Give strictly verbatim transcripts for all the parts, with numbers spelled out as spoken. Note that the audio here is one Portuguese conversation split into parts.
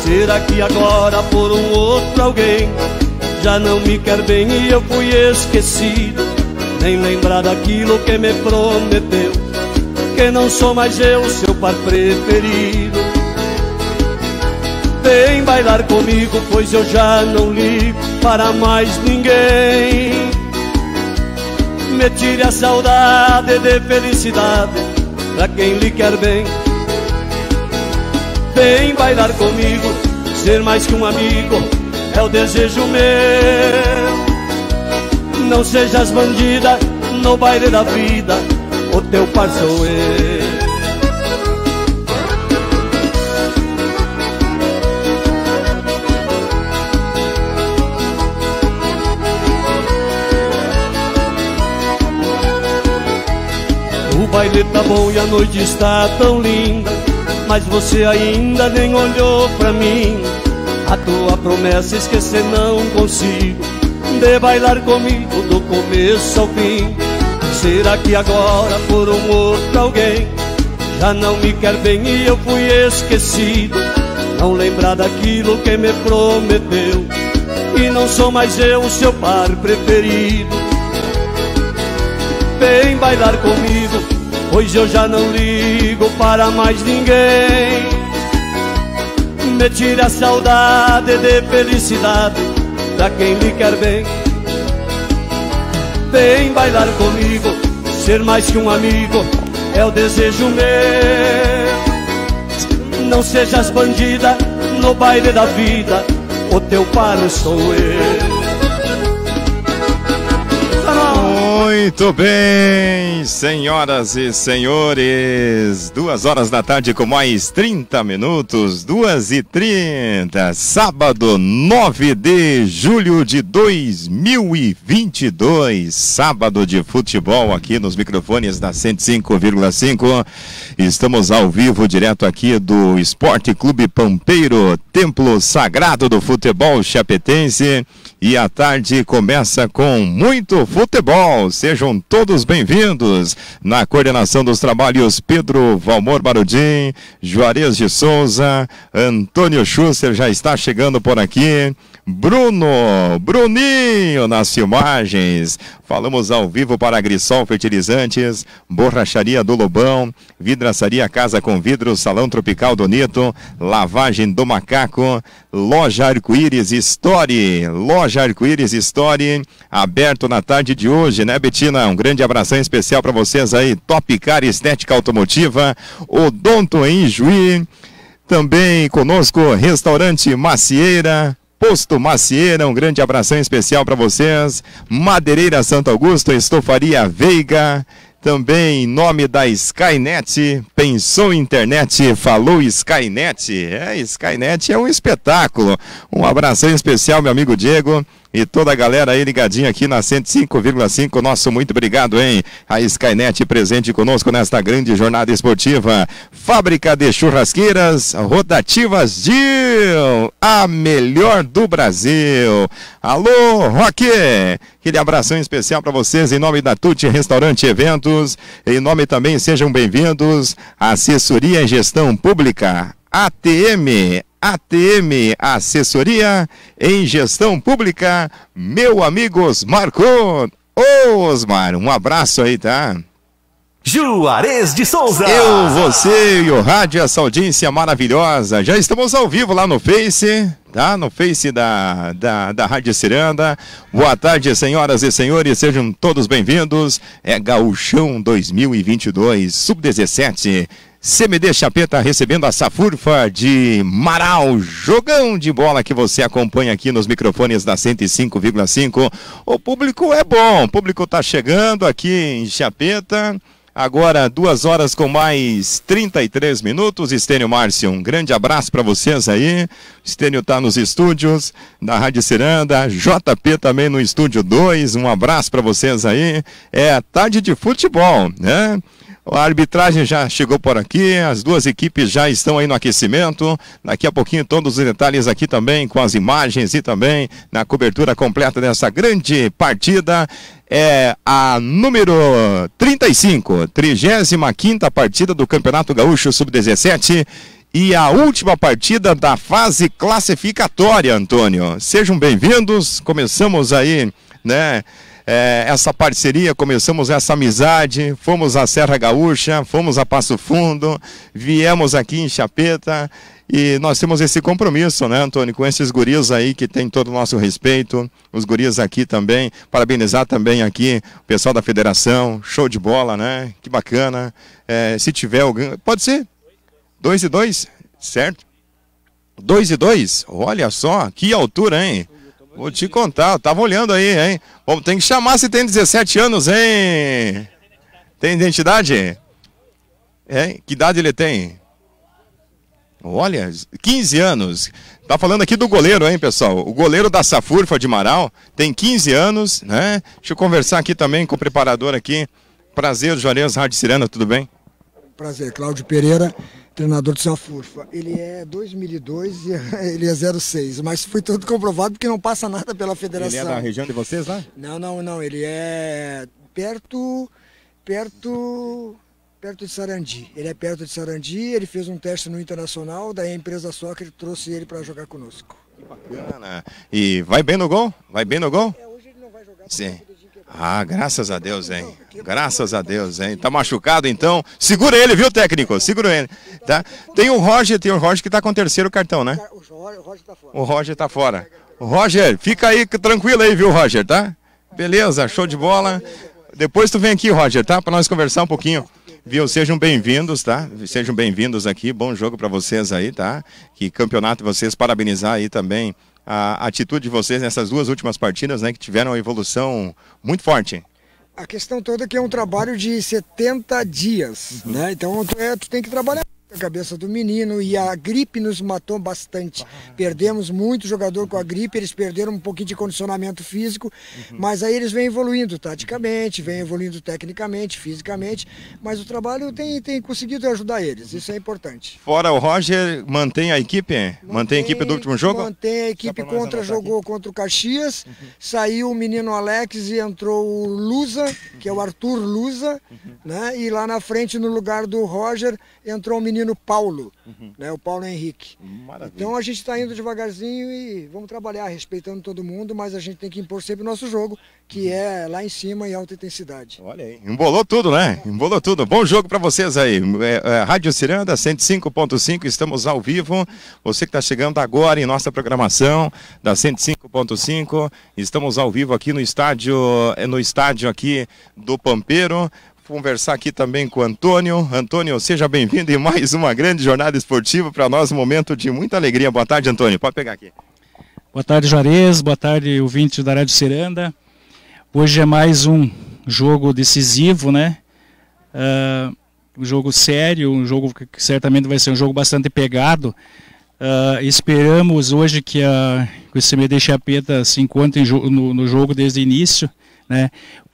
Será que agora por um outro alguém já não me quer bem e eu fui esquecido? Nem lembrar daquilo que me prometeu, que não sou mais eu seu par preferido. Vem bailar comigo, pois eu já não ligo para mais ninguém. Me tire a saudade de felicidade pra quem lhe quer bem. Vem bailar comigo, ser mais que um amigo é o desejo meu. Não sejas bandida no baile da vida, o teu par sou eu. O baile tá bom e a noite está tão linda, mas você ainda nem olhou pra mim. A tua promessa esquecer não consigo, de bailar comigo do começo ao fim. Será que agora por um outro alguém já não me quer bem e eu fui esquecido? Não lembrar daquilo que me prometeu, e não sou mais eu o seu par preferido. Vem bailar comigo, pois eu já não ligo para mais ninguém. Me tire a saudade de felicidade pra quem lhe quer bem. Vem bailar comigo, ser mais que um amigo é o desejo meu. Não sejas bandida no baile da vida, o teu par sou eu. Muito bem, senhoras e senhores, duas horas da tarde com mais trinta minutos, duas e trinta, sábado nove de julho de dois mil e vinte e dois, sábado de futebol aqui nos microfones da cento e cinco vírgula cinco, estamos ao vivo direto aqui do Esporte Clube Pampeiro, templo sagrado do futebol chapetense, e a tarde começa com muito futebol. Sejam todos bem-vindos. Na coordenação dos trabalhos, Pedro Valmor Barudim, Juarez de Souza, Antônio Schuster já está chegando por aqui, Bruno, Bruninho nas filmagens. Falamos ao vivo para Grisol Fertilizantes, Borracharia do Lobão, Vidraçaria Casa com Vidro, Salão Tropical do Nito, Lavagem do Macaco, Loja Arco-Íris Story, Loja Arco-Íris Story, aberto na tarde de hoje, né, Betina? Um grande abração especial para vocês aí, Top Car Estética Automotiva, Odonto em Juí, também conosco Restaurante Macieira, Posto Macieira, um grande abração especial para vocês, Madeireira Santo Augusto, Estofaria Veiga, também em nome da Skynet, pensou em internet, falou Skynet, é, Skynet é um espetáculo, um abração especial, meu amigo Diego, e toda a galera aí ligadinha aqui na cento e cinco vírgula cinco, nosso muito obrigado, hein? A Skynet presente conosco nesta grande jornada esportiva. Fábrica de churrasqueiras rotativas Dil, a melhor do Brasil. Alô, Roque! Aquele abração especial para vocês em nome da Tuti Restaurante e Eventos, em nome também, sejam bem-vindos, Assessoria em Gestão Pública, A T M, A T M, Assessoria em Gestão Pública, meu amigo Osmar Couto. Ô, Osmar, um abraço aí, tá? Juarez de Souza. Eu, você e o rádio, essa audiência maravilhosa. Já estamos ao vivo lá no Face, tá? No Face da, da, da Rádio Ciranda. Boa tarde, senhoras e senhores, sejam todos bem-vindos. É Gauchão dois mil e vinte e dois, sub dezessete. C M D Chapeta recebendo a Safurfa de Marau, jogão de bola que você acompanha aqui nos microfones da cento e cinco vírgula cinco. O público é bom, o público tá chegando aqui em Chapeta. Agora, duas horas com mais trinta e três minutos. Estênio Márcio, um grande abraço para vocês aí. Estênio tá nos estúdios da Rádio Ciranda, J P também no estúdio dois. Um abraço para vocês aí. É tarde de futebol, né? A arbitragem já chegou por aqui, as duas equipes já estão aí no aquecimento. Daqui a pouquinho todos os detalhes aqui também, com as imagens e também na cobertura completa dessa grande partida. É a número trinta e cinco, trigésima quinta partida do Campeonato Gaúcho sub dezessete. e a última partida da fase classificatória, Antônio. Sejam bem-vindos, começamos aí, né, é, essa parceria, começamos essa amizade, fomos à Serra Gaúcha, fomos a Passo Fundo, viemos aqui em Chapeta, e nós temos esse compromisso, né, Antônio, com esses guris aí que tem todo o nosso respeito, os guris aqui também, parabenizar também aqui o pessoal da federação, show de bola, né, que bacana, é, se tiver alguém, pode ser? Dois e dois, certo? Dois e dois, olha só, que altura, hein? Vou te contar, eu tava olhando aí, hein? Bom, tem que chamar se tem dezessete anos, hein? Tem identidade? É, que idade ele tem? Olha, quinze anos. Tá falando aqui do goleiro, hein, pessoal? O goleiro da Safurfa de Marau tem quinze anos, né? Deixa eu conversar aqui também com o preparador aqui. Prazer, Juarez, Rádio Ciranda, tudo bem? Prazer, Cláudio Pereira, treinador do Safurfa. Ele é dois mil e dois e ele é zero seis, mas foi tudo comprovado porque não passa nada pela federação. Ele é da região de vocês lá? Não, não, não, ele é perto, perto, perto de Sarandi. Ele é perto de Sarandi, ele fez um teste no Internacional, daí a empresa Soccer trouxe ele para jogar conosco. Que bacana. E vai bem no gol? Vai bem no gol? É, hoje ele não vai jogar. Sim. Ah, graças a Deus, hein? Graças a Deus, hein? Tá machucado, então? Segura ele, viu, técnico? Segura ele, tá? Tem o Roger, tem o Roger que tá com o terceiro cartão, né? O Roger tá fora. O Roger tá fora. O Roger, fica aí tranquilo aí, viu, Roger, tá? Beleza, show de bola. Depois tu vem aqui, Roger, tá? Para nós conversar um pouquinho. Viu? Sejam bem-vindos, tá? Sejam bem-vindos aqui. Bom jogo para vocês aí, tá? Que campeonato vocês, parabenizar aí também a atitude de vocês nessas duas últimas partidas, né, que tiveram uma evolução muito forte. A questão toda é que é um trabalho de setenta dias, uhum. né? Então tu, é, tu tem que trabalhar a cabeça do menino, e a gripe nos matou bastante. Perdemos muito jogador com a gripe, eles perderam um pouquinho de condicionamento físico, uhum. mas aí eles vêm evoluindo taticamente, vêm evoluindo tecnicamente, fisicamente, mas o trabalho tem, tem conseguido ajudar eles, isso é importante. Fora o Roger, mantém a equipe? Mantém, mantém a equipe do último jogo? Mantém a equipe, contra, jogou aqui. Contra o Caxias, uhum. saiu o menino Alex e entrou o Lusa, que é o Arthur Lusa, uhum. né? E lá na frente, no lugar do Roger, entrou o menino Paulo, uhum. né, o Paulo Henrique. Maravilha. Então a gente está indo devagarzinho e vamos trabalhar, respeitando todo mundo, mas a gente tem que impor sempre o nosso jogo, que é lá em cima e alta intensidade. Olha aí, embolou tudo, né? Embolou tudo. Bom jogo para vocês aí. É, é, Rádio Ciranda, cento e cinco ponto cinco, estamos ao vivo. Você que está chegando agora em nossa programação da cento e cinco ponto cinco, estamos ao vivo aqui no estádio, no estádio aqui do Pampeiro. Conversar aqui também com o Antônio. Antônio, seja bem-vindo em mais uma grande jornada esportiva para nós, um momento de muita alegria. Boa tarde, Antônio. Pode pegar aqui. Boa tarde, Juarez. Boa tarde, ouvintes da Rádio Ciranda. Hoje é mais um jogo decisivo, né? Uh, um jogo sério, um jogo que certamente vai ser um jogo bastante pegado. Uh, esperamos hoje que, a, que o C M D Chapeta se encontre no, no jogo desde o início, né?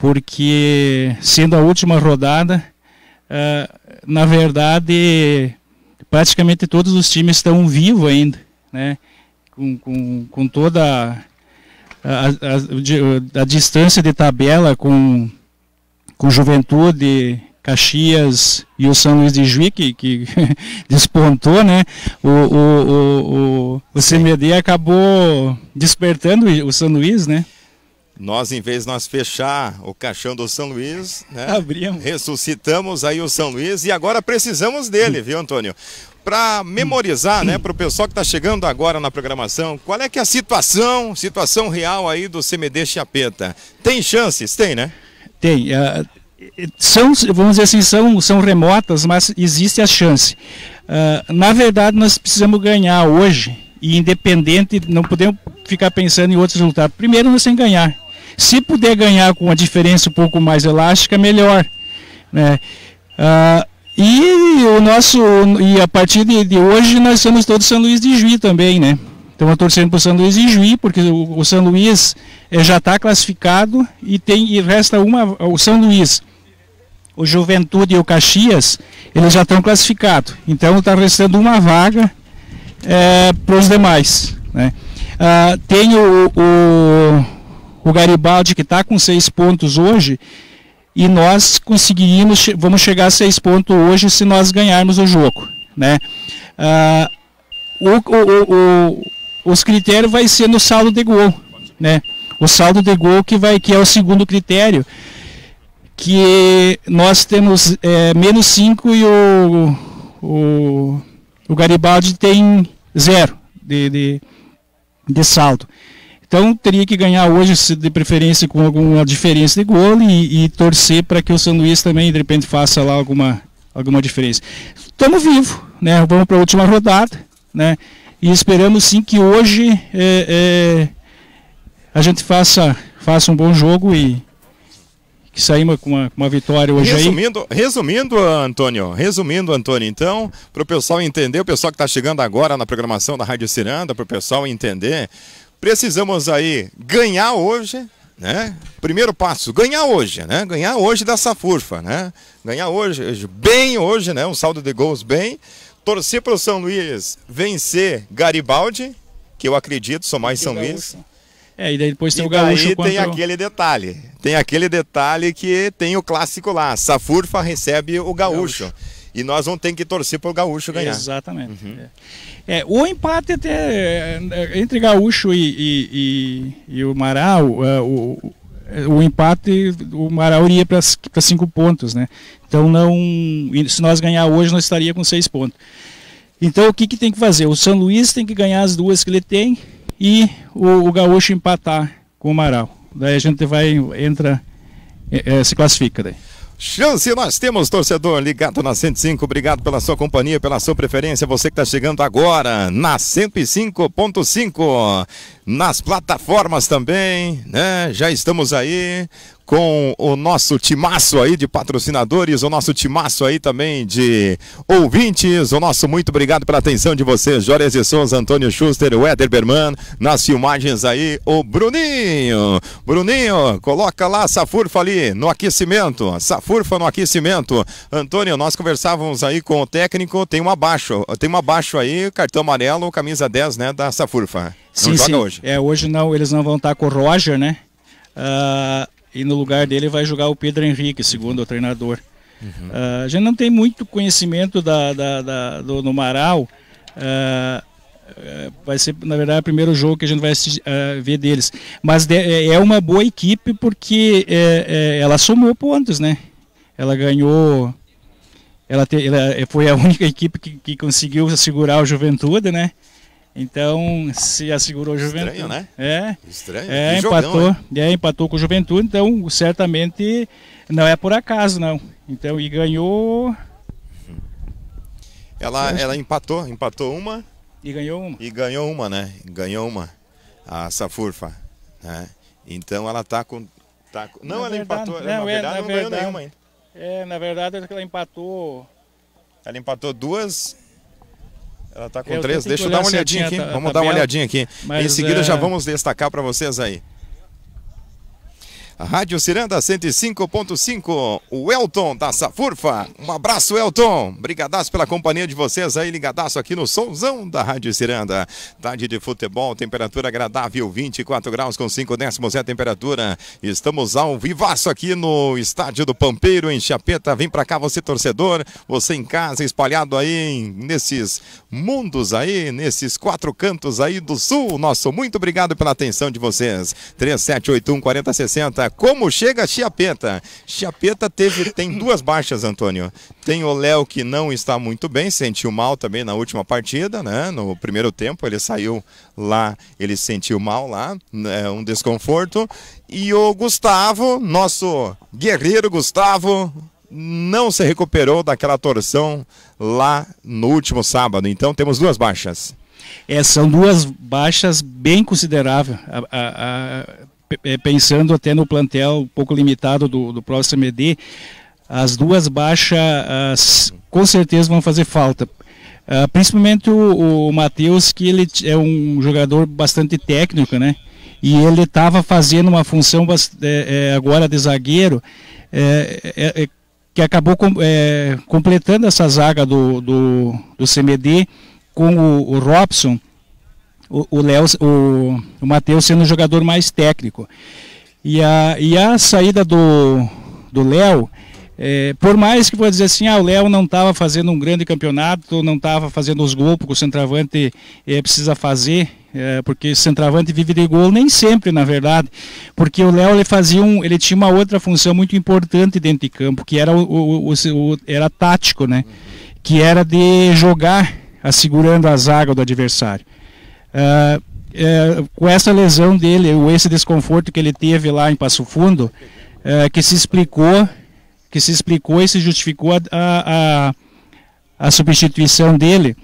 Porque sendo a última rodada, uh, na verdade, praticamente todos os times estão vivos ainda, né? Com, com, com toda a, a, a, a distância de tabela com, com Juventude, Caxias e o São Luís de Juí, que, que despontou, né? O, o, o, o, o C M D acabou despertando o São Luís, né? Nós, em vez de nós fechar o caixão do São Luís, né, abrimos, ressuscitamos aí o São Luís e agora precisamos dele, viu, Antônio? Para memorizar, né, para o pessoal que está chegando agora na programação, qual é que é a situação, situação real aí do C M D Chapeta? Tem chances? Tem, né? Tem. Uh, são, vamos dizer assim, são, são remotas, mas existe a chance. Uh, na verdade, nós precisamos ganhar hoje, e independente, não podemos ficar pensando em outros resultados. Primeiro, nós temos que ganhar. Se puder ganhar com uma diferença um pouco mais elástica, melhor, né? Uh, e o nosso e a partir de, de hoje nós somos todos São Luís de Juí também, né? Estamos torcendo para o São Luís de Juí, porque o, o São Luís é, já está classificado e tem e resta uma o São Luís, o Juventude e o Caxias, eles já estão classificados. Então está restando uma vaga é, para os demais, né? Uh, tem o, o, o Garibaldi, que está com seis pontos hoje, e nós conseguiríamos, vamos chegar a seis pontos hoje se nós ganharmos o jogo, né? Ah, o, o, o, os critérios vai ser no saldo de gol, né? O saldo de gol que, vai, que é o segundo critério, que nós temos é, menos cinco e o, o, o Garibaldi tem zero de, de, de saldo. Então teria que ganhar hoje, de preferência com alguma diferença de gol, e, e torcer para que o São Luís também de repente faça lá alguma, alguma diferença. Estamos vivos, né? Vamos para a última rodada, né? E esperamos sim que hoje é, é, a gente faça, faça um bom jogo e que saímos com uma, uma vitória hoje. Resumindo, aí. Resumindo, Antônio, resumindo, Antônio, então, para o pessoal entender, o pessoal que está chegando agora na programação da Rádio Ciranda, para o pessoal entender, precisamos aí ganhar hoje, né? Primeiro passo, ganhar hoje, né? Ganhar hoje da Safurfa, né? Ganhar hoje, bem hoje, né? Um saldo de gols bem. Torcer para o São Luís vencer Garibaldi, que eu acredito, sou mais São Luís. É, e daí depois tem e o Gaúcho daí contra... tem aquele detalhe, tem aquele detalhe que tem o clássico lá, Safurfa recebe o Gaúcho. Gaúcho. E nós vamos ter que torcer para o Gaúcho ganhar. Exatamente. Uhum. É. É, o empate até entre Gaúcho e, e, e, e o Marau, uh, o, o empate, o Marau iria para cinco pontos, né? Então não, se nós ganhar hoje, nós estaria com seis pontos. Então o que, que tem que fazer? O São Luís tem que ganhar as duas que ele tem e o, o Gaúcho empatar com o Marau. Daí a gente vai, entra, é, é, se classifica daí. Chance nós temos, torcedor ligado na cento e cinco, obrigado pela sua companhia, pela sua preferência, você que está chegando agora na cento e cinco ponto cinco, nas plataformas também, né? Já estamos aí com o nosso timaço aí de patrocinadores, o nosso timaço aí também de ouvintes, o nosso muito obrigado pela atenção de vocês, Juarez de Souza, Antônio Schuster, o Éder Berman, nas filmagens aí, o Bruninho, Bruninho, coloca lá a Safurfa ali no aquecimento, Safurfa no aquecimento. Antônio, nós conversávamos aí com o técnico, tem um abaixo, tem um abaixo aí, cartão amarelo, camisa dez, né, da Safurfa. Não sim, joga sim. hoje. É, hoje não, eles não vão estar com o Roger, né? Uh, e no lugar dele vai jogar o Pedro Henrique, segundo o treinador. Uhum. Uh, a gente não tem muito conhecimento da, da, da, do, do Marau. Uh, uh, vai ser, na verdade, o primeiro jogo que a gente vai assistir, uh, ver deles. Mas de, é uma boa equipe porque é, é, ela somou pontos, né? Ela ganhou... Ela, te, ela foi a única equipe que, que conseguiu segurar o Juventude, né? Então, se assegurou o Juventude. Estranho, né? É. Estranho. É, que empatou, jogão, é, empatou com o Juventude, então certamente não é por acaso, não. Então, e ganhou... Ela, ela empatou, empatou uma... E ganhou uma. E ganhou uma, né? Ganhou uma, a Safurfa, né? Então ela tá com... Tá com... Não, na ela verdade, empatou, não, na é, verdade na não verdade, ganhou nenhuma ainda. É, na verdade ela empatou... Ela empatou duas... Ela tá com eu três, deixa eu dar uma olhadinha aqui, vamos tabela, dar uma olhadinha aqui. Em seguida é... já vamos destacar para vocês aí. A Rádio Ciranda cento e cinco ponto cinco, o Elton da Safurfa. Um abraço, Elton. Brigadaço pela companhia de vocês aí, ligadaço aqui no somzão da Rádio Ciranda. Tarde de futebol, temperatura agradável, vinte e quatro graus com cinco décimos é a temperatura. Estamos ao vivaço aqui no estádio do Pampeiro, em Chapeta. Vem pra cá você, torcedor, você em casa, espalhado aí nesses mundos aí, nesses quatro cantos aí do sul. Nosso muito obrigado pela atenção de vocês. três sete oito um, quatro zero seis zero. Como chega Chiapeta? Chiapeta teve, tem duas baixas, Antônio. Tem o Léo que não está muito bem, sentiu mal também na última partida, né? No primeiro tempo ele saiu lá, ele sentiu mal lá, né? Um desconforto. E o Gustavo, nosso guerreiro Gustavo, não se recuperou daquela torção lá no último sábado. Então temos duas baixas. É, são duas baixas bem consideráveis. A, a, a... Pensando até no plantel um pouco limitado do, do próximo C M D, as duas baixas as, com certeza vão fazer falta. Uh, principalmente o, o Matheus, que ele é um jogador bastante técnico, né? E ele estava fazendo uma função é, é, agora de zagueiro, é, é, que acabou com, é, completando essa zaga do, do, do C M D com o, o Robson. O Léo, o, o Matheus sendo o jogador mais técnico. E a, e a saída do do Léo É, por mais que pode dizer assim, ah, o Léo não estava fazendo um grande campeonato, não estava fazendo os gols que o centroavante é, precisa fazer, é, porque o centroavante vive de gol, nem sempre, na verdade, porque o Léo ele fazia um, ele tinha uma outra função muito importante dentro de campo, que era o, o, o, o era tático, né? Que era de jogar assegurando a zaga do adversário. Uh, uh, com essa lesão dele, ou esse desconforto que ele teve lá em Passo Fundo, uh, que se explicou que se explicou e se justificou a, a, a substituição dele,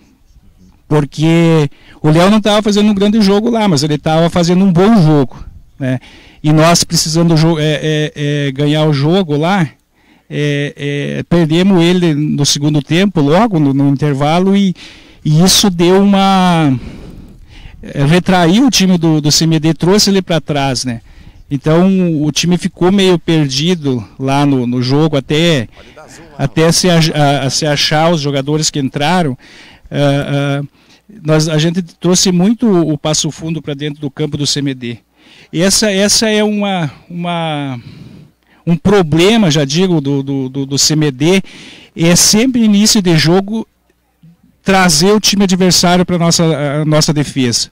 porque o Léo não estava fazendo um grande jogo lá, mas ele estava fazendo um bom jogo, né? E nós precisando é, é, é, ganhar o jogo lá, é, é, perdemos ele no segundo tempo, logo no, no intervalo, e, e isso deu uma... É, retraiu o time do, do C M D, trouxe ele para trás, né? Então o time ficou meio perdido lá no, no jogo, até, até se, a, a, se achar os jogadores que entraram. Uh, uh, nós, a gente trouxe muito o Passo Fundo para dentro do campo do C M D. Essa, essa é uma, uma, um problema, já digo, do, do, do, do C M D, é sempre início de jogo trazer o time adversário para a nossa, a nossa defesa.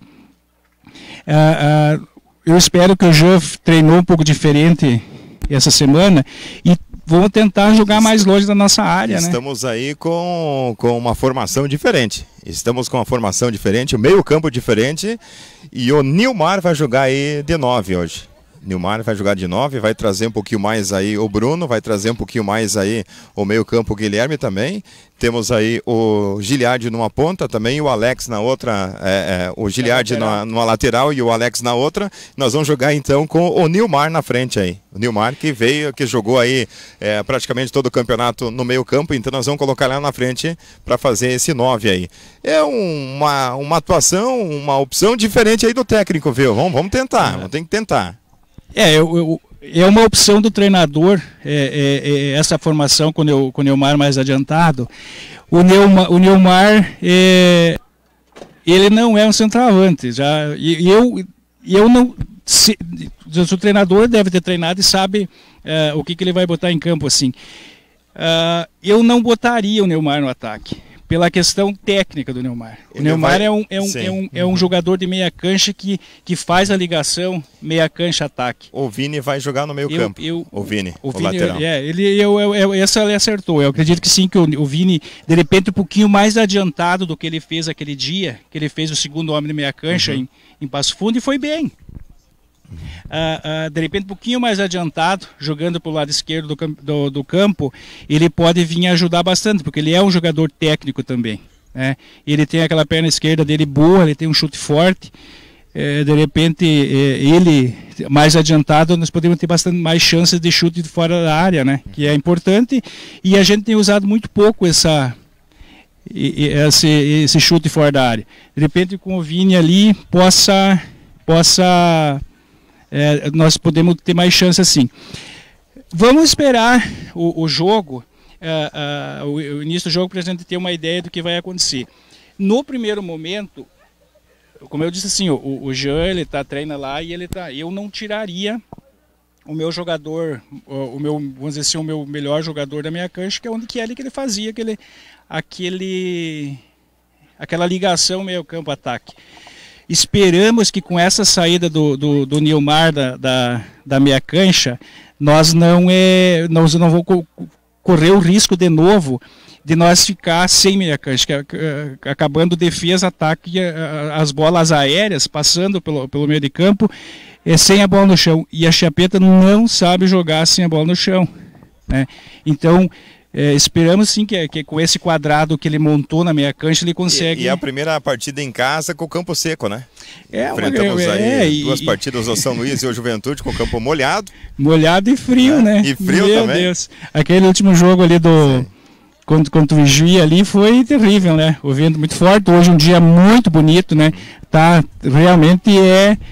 Uh, uh, Eu espero que o Jean treinou um pouco diferente essa semana e vamos tentar jogar mais longe da nossa área. Estamos né? aí com, com uma formação diferente. Estamos com uma formação diferente, o meio campo diferente, e o Nilmar vai jogar aí de nove hoje. Nilmar vai jogar de nove, vai trazer um pouquinho mais aí o Bruno, vai trazer um pouquinho mais aí o meio campo o Guilherme também. Temos aí o Giliardi numa ponta também, e o Alex na outra, é, é, o Giliardi é numa, numa lateral e o Alex na outra. Nós vamos jogar então com o Nilmar na frente aí. O Nilmar que veio, que jogou aí é, praticamente todo o campeonato no meio campo, então nós vamos colocar lá na frente para fazer esse nove aí. É uma, uma atuação, uma opção diferente aí do técnico, viu? Vamos, vamos tentar, vamos ter que tentar. É, eu, eu, é uma opção do treinador, é, é, é essa formação com o, com o Nilmar mais adiantado. O Nilmar, o Nilmar é, ele não é um centroavante. Já, e eu, eu não. Se, o treinador deve ter treinado e sabe é, o que, que ele vai botar em campo assim. Uh, eu não botaria o Nilmar no ataque, pela questão técnica do Nilmar. O ele Nilmar vai... é, um, é, um, é, um, é um jogador de meia cancha que, que faz a ligação meia cancha-ataque. O Vini vai jogar no meio eu, campo. Eu, o Vini, o, o Vini, lateral. É, ele, eu, eu, eu, essa ele acertou. Eu acredito que sim, que o, o Vini, de repente, um pouquinho mais adiantado do que ele fez aquele dia, que ele fez o segundo homem de meia cancha uhum. em, em Passo Fundo, e foi bem. Uh, uh, de repente um pouquinho mais adiantado, jogando para o lado esquerdo do, do, do campo, ele pode vir ajudar bastante, porque ele é um jogador técnico também, né? Ele tem aquela perna esquerda dele boa, ele tem um chute forte, é, de repente é, ele mais adiantado, nós podemos ter bastante mais chances de chute de fora da área, né? Que é importante, e a gente tem usado muito pouco essa esse, esse chute fora da área. De repente com o Vini ali possa possa É, nós podemos ter mais chance assim. Vamos esperar o, o jogo, uh, uh, o, o início do jogo, para a gente ter uma ideia do que vai acontecer. No primeiro momento, como eu disse assim, o, o Jean, ele tá, treina lá e ele tá, eu não tiraria o meu jogador, o, o meu, vamos dizer assim, o meu melhor jogador da minha cancha, que é onde que ele que ele fazia aquele, aquele, aquela ligação meio campo ataque. Esperamos que com essa saída do, do, do Nilmar da, da, da meia cancha, nós não, é, nós não vamos co correr o risco de novo de nós ficar sem meia cancha, que, que, acabando defesa, ataque, as bolas aéreas, passando pelo, pelo meio de campo, é, sem a bola no chão. E a Chapeta não sabe jogar sem a bola no chão, né? Então, É, esperamos sim que, que com esse quadrado que ele montou na meia cancha ele consegue... E, e a primeira partida em casa com o campo seco, né? É, Enfrentamos é, aí é, duas e, partidas, o São Luís e o Juventude, com o campo molhado. Molhado e frio, é, né? E frio Meu também. Deus. Aquele último jogo ali do... Contra, contra o Juí ali foi terrível, né? O vento muito forte. Hoje um dia muito bonito, né? Tá, realmente é...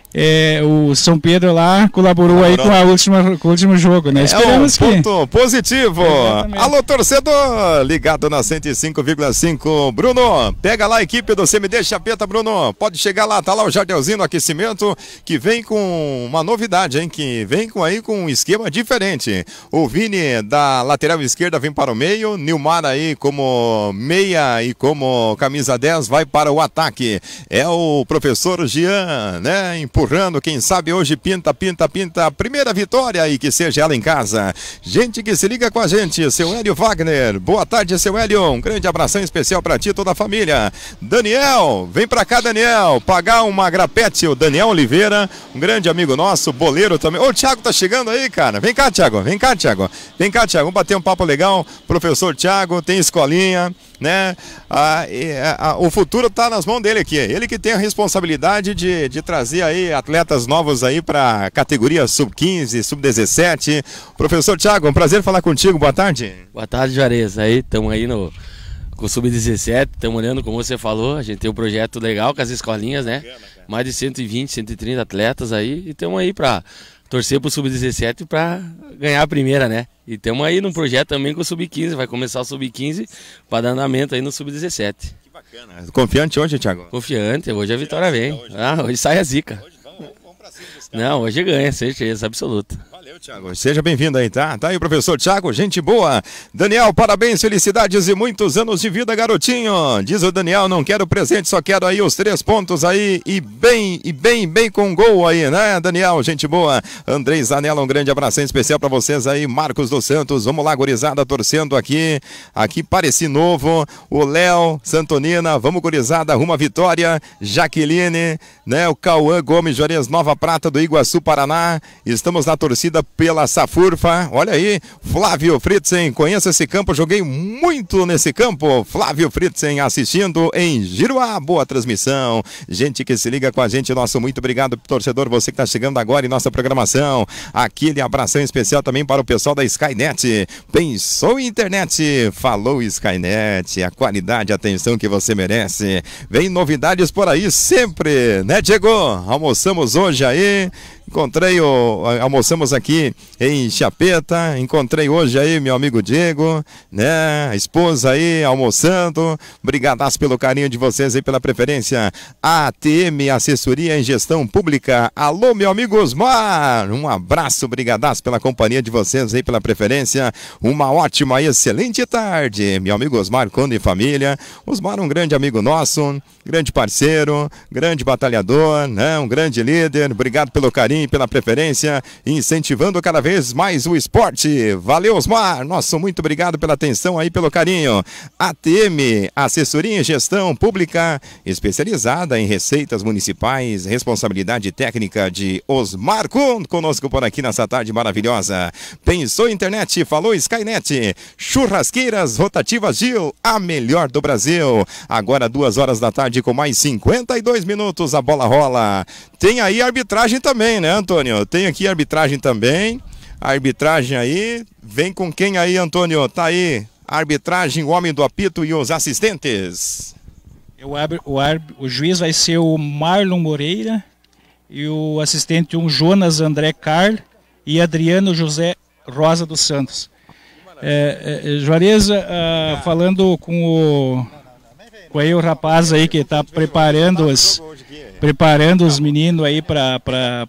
é, o São Pedro lá colaborou aí com, a última, com o último jogo, né? Esperamos é um que... ponto positivo. Exatamente. Alô, torcedor, ligado na cento e cinco vírgula cinco. Bruno, pega lá a equipe do C M D Chapeta, Bruno. Pode chegar lá, tá lá o Jardelzinho no aquecimento, que vem com uma novidade, hein? Que vem com aí com um esquema diferente. O Vini da lateral esquerda vem para o meio, Nilmar aí como meia e como camisa dez vai para o ataque. É o professor Jean, né? Empurrando, quem sabe hoje pinta, pinta, pinta a primeira vitória e que seja ela em casa. Gente que se liga com a gente, seu Hélio Wagner. Boa tarde, seu Hélio. Um grande abração especial para ti e toda a família. Daniel, vem para cá, Daniel. Pagar uma grapete, o Daniel Oliveira, um grande amigo nosso, boleiro também. Ô, o Thiago tá chegando aí, cara. Vem cá, Thiago. Vem cá, Thiago. Vem cá, Thiago. Vamos bater um papo legal. Professor Thiago, tem escolinha, né? Ah, e, a, o futuro tá nas mãos dele aqui. Ele que tem a responsabilidade de, de trazer aí atletas novos aí para categoria sub quinze, sub dezessete. Professor Thiago, um prazer falar contigo. Boa tarde. Boa tarde, Juarez. Aí, estamos aí no com o sub dezessete, estamos olhando como você falou, a gente tem um projeto legal com as escolinhas, né? Mais de cento e vinte, cento e trinta atletas aí, e estamos aí para torcer para o sub dezessete para ganhar a primeira, né? E estamos aí num projeto também com o sub quinze, vai começar o sub quinze para dar andamento aí no sub dezessete. Que bacana. Confiante hoje, Thiago? Confiante, hoje a vitória vem. Hoje, ah, hoje sai a zica. Hoje vamos, vamos pra cima dos caras. Não, hoje ganha, certeza absoluta. Valeu, Thiago. Seja bem-vindo aí, tá? Tá aí o professor Thiago, gente boa. Daniel, parabéns, felicidades e muitos anos de vida, garotinho. Diz o Daniel, não quero presente, só quero aí os três pontos aí e bem, e bem, bem com gol aí, né, Daniel? Gente boa. Andrei Zanella, um grande abração especial pra vocês aí. Marcos dos Santos, vamos lá, gurizada, torcendo aqui. Aqui Pareci Novo, o Léo, Santonina, vamos, gurizada, rumo à vitória. Jaqueline, né, o Cauã Gomes Juarez, Nova Prata do Iguaçu, Paraná. Estamos na torcida pela Safurfa, olha aí, Flávio Fritzen, conheço esse campo, joguei muito nesse campo, Flávio Fritzen assistindo em Giruá, boa transmissão, gente que se liga com a gente, nosso muito obrigado, torcedor, você que está chegando agora em nossa programação, aquele abração especial também para o pessoal da Skynet, pensou em internet, falou Skynet, a qualidade, a atenção que você merece, vem novidades por aí sempre, né, Diego? Almoçamos hoje aí, encontrei o... almoçamos aqui em Chapeta, encontrei hoje aí meu amigo Diego, né, a esposa aí almoçando, brigadaço pelo carinho de vocês aí, pela preferência. A T M Assessoria em Gestão Pública, alô meu amigo Osmar, um abraço, brigadaço pela companhia de vocês aí, pela preferência, uma ótima e excelente tarde, meu amigo Osmar, Conde e família. Osmar, um grande amigo nosso, grande parceiro, grande batalhador, né, um grande líder, obrigado pelo carinho, pela preferência, incentivando cada vez mais o esporte. Valeu, Osmar, nosso muito obrigado pela atenção aí, pelo carinho. A T M, Assessoria em Gestão Pública, especializada em receitas municipais, responsabilidade técnica de Osmar Kuhn, conosco por aqui nessa tarde maravilhosa. Pensou internet, falou Skynet, Churrasqueiras Rotativas Gil, a melhor do Brasil. Agora duas horas da tarde com mais cinquenta e dois minutos, a bola rola. Tem aí arbitragem também, né, Antônio? Tem aqui arbitragem também. A arbitragem aí, vem com quem aí, Antônio? Tá aí, a arbitragem, o homem do apito e os assistentes. O, o, o juiz vai ser o Marlon Moreira e o assistente um Jonas André Carl e Adriano José Rosa dos Santos. É, é, Juarez, ah, falando com o, com aí o rapaz aí que está preparando os... preparando os meninos aí para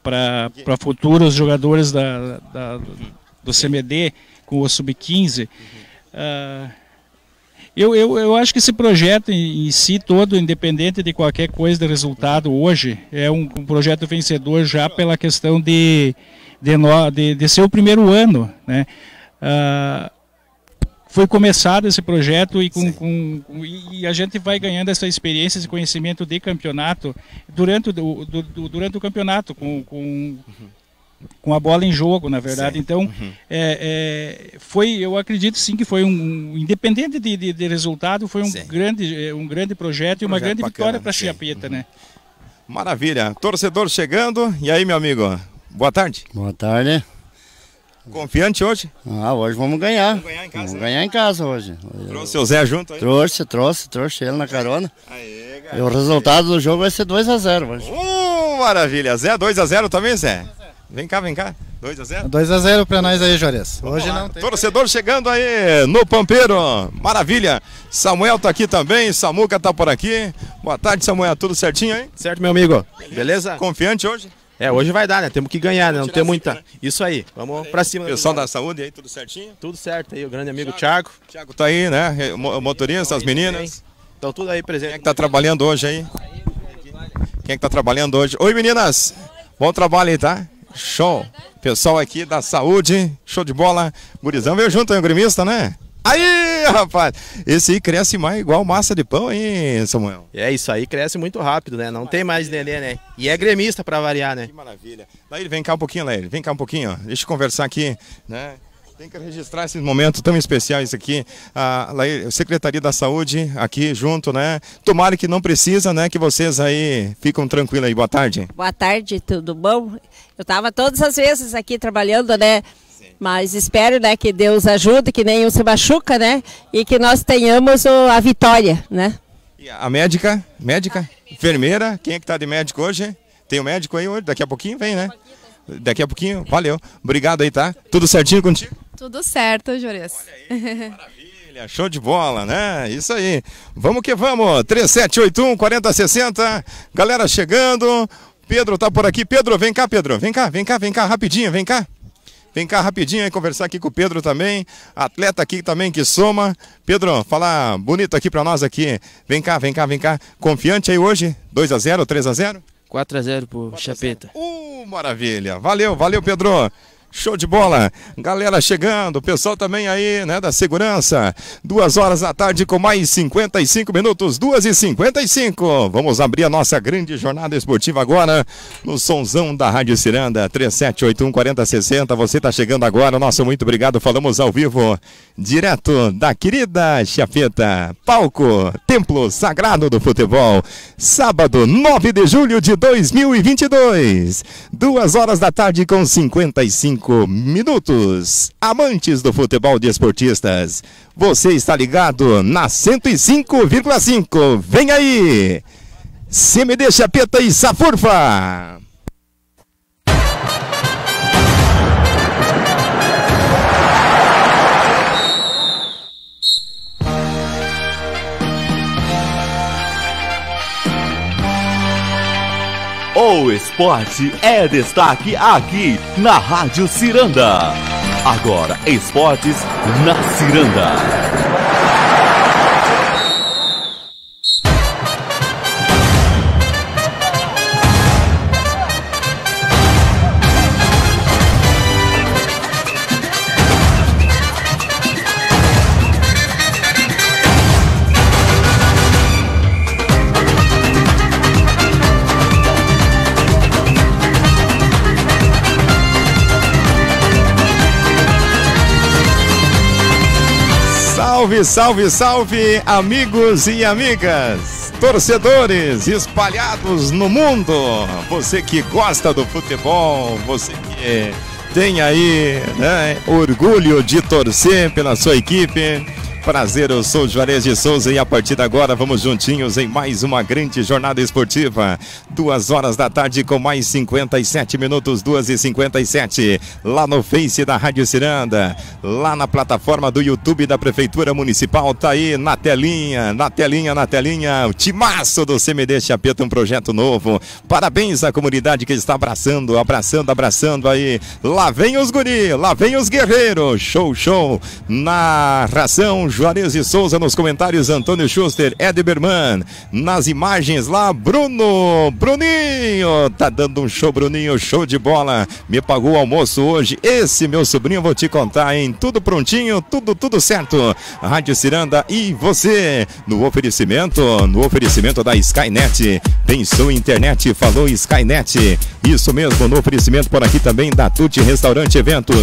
futuros jogadores da, da, do C M D com o sub quinze. Uh, eu, eu, eu acho que esse projeto em, em si todo, independente de qualquer coisa de resultado hoje, é um, um projeto vencedor já pela questão de, de, no, de, de ser o primeiro ano, né? Uh, Foi começado esse projeto e, com, com, com, e a gente vai ganhando essa experiência, esse conhecimento de campeonato durante o, do, do, durante o campeonato, com, com, com a bola em jogo, na verdade. Sim. Então, uhum. é, é, foi, eu acredito sim que foi um, um independente de, de, de resultado, foi um grande, um grande projeto e uma grande bacana, vitória para a Chiapeta, uhum. né? Maravilha. Torcedor chegando. E aí, meu amigo? Boa tarde. Boa tarde. Confiante hoje? Ah, hoje vamos ganhar. Vamos ganhar em casa. Vamos ganhar em casa hoje. Trouxe o Zé junto aí? Trouxe, trouxe, trouxe ele na carona. Aê, e o resultado do jogo vai ser dois a zero hoje. um maravilha. Zé, dois a zero também, Zé? Vem cá, vem cá. dois a zero? dois a zero pra nós aí, Juarez. Hoje não tem. Torcedor chegando aí no Pampeiro. Maravilha. Samuel tá aqui também, Samuca tá por aqui. Boa tarde, Samuel. Tudo certinho aí? Certo, meu amigo. Beleza? Confiante hoje? É, hoje vai dar, né? Temos que ganhar, né? Não tem muita. Isso aí. Vamos pra cima. Pessoal da saúde aí, tudo certinho? Tudo certo aí, o grande amigo Thiago. Thiago tá aí, né? O motorista, as meninas. Estão tudo aí presente. Quem é que tá trabalhando hoje aí? Quem é que tá trabalhando hoje? Oi, meninas. Bom trabalho aí, tá? Show. Pessoal aqui da saúde, show de bola. Gurizão veio junto aí, o gremista, né? Aí, rapaz. Esse aí cresce mais igual massa de pão, hein, Samuel? É, isso aí cresce muito rápido, né? Não tem mais nenê, né? E é gremista pra variar, né? Que maravilha. Laíri, vem cá um pouquinho, Laíri. Vem cá um pouquinho, ó. Deixa eu conversar aqui, né? Tem que registrar esses momentos tão especiais aqui. A Laíri, Secretaria da Saúde aqui junto, né? Tomara que não precisa, né? Que vocês aí ficam tranquilos aí. Boa tarde. Boa tarde, tudo bom? Eu tava todas as vezes aqui trabalhando, né? Mas espero, né, que Deus ajude, que nenhum se machuca, né? E que nós tenhamos o, a vitória, né? E a médica, médica, enfermeira, quem é que tá de médico hoje? Tem o um médico aí hoje? Daqui a pouquinho vem, né? Daqui a pouquinho, valeu. Obrigado aí, tá? Tudo certinho contigo? Tudo certo, Juarez. Olha aí, maravilha, show de bola, né? Isso aí. Vamos que vamos. três sete oito um, quatro zero seis zero. Galera chegando. Pedro tá por aqui. Pedro, vem cá, Pedro. Vem cá, vem cá, vem cá, rapidinho, vem cá. Vem cá rapidinho aí conversar aqui com o Pedro também, atleta aqui também que soma. Pedro, fala bonito aqui pra nós aqui. Vem cá, vem cá, vem cá. Confiante aí hoje? dois a zero, três a zero? quatro a zero pro Chapeta. Uh, maravilha. Valeu, valeu, Pedro. Show de bola, galera chegando, o pessoal também aí, né, da segurança. Duas horas da tarde com mais cinquenta e cinco minutos, duas e cinquenta e cinco. Vamos abrir a nossa grande jornada esportiva agora no sonzão da Rádio Ciranda, três sete oito um, quatro zero seis zero. Você tá chegando agora, nosso muito obrigado. Falamos ao vivo, direto da querida Chapeta, palco Templo Sagrado do Futebol. Sábado, nove de julho de dois mil e vinte e dois, duas horas da tarde com cinquenta e cinco minutos. Amantes do futebol de esportistas, você está ligado na cento e cinco vírgula cinco. Vem aí, C M D Chapeta e Safurfa. O esporte é destaque aqui na Rádio Ciranda. Agora, esportes na Ciranda. Salve, salve, salve, amigos e amigas, torcedores espalhados no mundo, você que gosta do futebol, você que tem aí, né, orgulho de torcer pela sua equipe. Prazer, eu sou Juarez de Souza e a partir de agora vamos juntinhos em mais uma grande jornada esportiva. Duas horas da tarde com mais cinquenta e sete minutos, duas e cinquenta e sete. Lá no Face da Rádio Ciranda, lá na plataforma do YouTube da Prefeitura Municipal, tá aí na telinha, na telinha, na telinha, o timaço do C M D Chapeta, um projeto novo. Parabéns à comunidade que está abraçando, abraçando, abraçando aí. Lá vem os guri, lá vem os guerreiros. Show, show. Narração Juarez de Souza, nos comentários Antônio Schuster, Ed Berman, nas imagens lá Bruno, Bruninho, tá dando um show, Bruninho, show de bola, me pagou o almoço hoje, esse meu sobrinho vou te contar, hein, tudo prontinho, tudo, tudo certo, Rádio Ciranda e você, no oferecimento, no oferecimento da Skynet, pensou em internet, falou Skynet, isso mesmo, no oferecimento por aqui também da Tuti Restaurante Eventos,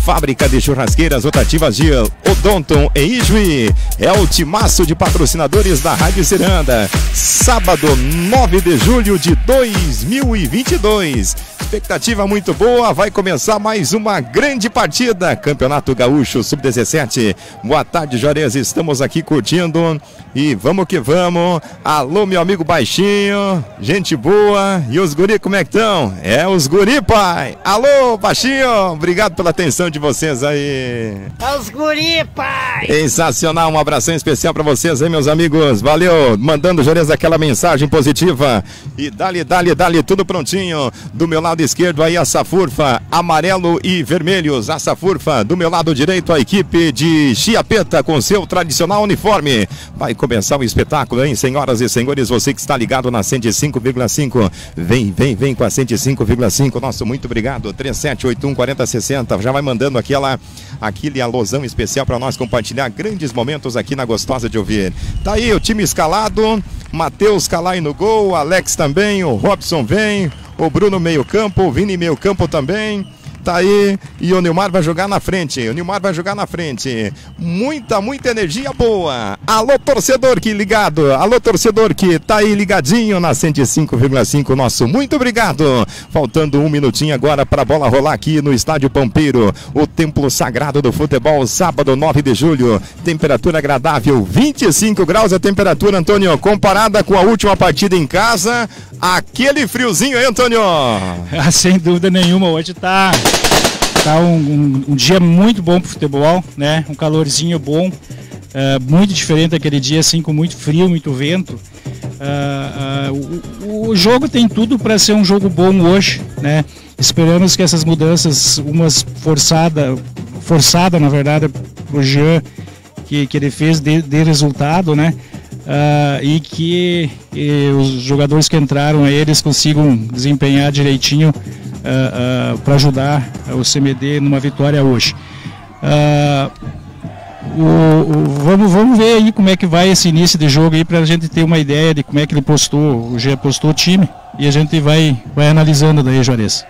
Fábrica de churrasqueiras rotativas de Odonton e Ijuí. É o timaço de patrocinadores da Rádio Ciranda. Sábado, nove de julho de dois mil e vinte e dois. Expectativa muito boa, vai começar mais uma grande partida. Campeonato Gaúcho sub dezessete. Boa tarde, Juarez. Estamos aqui curtindo e vamos que vamos. Alô, meu amigo Baixinho. Gente boa. E os guri, como é que estão? É os guri, pai. Alô, Baixinho. Obrigado pela atenção de vocês aí. É os guri, pai. Sensacional. Um abração especial para vocês aí, meus amigos. Valeu. Mandando, Juarez, aquela mensagem positiva. E dali, dali, dali, tudo prontinho. Do meu lado esquerdo aí a Safurfa, amarelo e vermelhos. A Safurfa, do meu lado direito a equipe de Chiapeta com seu tradicional uniforme. Vai começar o espetáculo, hein, senhoras e senhores? Você que está ligado na cento e cinco vírgula cinco, vem, vem, vem com a cento e cinco vírgula cinco. Nosso muito obrigado. três sete oito um, quatro zero seis zero. Já vai mandando aquela, aquele alusão especial para nós compartilhar grandes momentos aqui na Gostosa de Ouvir. Tá aí o time escalado. Matheus Calai no gol, Alex também, o Robson vem, o Bruno meio campo, o Vini meio campo também. Tá aí, e o Nilmar vai jogar na frente, o Nilmar vai jogar na frente. Muita, muita energia boa. Alô, torcedor que ligado, alô, torcedor que tá aí ligadinho na cento e cinco vírgula cinco, nosso muito obrigado. Faltando um minutinho agora para a bola rolar aqui no Estádio Pampeiro, o templo sagrado do futebol, sábado, nove de julho, temperatura agradável, vinte e cinco graus a temperatura, Antônio, comparada com a última partida em casa, aquele friozinho aí, Antônio. Ah, sem dúvida nenhuma, hoje tá... Tá um, um, um dia muito bom pro futebol, né? Um calorzinho bom, uh, muito diferente daquele dia, assim, com muito frio, muito vento. Uh, uh, o, o jogo tem tudo para ser um jogo bom hoje, né? Esperamos que essas mudanças, umas forçada, forçada na verdade, pro Jean, que, que ele fez, dê, dê resultado, né? Uh, e que e os jogadores que entraram, eles consigam desempenhar direitinho Uh, uh, para ajudar o C M D numa vitória hoje. Uh, o, o, vamos, vamos ver aí como é que vai esse início de jogo aí, para a gente ter uma ideia de como é que ele postou, o G postou o time, e a gente vai, vai analisando daí, Juarez.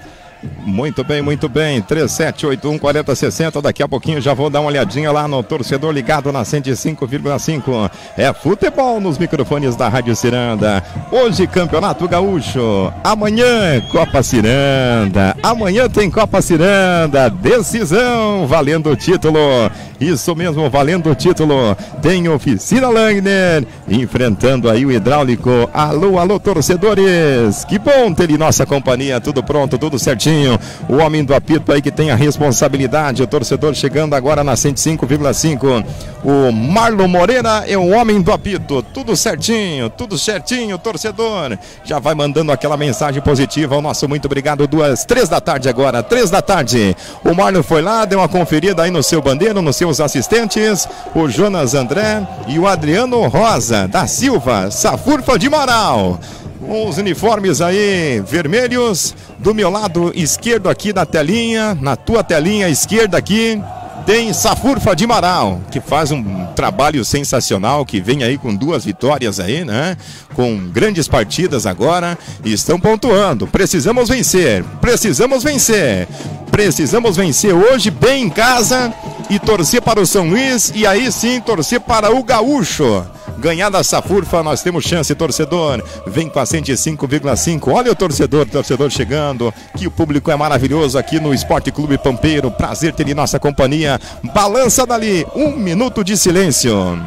Muito bem, muito bem. três sete oito um, quatro zero seis zero. Daqui a pouquinho já vou dar uma olhadinha lá no torcedor ligado na cento e cinco vírgula cinco. É futebol nos microfones da Rádio Ciranda. Hoje, Campeonato Gaúcho. Amanhã, Copa Ciranda. Amanhã tem Copa Ciranda. Decisão, valendo o título. Isso mesmo, valendo o título. Tem Oficina Langner enfrentando aí o Hidráulico. Alô, alô, torcedores. Que bom ter em nossa companhia. Tudo pronto, tudo certinho. O homem do apito aí que tem a responsabilidade. O torcedor chegando agora na cento e cinco vírgula cinco. O Marlon Moreira é o homem do apito. Tudo certinho, tudo certinho, torcedor. Já vai mandando aquela mensagem positiva. O nosso muito obrigado. Duas, três da tarde agora, três da tarde. O Marlon foi lá, deu uma conferida aí no seu bandeiro, nos seus assistentes. O Jonas André e o Adriano Rosa da Silva, Safurfa de Moral. Os uniformes aí vermelhos. Do meu lado esquerdo aqui da telinha, na tua telinha esquerda aqui, tem Safurfa de Marau, que faz um trabalho sensacional, que vem aí com duas vitórias aí, né? Com grandes partidas agora, e estão pontuando. Precisamos vencer, precisamos vencer. Precisamos vencer hoje bem em casa e torcer para o São Luís, e aí sim torcer para o Gaúcho. Ganhar da Safurfa, nós temos chance, torcedor. Vem com a cento e cinco vírgula cinco. Olha o torcedor, torcedor chegando. Que o público é maravilhoso aqui no Esporte Clube Pampeiro. Prazer ter em nossa companhia. Balança dali, um minuto de silêncio.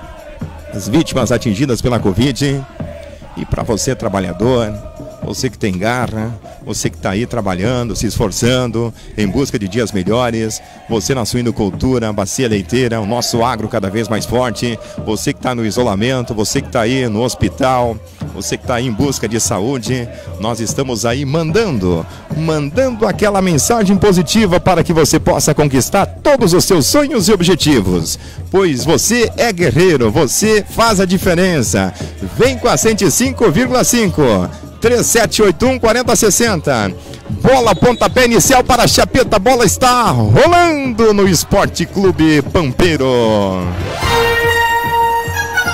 As vítimas atingidas pela Covid. E para você, trabalhador, você que tem garra, você que está aí trabalhando, se esforçando, em busca de dias melhores, você na suinocultura, bacia leiteira, o nosso agro cada vez mais forte, você que está no isolamento, você que está aí no hospital, você que está aí em busca de saúde, nós estamos aí mandando, mandando aquela mensagem positiva para que você possa conquistar todos os seus sonhos e objetivos, pois você é guerreiro, você faz a diferença. Vem com a cento e cinco vírgula cinco. três sete oito um, quatro zero seis zero. Bola, pontapé inicial para a Chapeta. A bola está rolando no Esporte Clube Pampeiro.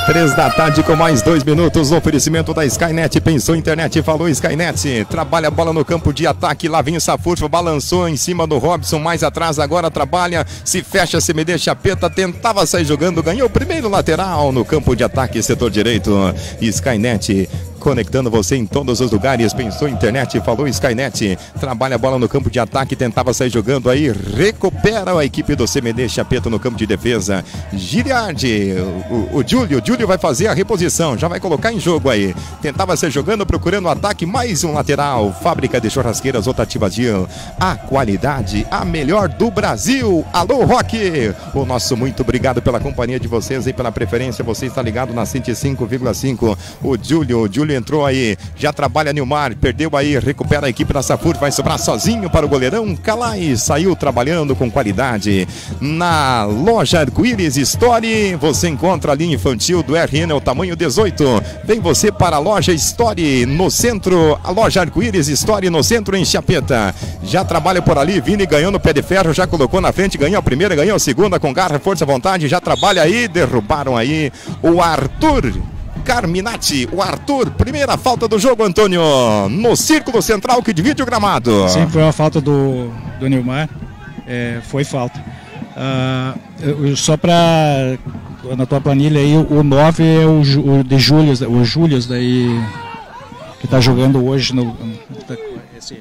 Três da tarde com mais dois minutos. Oferecimento da Skynet. Pensou internet, falou Skynet. Trabalha a bola no campo de ataque. Lá vem o Safurfa, balançou em cima do Robson. Mais atrás agora trabalha. Se fecha, se me deixa Chapeta. Tentava sair jogando. Ganhou o primeiro lateral no campo de ataque, setor direito. Skynet. Conectando você em todos os lugares. Pensou internet, falou Skynet. Trabalha a bola no campo de ataque, tentava sair jogando aí. Recupera a equipe do C M D Chapeta no campo de defesa. Giliardi, o, o Júlio, o Júlio vai fazer a reposição, já vai colocar em jogo aí. Tentava sair jogando, procurando o ataque, mais um lateral. Fábrica de churrasqueiras Rotativa Gil. A qualidade, a melhor do Brasil. Alô, Rock! O nosso muito obrigado pela companhia de vocês e pela preferência. Você está ligado na cento e cinco vírgula cinco. O Júlio, o Júlio entrou aí, já trabalha Nilmar, perdeu aí, recupera a equipe da Safur, vai sobrar sozinho para o goleirão Calai, saiu trabalhando com qualidade. Na loja Arco-Íris Story, você encontra a linha infantil do R N, o tamanho dezoito. Vem você para a loja Story no centro, a loja Arco-Íris Story no centro em Chapeta. Já trabalha por ali, Vini ganhou no pé de ferro, já colocou na frente, ganhou a primeira, ganhou a segunda com garra, força, vontade, já trabalha aí, derrubaram aí o Arthur Carminati, o Arthur, primeira falta do jogo, Antônio, no círculo central que divide o gramado. Sim, foi uma falta do, do Nilmar, é, foi falta. Uh, eu, só para na tua planilha aí, o nove é o, o de Júlio, o Júlio daí, que está jogando hoje no... Esse,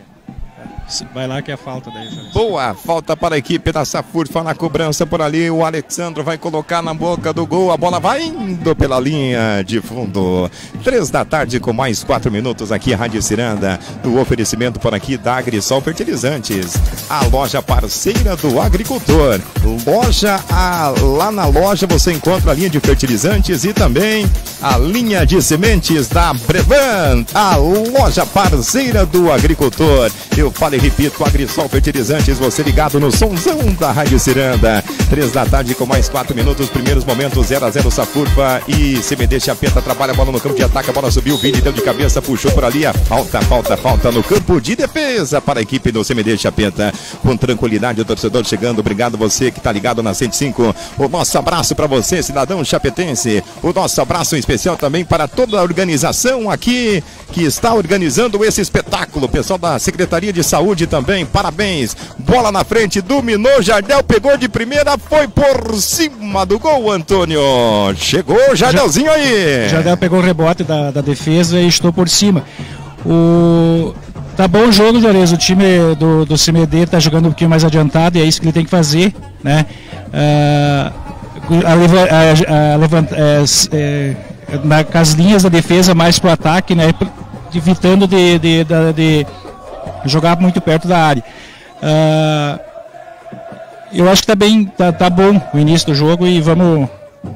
vai lá que é a falta daí. Boa, falta para a equipe da Safurfa na cobrança por ali. O Alexandro vai colocar na boca do gol. A bola vai indo pela linha de fundo. Três da tarde com mais quatro minutos aqui, Rádio Ciranda. O oferecimento por aqui da Agrisol Fertilizantes. A loja parceira do agricultor. Loja, a, lá na loja você encontra a linha de fertilizantes e também a linha de sementes da Brevan. A loja parceira do agricultor. Eu falei, repito, Agrisol Fertilizantes, você ligado no somzão da Rádio Ciranda. Três da tarde com mais quatro minutos, primeiros momentos, zero a zero Safurfa e C M D Chapeta trabalha a bola no campo de ataque, a bola subiu, Vini deu de cabeça, puxou por ali, a falta, falta, falta no campo de defesa para a equipe do C M D Chapeta. Com tranquilidade, o torcedor chegando, obrigado você que está ligado na cento e cinco. O nosso abraço para você, cidadão chapetense. O nosso abraço especial também para toda a organização aqui que está organizando esse espetáculo. Pessoal da Secretaria de Saúde também, parabéns. Bola na frente, dominou, Jardel pegou de primeira, foi por cima do gol, Antônio. Chegou o Jardelzinho aí. Jardel pegou o rebote da, da defesa e estou por cima. O... Tá bom o jogo, Juarez. O time do, do C M D tá jogando um pouquinho mais adiantado e é isso que ele tem que fazer, né? Uh, a leva, a, a levanta, é, é, na, com as linhas da defesa mais pro ataque, né? Evitando de, de, de, de jogar muito perto da área. Uh, eu acho que tá bem, tá, tá bom o início do jogo e vamos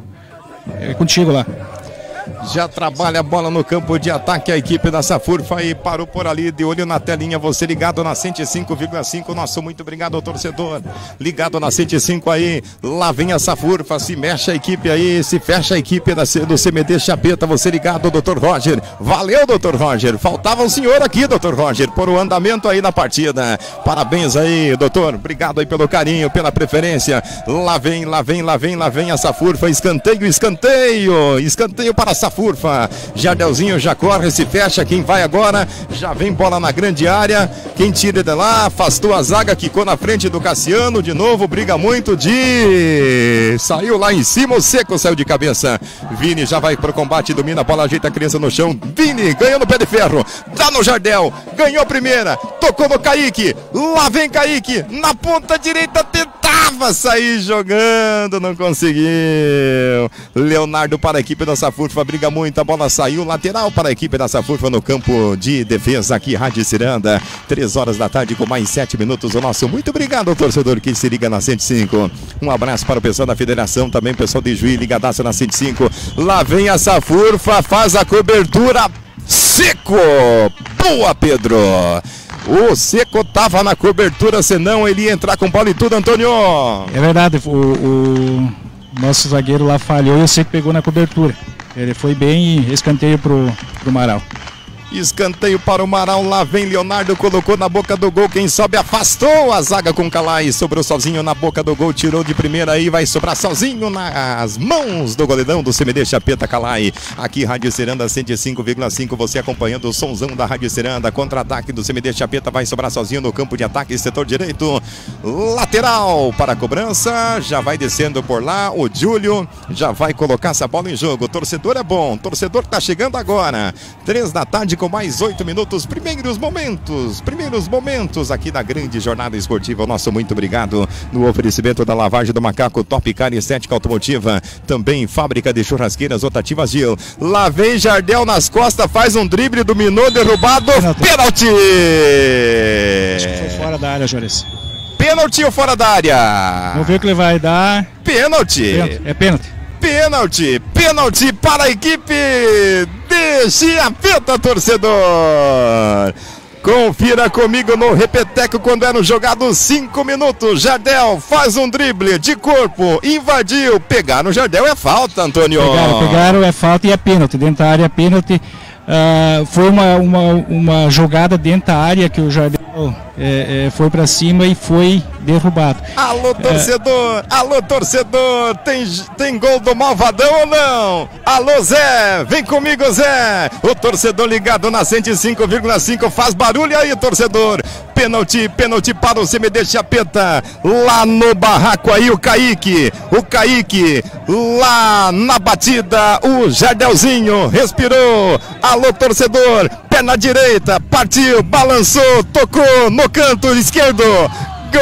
é contigo lá. Já trabalha a bola no campo de ataque a equipe da Safurfa e parou por ali, de olho na telinha, você ligado na cento e cinco vírgula cinco, nosso muito obrigado ao torcedor, ligado na cento e cinco aí, lá vem a Safurfa, se mexe a equipe aí, se fecha a equipe da, do C M D Chapeta, você ligado, doutor Roger, valeu doutor Roger, faltava um senhor aqui, doutor Roger, por o andamento aí na partida, parabéns aí, doutor, obrigado aí pelo carinho, pela preferência, lá vem, lá vem, lá vem, lá vem a Safurfa, escanteio, escanteio, escanteio para a Safurfa. Jardelzinho já corre, se fecha, quem vai agora, já vem bola na grande área, quem tira de lá, afastou a zaga, quicou na frente do Cassiano, de novo, briga muito de... Saiu lá em cima, o Seco saiu de cabeça, Vini já vai pro combate, domina a bola, ajeita a criança no chão, Vini ganhou no pé de ferro, dá no Jardel, ganhou a primeira, tocou no Kaique, lá vem Kaique, na ponta direita, tentava sair jogando, não conseguiu, Leonardo para a equipe da Safurfa, briga muito, a bola saiu, lateral para a equipe da Safurfa no campo de defesa aqui, Rádio Ciranda, três horas da tarde com mais sete minutos, o nosso muito obrigado ao torcedor que se liga na cento e cinco, um abraço para o pessoal da federação, também pessoal de Juiz, ligadaço na cento e cinco, lá vem a Safurfa, faz a cobertura, Seco, boa Pedro, o Seco tava na cobertura, senão ele ia entrar com bola e tudo, Antônio. É verdade, o, o nosso zagueiro lá falhou e o Seco pegou na cobertura. Ele foi bem, escanteio pro, pro Amaral. Escanteio para o Marão, lá vem Leonardo, colocou na boca do gol, quem sobe afastou a zaga com Calai, sobrou sozinho na boca do gol, tirou de primeira aí, vai sobrar sozinho nas mãos do goleirão do C M D Chapeta, Calai. Aqui Rádio Ciranda cento e cinco vírgula cinco, você acompanhando o sonzão da Rádio Ciranda, contra-ataque do C M D Chapeta, vai sobrar sozinho no campo de ataque, setor direito, lateral para a cobrança, já vai descendo por lá, o Júlio já vai colocar essa bola em jogo, o torcedor é bom, o torcedor tá chegando agora, três da tarde com mais oito minutos, primeiros momentos, primeiros momentos aqui na grande jornada esportiva. Nosso muito obrigado no oferecimento da lavagem do macaco, Top Car e Estética Automotiva, também fábrica de churrasqueiras Rotativa Gil. Lá vem Jardel nas costas, faz um drible, dominou, derrubado, pênalti! Acho que foi fora da área, Juarez. Pênalti ou fora da área? Vamos ver o que ele vai dar. Pênalti! É pênalti. Pênalti, pênalti para a equipe de Chapeta, torcedor. Confira comigo no repeteco quando eram jogados cinco minutos. Jardel faz um drible de corpo, invadiu, pegar no Jardel é falta, Antônio. Pegaram, pegaram, é falta e é pênalti, dentro da área é pênalti. Uh, foi uma, uma, uma jogada dentro da área que o Jardel é, é, foi para cima e foi derrubado. Alô torcedor, é... alô torcedor, tem, tem gol do Malvadão ou não? Alô Zé, vem comigo Zé, o torcedor ligado na cento e cinco vírgula cinco, faz barulho aí torcedor, pênalti, pênalti para o C M D Chapeta, lá no barraco aí o Kaique, o Kaique, lá na batida, o Jardelzinho, respirou, alô torcedor, pé na direita, partiu, balançou, tocou no canto esquerdo, gol!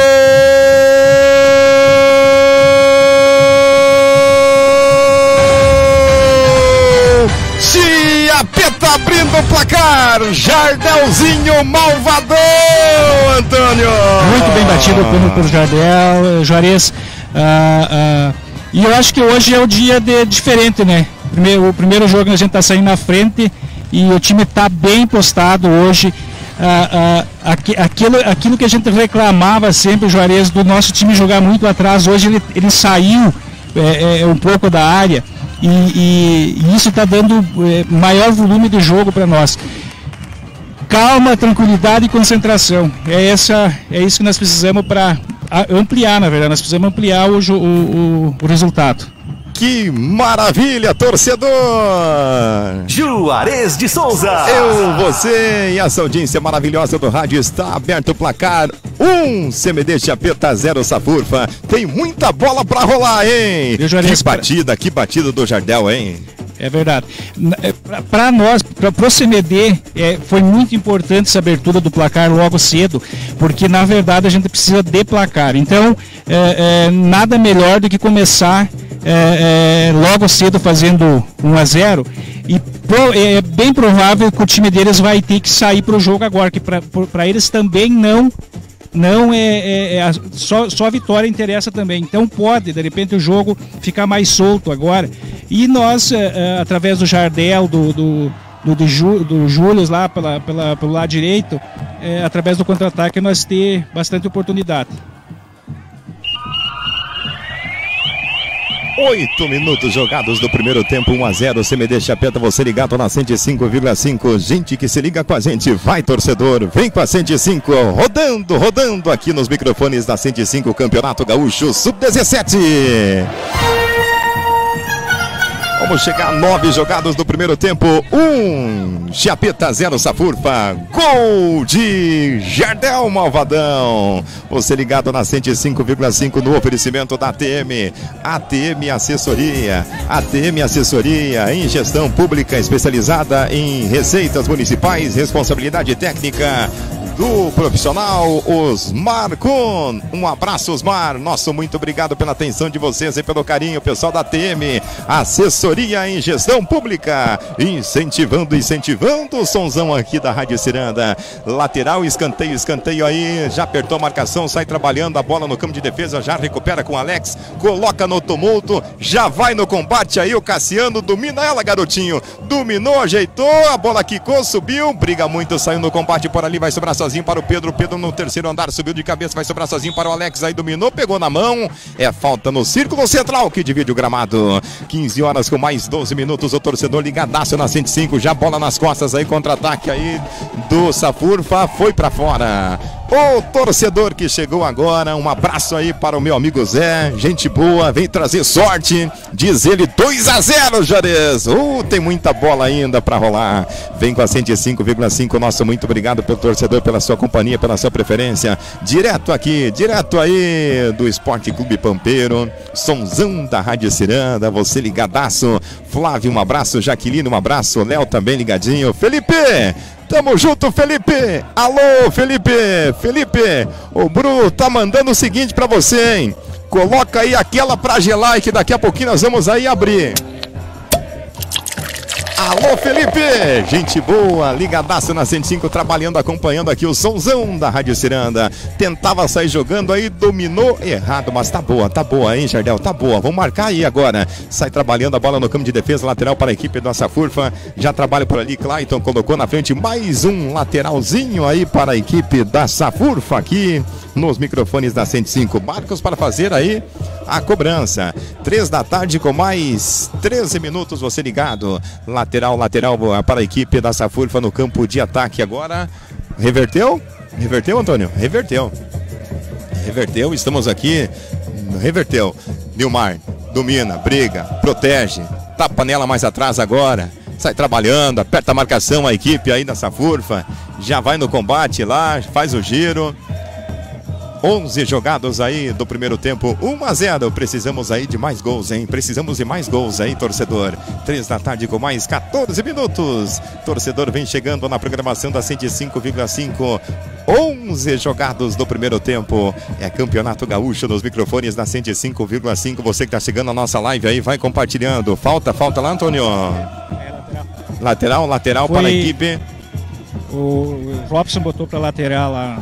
Chapeta abrindo o placar, Jardelzinho malvadão, Antônio! Muito bem batido pelo, pelo Jardel, Juarez, uh, uh, e eu acho que hoje é o dia de, diferente, né? Primeiro, o primeiro jogo a gente está saindo na frente e o time está bem postado hoje. Ah, ah, aqu aquilo, aquilo que a gente reclamava sempre, Juarez, do nosso time jogar muito atrás, hoje ele, ele saiu é, é, um pouco da área e, e, e isso está dando é, maior volume de jogo para nós. Calma, tranquilidade e concentração. É, essa, é isso que nós precisamos para ampliar, na verdade, nós precisamos ampliar o, o, o, o resultado. Que maravilha, torcedor! Juarez de Souza! Eu, você e essa audiência maravilhosa do rádio, está aberto o placar. Um C M D Chapeta, zero Safurfa. Tem muita bola pra rolar, hein? Que batida, que batida do Jardel, hein? É verdade. Para nós, para o C M D, é, foi muito importante essa abertura do placar logo cedo, porque na verdade a gente precisa de placar. Então, é, é, nada melhor do que começar é, é, logo cedo fazendo um a zero. E pro, é bem provável que o time deles vai ter que sair para o jogo agora, que para eles também não. Não é, é, é só, só a vitória interessa também. Então pode, de repente, o jogo ficar mais solto agora. E nós, é, é, através do Jardel, do, do, do, do, Jú, do Júlio lá pela, pela, pelo lado direito, é, através do contra-ataque, nós ter bastante oportunidade. Oito minutos jogados do primeiro tempo, um a zero, C M D Chapeta, você ligado na cento e cinco vírgula cinco, gente que se liga com a gente, vai torcedor, vem com a cento e cinco, rodando, rodando aqui nos microfones da cento e cinco, Campeonato Gaúcho sub dezessete. Vamos chegar a nove jogados do primeiro tempo. Um, Chapeta, zero Safurfa. Gol de Jardel Malvadão. Você ligado na cento e cinco vírgula cinco no oferecimento da A T M. A T M Assessoria. A T M Assessoria em gestão pública especializada em receitas municipais, responsabilidade técnica do profissional Osmar Kuhn. Um abraço, Osmar. Nosso muito obrigado pela atenção de vocês e pelo carinho, pessoal da T M, assessoria em gestão pública, incentivando, incentivando o sonzão aqui da Rádio Ciranda. Lateral, escanteio, escanteio aí, já apertou a marcação, sai trabalhando a bola no campo de defesa, já recupera com o Alex, coloca no tumulto, já vai no combate aí o Cassiano, domina ela, garotinho, dominou, ajeitou, a bola quicou, subiu, briga muito, saiu no combate por ali, vai sobrar só sozinho para o Pedro. Pedro no terceiro andar, subiu de cabeça, vai sobrar sozinho para o Alex, aí dominou, pegou na mão. É falta no círculo central que divide o gramado. quinze horas com mais doze minutos, o torcedor ligadaço na cento e cinco, já bola nas costas aí, contra-ataque aí do Safurfa, foi para fora. O torcedor que chegou agora, um abraço aí para o meu amigo Zé, gente boa, vem trazer sorte, diz ele, dois a zero, Juarez. Uh, tem muita bola ainda para rolar. Vem com a cento e cinco vírgula cinco, nosso muito obrigado pelo torcedor, pela sua companhia, pela sua preferência. Direto aqui, direto aí do Esporte Clube Pampeiro, sonzão da Rádio Ciranda, você ligadaço. Flávio, um abraço, Jaqueline, um abraço, Léo também ligadinho. Felipe! Tamo junto, Felipe! Alô, Felipe! Felipe, o Bru tá mandando o seguinte pra você, hein? Coloca aí aquela pra gelar que daqui a pouquinho nós vamos aí abrir. Alô, Felipe! Gente boa, ligadaço na cento e cinco, trabalhando, acompanhando aqui o sonzão da Rádio Ciranda. Tentava sair jogando aí, dominou errado, mas tá boa, tá boa, hein, Jardel? Tá boa, vamos marcar aí agora. Sai trabalhando a bola no campo de defesa, lateral para a equipe da Safurfa. Já trabalha por ali, Clayton colocou na frente mais um lateralzinho aí para a equipe da Safurfa aqui nos microfones da cento e cinco. Marcos para fazer aí a cobrança. Três da tarde com mais treze minutos, você ligado. Lateral, lateral para a equipe da Safurfa no campo de ataque agora. Reverteu? Reverteu, Antônio? Reverteu. Reverteu, estamos aqui. Reverteu. Nilmar, domina, briga, protege. Tá a panela mais atrás agora. Sai trabalhando, aperta a marcação a equipe aí da Safurfa. Já vai no combate lá, faz o giro. onze jogados aí do primeiro tempo, um a zero. Precisamos aí de mais gols, hein? Precisamos de mais gols aí, torcedor. três da tarde com mais quatorze minutos. Torcedor vem chegando na programação da cento e cinco vírgula cinco. onze jogados do primeiro tempo. É Campeonato Gaúcho nos microfones da cento e cinco vírgula cinco. Você que tá chegando na nossa live aí, vai compartilhando. Falta, falta lá, Antônio. Lateral, lateral Foi... para a equipe. O Robson botou para lateral lá.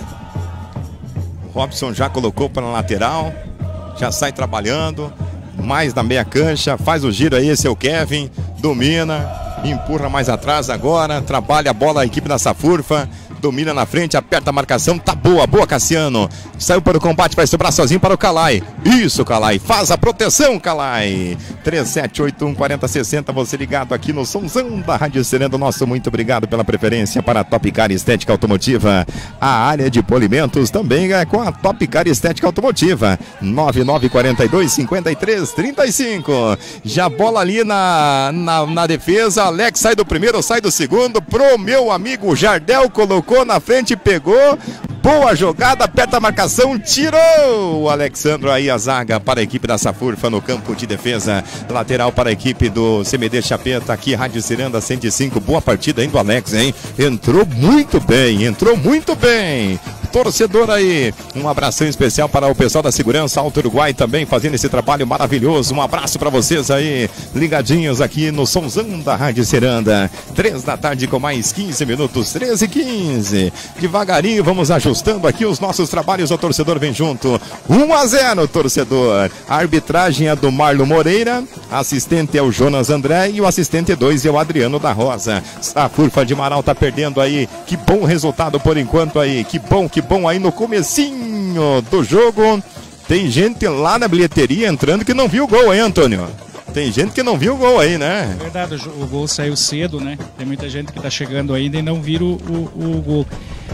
Robson já colocou para a lateral, já sai trabalhando, mais na meia cancha, faz o giro aí, esse é o Kevin, domina, empurra mais atrás agora, trabalha a bola a equipe da Safurfa, domina na frente, aperta a marcação, tá boa, boa Cassiano, saiu para o combate, vai sobrar sozinho para o Calai, isso Calai, faz a proteção Calai, três sete oito um, quatro zero seis zero, você ligado aqui no sonzão da Rádio Ciranda, nosso muito obrigado pela preferência para a Top Car Estética Automotiva, a área de polimentos também é com a Top Car Estética Automotiva, nove nove quatro dois, cinco três três cinco, já bola ali na, na, na defesa, Alex sai do primeiro, sai do segundo, pro meu amigo Jardel, colocou na frente, pegou, boa jogada, aperta a marcação, tirou o Alexandro aí a zaga para a equipe da Safurfa no campo de defesa, lateral para a equipe do C M D Chapeta, aqui Rádio Ciranda cento e cinco, boa partida aí do Alex, hein? Entrou muito bem, entrou muito bem. Torcedor aí, um abração especial para o pessoal da Segurança Alto Uruguai também fazendo esse trabalho maravilhoso, um abraço para vocês aí, ligadinhos aqui no sonzão da Rádio Ciranda, três da tarde com mais quinze minutos, treze e quinze, devagarinho vamos ajustando aqui os nossos trabalhos, o torcedor vem junto, um a zero torcedor, a arbitragem é do Marlon Moreira, assistente é o Jonas André e o assistente dois é o Adriano da Rosa. A Furfa de Marau tá perdendo aí, que bom resultado por enquanto aí, que bom, que bom aí no comecinho do jogo. Tem gente lá na bilheteria entrando que não viu o gol, hein, Antônio? Tem gente que não viu o gol aí, né? É verdade, o gol saiu cedo, né? Tem muita gente que tá chegando ainda e não viram o, o, o gol.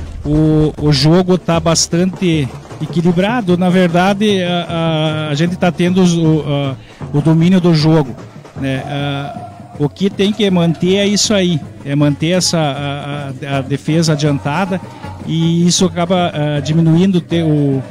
O, o jogo tá bastante equilibrado, na verdade a, a, a gente tá tendo o, a, o domínio do jogo, né? A, o que tem que manter é isso aí, é manter essa, a, a, a defesa adiantada, e isso acaba uh, diminuindo o,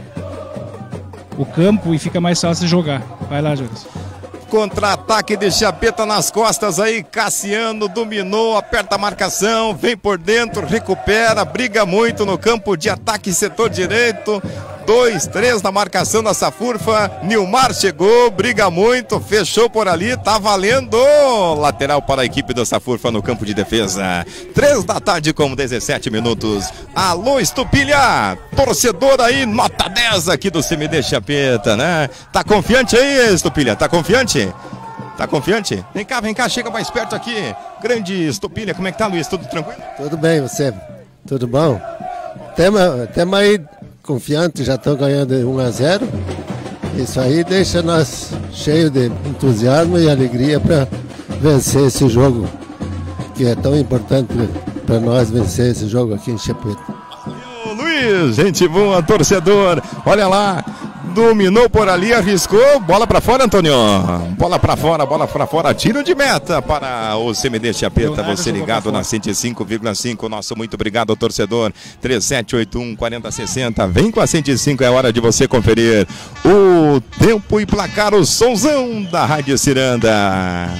o campo e fica mais fácil de jogar. Vai lá, Júlio. Contra-ataque de Chapeta nas costas aí, Cassiano dominou, aperta a marcação, vem por dentro, recupera, briga muito no campo de ataque, setor direito, dois, três na marcação da Safurfa, Nilmar chegou, briga muito, fechou por ali, tá valendo, lateral para a equipe da Safurfa no campo de defesa, três da tarde com dezessete minutos, alô Estupilha, torcedor aí, nota dez aqui do C M D Chapeta, né? Tá confiante aí, Estupilha, tá confiante? Tá confiante? Vem cá, vem cá, chega mais perto aqui. Grande Estupilha, como é que tá, Luiz? Tudo tranquilo? Tudo bem, você? Tudo bom? estamos aí confiantes, já estão ganhando um a zero. Isso aí deixa nós cheios de entusiasmo e alegria para vencer esse jogo, que é tão importante para nós vencer esse jogo aqui em Chapeta. Luiz, gente boa, torcedor, olha lá, dominou por ali, arriscou, bola para fora, Antônio, bola para fora, bola para fora, tiro de meta para o C M D Chapeta, você ligado na cento e cinco vírgula cinco, nosso muito obrigado, torcedor, três sete oito um, quatro zero seis zero, vem com a cento e cinco, é hora de você conferir o tempo e placar, o sonzão da Rádio Ciranda.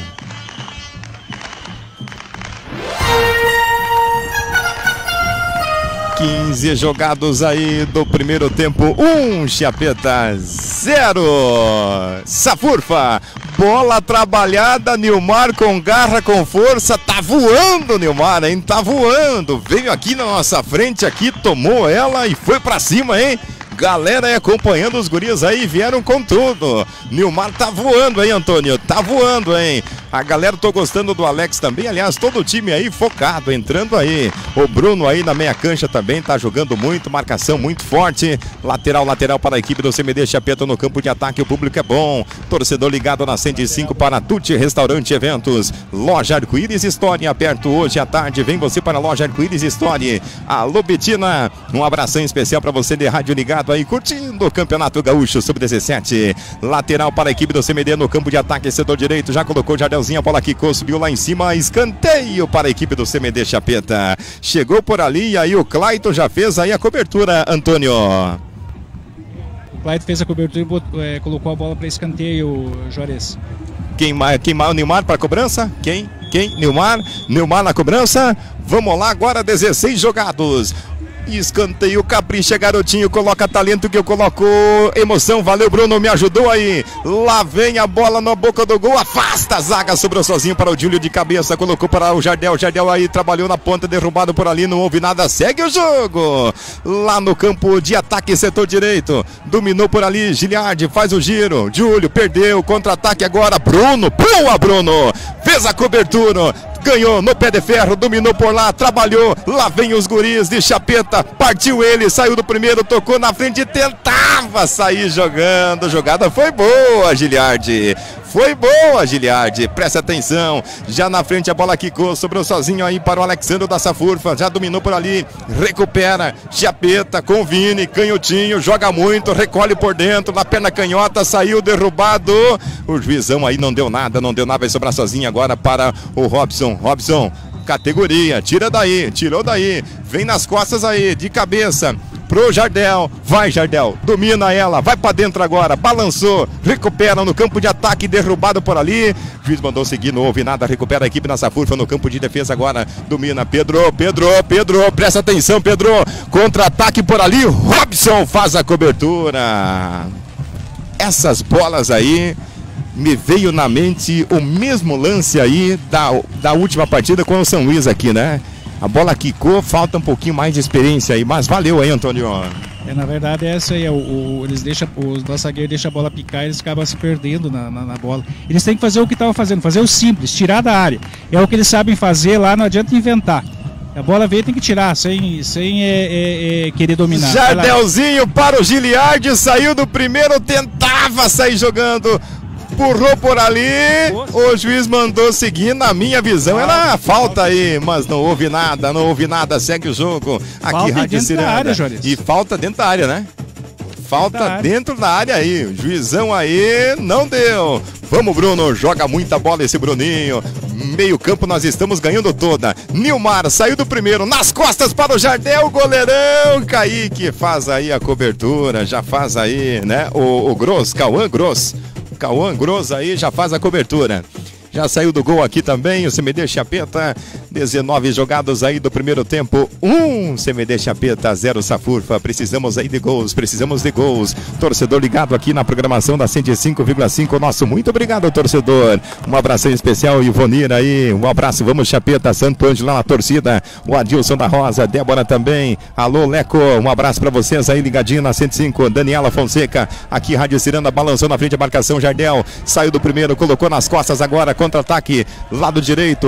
quinze jogados aí do primeiro tempo, um Chapeta, zero Safurfa. Bola trabalhada, Nilmar com garra, com força, tá voando Nilmar, hein, tá voando, veio aqui na nossa frente, aqui, tomou ela e foi pra cima, hein. Galera aí acompanhando os guris aí, vieram com tudo. Nilmar tá voando, hein, Antônio? Tá voando, hein? A galera, tô gostando do Alex também. Aliás, todo o time aí focado, entrando aí. O Bruno aí na meia cancha também tá jogando muito, marcação muito forte. Lateral, lateral para a equipe do C M D Chapeta no campo de ataque. O público é bom. Torcedor ligado na cento e cinco para Tuti Restaurante Eventos. Loja Arco-Íris Store, aberto hoje à tarde. Vem você para a Loja Arco-Íris Store. Alô, Betina. Um abração especial para você de rádio ligado aí, curtindo o Campeonato Gaúcho sub dezessete. Lateral para a equipe do C M D no campo de ataque, setor direito, já colocou o Jardelzinho, a bola quicou, subiu lá em cima, escanteio para a equipe do C M D Chapeta. Chegou por ali e aí o Clayton já fez aí a cobertura, Antônio. O Clayton fez a cobertura e botou, é, colocou a bola para escanteio, Juarez. Quem mais? Quem mais? O Nilmar para a cobrança? Quem? Quem? Nilmar? Nilmar na cobrança? Vamos lá agora, dezesseis jogados. Escanteio, capricha, garotinho, coloca talento que eu coloco emoção, valeu Bruno, me ajudou aí, lá vem a bola na boca do gol, afasta a zaga, sobrou sozinho para o Júlio de cabeça, colocou para o Jardel, Jardel aí trabalhou na ponta, derrubado por ali, não houve nada, segue o jogo, lá no campo de ataque, setor direito, dominou por ali, Giliardi faz o giro, Júlio perdeu, contra-ataque agora, Bruno, boa Bruno, fez a cobertura, ganhou no pé de ferro, dominou por lá, trabalhou, lá vem os guris de Chapeta, partiu ele, saiu do primeiro, tocou na frente, tentava sair jogando, jogada foi boa, Giliardi, foi boa, Giliardi, presta atenção, já na frente a bola quicou, sobrou sozinho aí para o Alexandre da Safurfa, já dominou por ali, recupera, Chapeta com Vini, canhotinho, joga muito, recolhe por dentro, na perna canhota, saiu derrubado, o juizão aí não deu nada, não deu nada, vai sobrar sozinho agora para o Robson, Robson, categoria, tira daí, tirou daí, vem nas costas aí, de cabeça, pro Jardel, vai Jardel, domina ela, vai pra dentro agora, balançou, recupera no campo de ataque, derrubado por ali, juiz mandou seguir, não houve nada, recupera a equipe na Safurfa no campo de defesa agora, domina, Pedro, Pedro, Pedro, presta atenção Pedro, contra-ataque por ali, Robson faz a cobertura, essas bolas aí, me veio na mente o mesmo lance aí da, da última partida com o São Luís aqui, né? A bola quicou, falta um pouquinho mais de experiência aí, mas valeu aí, Antônio. É, na verdade, essa aí, é o, o, eles deixam, o nosso zagueiro deixa a bola picar e eles acabam se perdendo na, na, na bola. Eles têm que fazer o que estavam fazendo, fazer o simples, tirar da área. É o que eles sabem fazer lá, não adianta inventar. A bola veio, tem que tirar, sem, sem é, é, é, querer dominar. Jardelzinho para o Giliardi, saiu do primeiro, tentava sair jogando. Empurrou por ali, o juiz mandou seguir, na minha visão era falta aí, mas não houve nada, não houve nada, segue o jogo, aqui Rádio Ciranda, e falta dentro da área, né? Falta dentro da área aí, o juizão aí não deu, vamos Bruno, joga muita bola esse Bruninho, meio campo nós estamos ganhando toda, Nilmar saiu do primeiro, nas costas para o Jardel, goleirão, Kaique faz aí a cobertura, já faz aí, né, o, o Gross, Cauã Gross, Cauã Gross aí já faz a cobertura. Já saiu do gol aqui também o C M D Chapeta, dezenove jogados aí do primeiro tempo, um C M D Chapeta, zero Safurfa, precisamos aí de gols, precisamos de gols, torcedor ligado aqui na programação da cento e cinco vírgula cinco, nosso muito obrigado torcedor, um abração especial Ivonir aí, um abraço, vamos Chapeta, Santo Ângelo lá na torcida, o Adilson da Rosa, Débora também, alô Leco, um abraço pra vocês aí ligadinho na cento e cinco, Daniela Fonseca, aqui Rádio Ciranda, balançou na frente a marcação, Jardel, saiu do primeiro, colocou nas costas agora, contra-ataque, lado direito,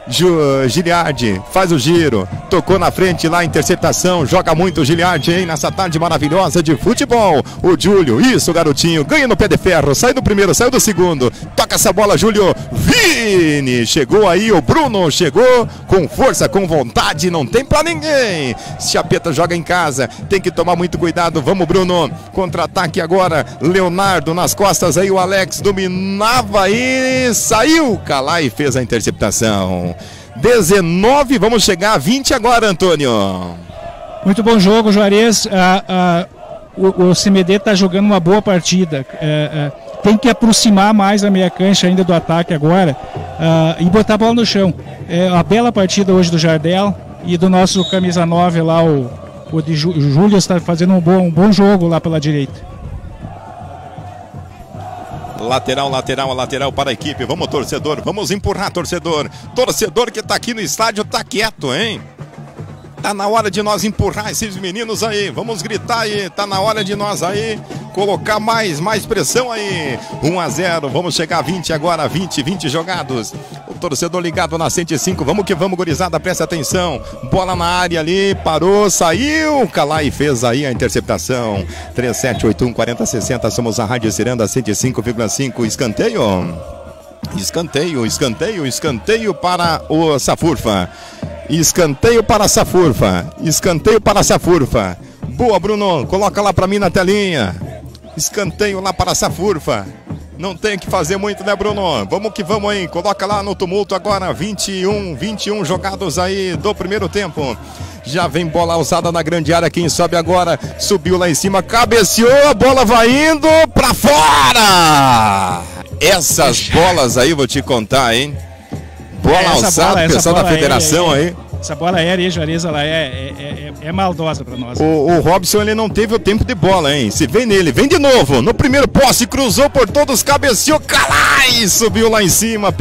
Giliardi faz o giro, tocou na frente lá, interceptação, joga muito o Giliardi, hein, nessa tarde maravilhosa de futebol. O Júlio, isso garotinho, ganha no pé de ferro, sai do primeiro, saiu do segundo, toca essa bola, Júlio, Vini, chegou aí o Bruno, chegou com força, com vontade, não tem pra ninguém. Chapeta joga em casa, tem que tomar muito cuidado, vamos Bruno, contra-ataque agora, Leonardo nas costas aí, o Alex dominava e saiu, Calai fez a interceptação. dezenove, vamos chegar a vinte agora, Antônio. Muito bom jogo, Juarez. Ah, ah, o, o C M D está jogando uma boa partida. É, é, tem que aproximar mais a meia cancha ainda do ataque agora ah, e botar a bola no chão. É uma bela partida hoje do Jardel e do nosso camisa nove lá, o, o de Jú, o Júlio está fazendo um bom, um bom jogo lá pela direita. Lateral, lateral, lateral para a equipe. Vamos, torcedor, vamos empurrar, torcedor. Torcedor que tá aqui no estádio tá quieto, hein? Tá na hora de nós empurrar esses meninos aí. Vamos gritar aí. Tá na hora de nós aí colocar mais, mais pressão aí. um a zero. Vamos chegar a vinte agora. vinte, vinte jogados. O torcedor ligado na cento e cinco. Vamos que vamos, gurizada. Presta atenção. Bola na área ali. Parou, saiu. Calai fez aí a interceptação. três sete oito um, quatro zero seis zero. Somos a Rádio Ciranda cento e cinco vírgula cinco. Escanteio. Escanteio, escanteio, escanteio para o Safurfa. Escanteio para a Safurfa. Escanteio para a Safurfa. Boa, Bruno. Coloca lá para mim na telinha. Escanteio lá para a Safurfa. Não tem que fazer muito, né, Bruno? Vamos que vamos aí. Coloca lá no tumulto agora. vinte e um, vinte e um jogados aí do primeiro tempo. Já vem bola alçada na grande área. Quem sobe agora? Subiu lá em cima. Cabeceou. A bola vai indo para fora. Essas bolas aí, vou te contar, hein? Bola é, alçada, o pessoal da federação é, é, aí. Essa bola aérea aí, Juarez, ela é, é, é, é maldosa para nós. O, o Robson, ele não teve o tempo de bola, hein? Se vem nele, vem de novo. No primeiro poste, cruzou por todos, cabeceou, Calai, subiu lá em cima,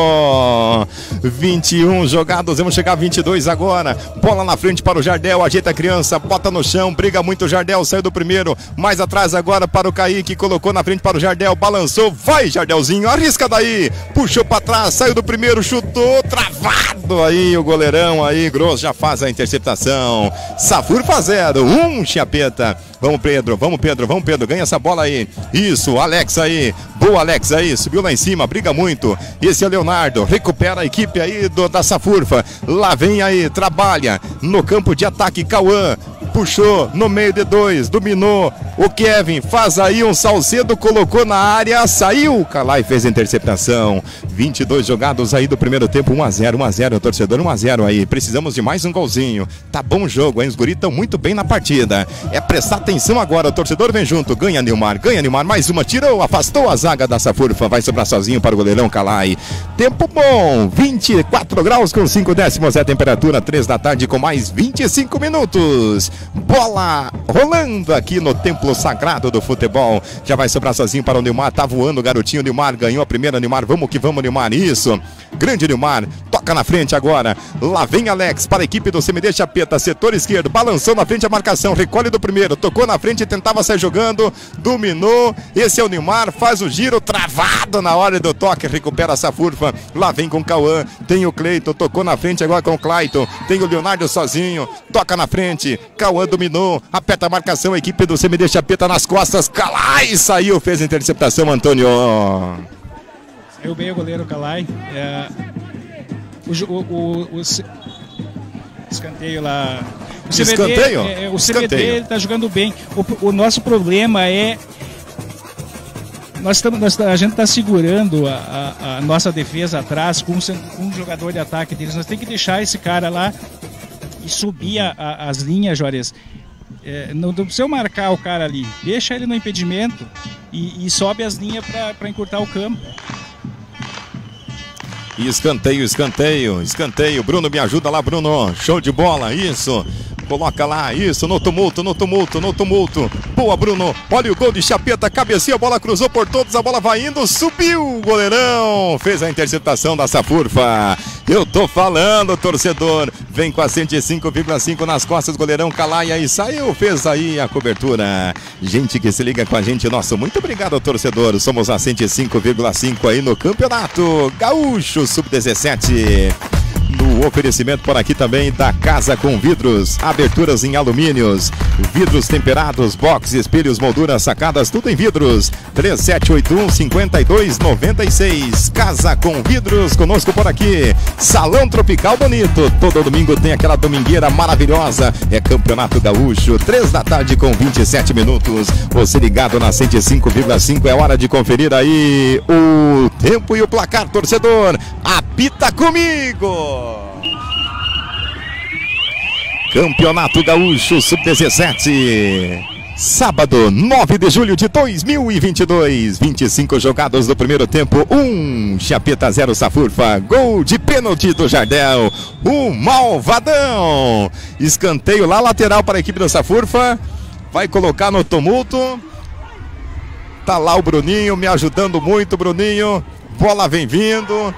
pegou. vinte e um jogados, vamos chegar a vinte e dois agora. Bola na frente para o Jardel, ajeita a criança, bota no chão, briga muito o Jardel, saiu do primeiro. Mais atrás agora para o Kaique, colocou na frente para o Jardel, balançou, vai Jardelzinho, arrisca daí. Puxou para trás, saiu do primeiro, chutou, travado aí o goleirão aí. Aí, Grosso já faz a interceptação. Safurfa zero, um Chapeta. Vamos, Pedro, vamos, Pedro, vamos, Pedro. Ganha essa bola aí. Isso, Alex aí. Boa, Alex aí. Subiu lá em cima, briga muito. Esse é o Leonardo. Recupera a equipe aí do, da Safurfa. Lá vem aí, trabalha no campo de ataque. Cauã. Puxou no meio de dois, dominou o Kevin, faz aí um Salcedo, colocou na área, saiu, Calai fez a interceptação. vinte e dois jogados aí do primeiro tempo, um a zero, um a zero, torcedor, um a zero aí. Precisamos de mais um golzinho. Tá bom o jogo, hein? Os guris estão muito bem na partida. É prestar atenção agora, o torcedor vem junto, ganha Nilmar, ganha Nilmar, mais uma, tirou, afastou a zaga da Safurfa, vai sobrar sozinho para o goleirão Calai. Tempo bom, vinte e quatro graus com cinco décimos, é a temperatura, três da tarde com mais vinte e cinco minutos. Bola rolando aqui no templo sagrado do futebol. Já vai sobrar sozinho para o Nilmar. Tá voando o garotinho Nilmar. Ganhou a primeira, Nilmar. Vamos que vamos, Nilmar. Isso. Grande Nilmar. Toca na frente agora. Lá vem Alex para a equipe do C M D Chapeta. Setor esquerdo. Balançou na frente a marcação. Recolhe do primeiro. Tocou na frente e tentava sair jogando. Dominou. Esse é o Nilmar. Faz o giro. Travado na hora do toque. Recupera a Safurfa. Lá vem com o Cauã. Tem o Cleiton. Tocou na frente agora com o Clayton. Tem o Leonardo sozinho. Toca na frente. Cauã dominou, aperta a marcação, a equipe do C M D Chapeta nas costas, Calai saiu, fez a interceptação, Antônio. Saiu bem o goleiro Calai. É, o, o, o, o escanteio lá. O C M D, escanteio? É, o C M D está jogando bem. O, o nosso problema é. Nós estamos, nós, a gente está segurando a, a, a nossa defesa atrás com um, com um jogador de ataque deles. Nós temos que deixar esse cara lá e subir a, a, as linhas, Juarez. É, não, não precisa marcar o cara ali, deixa ele no impedimento e, e sobe as linhas para encurtar o campo. E escanteio, escanteio, escanteio. Bruno, me ajuda lá, Bruno. Show de bola, isso. Coloca lá, isso, no tumulto, no tumulto, no tumulto. Boa, Bruno. Olha o gol de Chapeta, cabeceia, a bola cruzou por todos, a bola vai indo, subiu o goleirão. Fez a interceptação da Safurfa. Eu tô falando, torcedor. Vem com a cento e cinco vírgula cinco nas costas, goleirão Calai aí saiu, fez aí a cobertura. Gente que se liga com a gente, nosso muito obrigado, torcedor. Somos a cento e cinco vírgula cinco aí no Campeonato Gaúcho sub dezessete. No oferecimento por aqui também da Casa com Vidros, aberturas em alumínios, vidros temperados, box, espelhos, molduras, sacadas, tudo em vidros. três sete oito um, cinco dois nove seis. Casa com Vidros, conosco por aqui. Salão Tropical Bonito, todo domingo tem aquela domingueira maravilhosa. É Campeonato Gaúcho, três da tarde com vinte e sete minutos. Você ligado na cento e cinco vírgula cinco, é hora de conferir aí o tempo e o placar, torcedor. Apita comigo! Campeonato Gaúcho sub dezessete. Sábado, nove de julho de dois mil e vinte e dois. vinte e cinco jogados do primeiro tempo. um, Chapeta zero, Safurfa. Gol de pênalti do Jardel. O malvadão. Escanteio lá lateral para a equipe do Safurfa. Vai colocar no tumulto. Tá lá o Bruninho me ajudando muito, Bruninho. Bola vem vindo.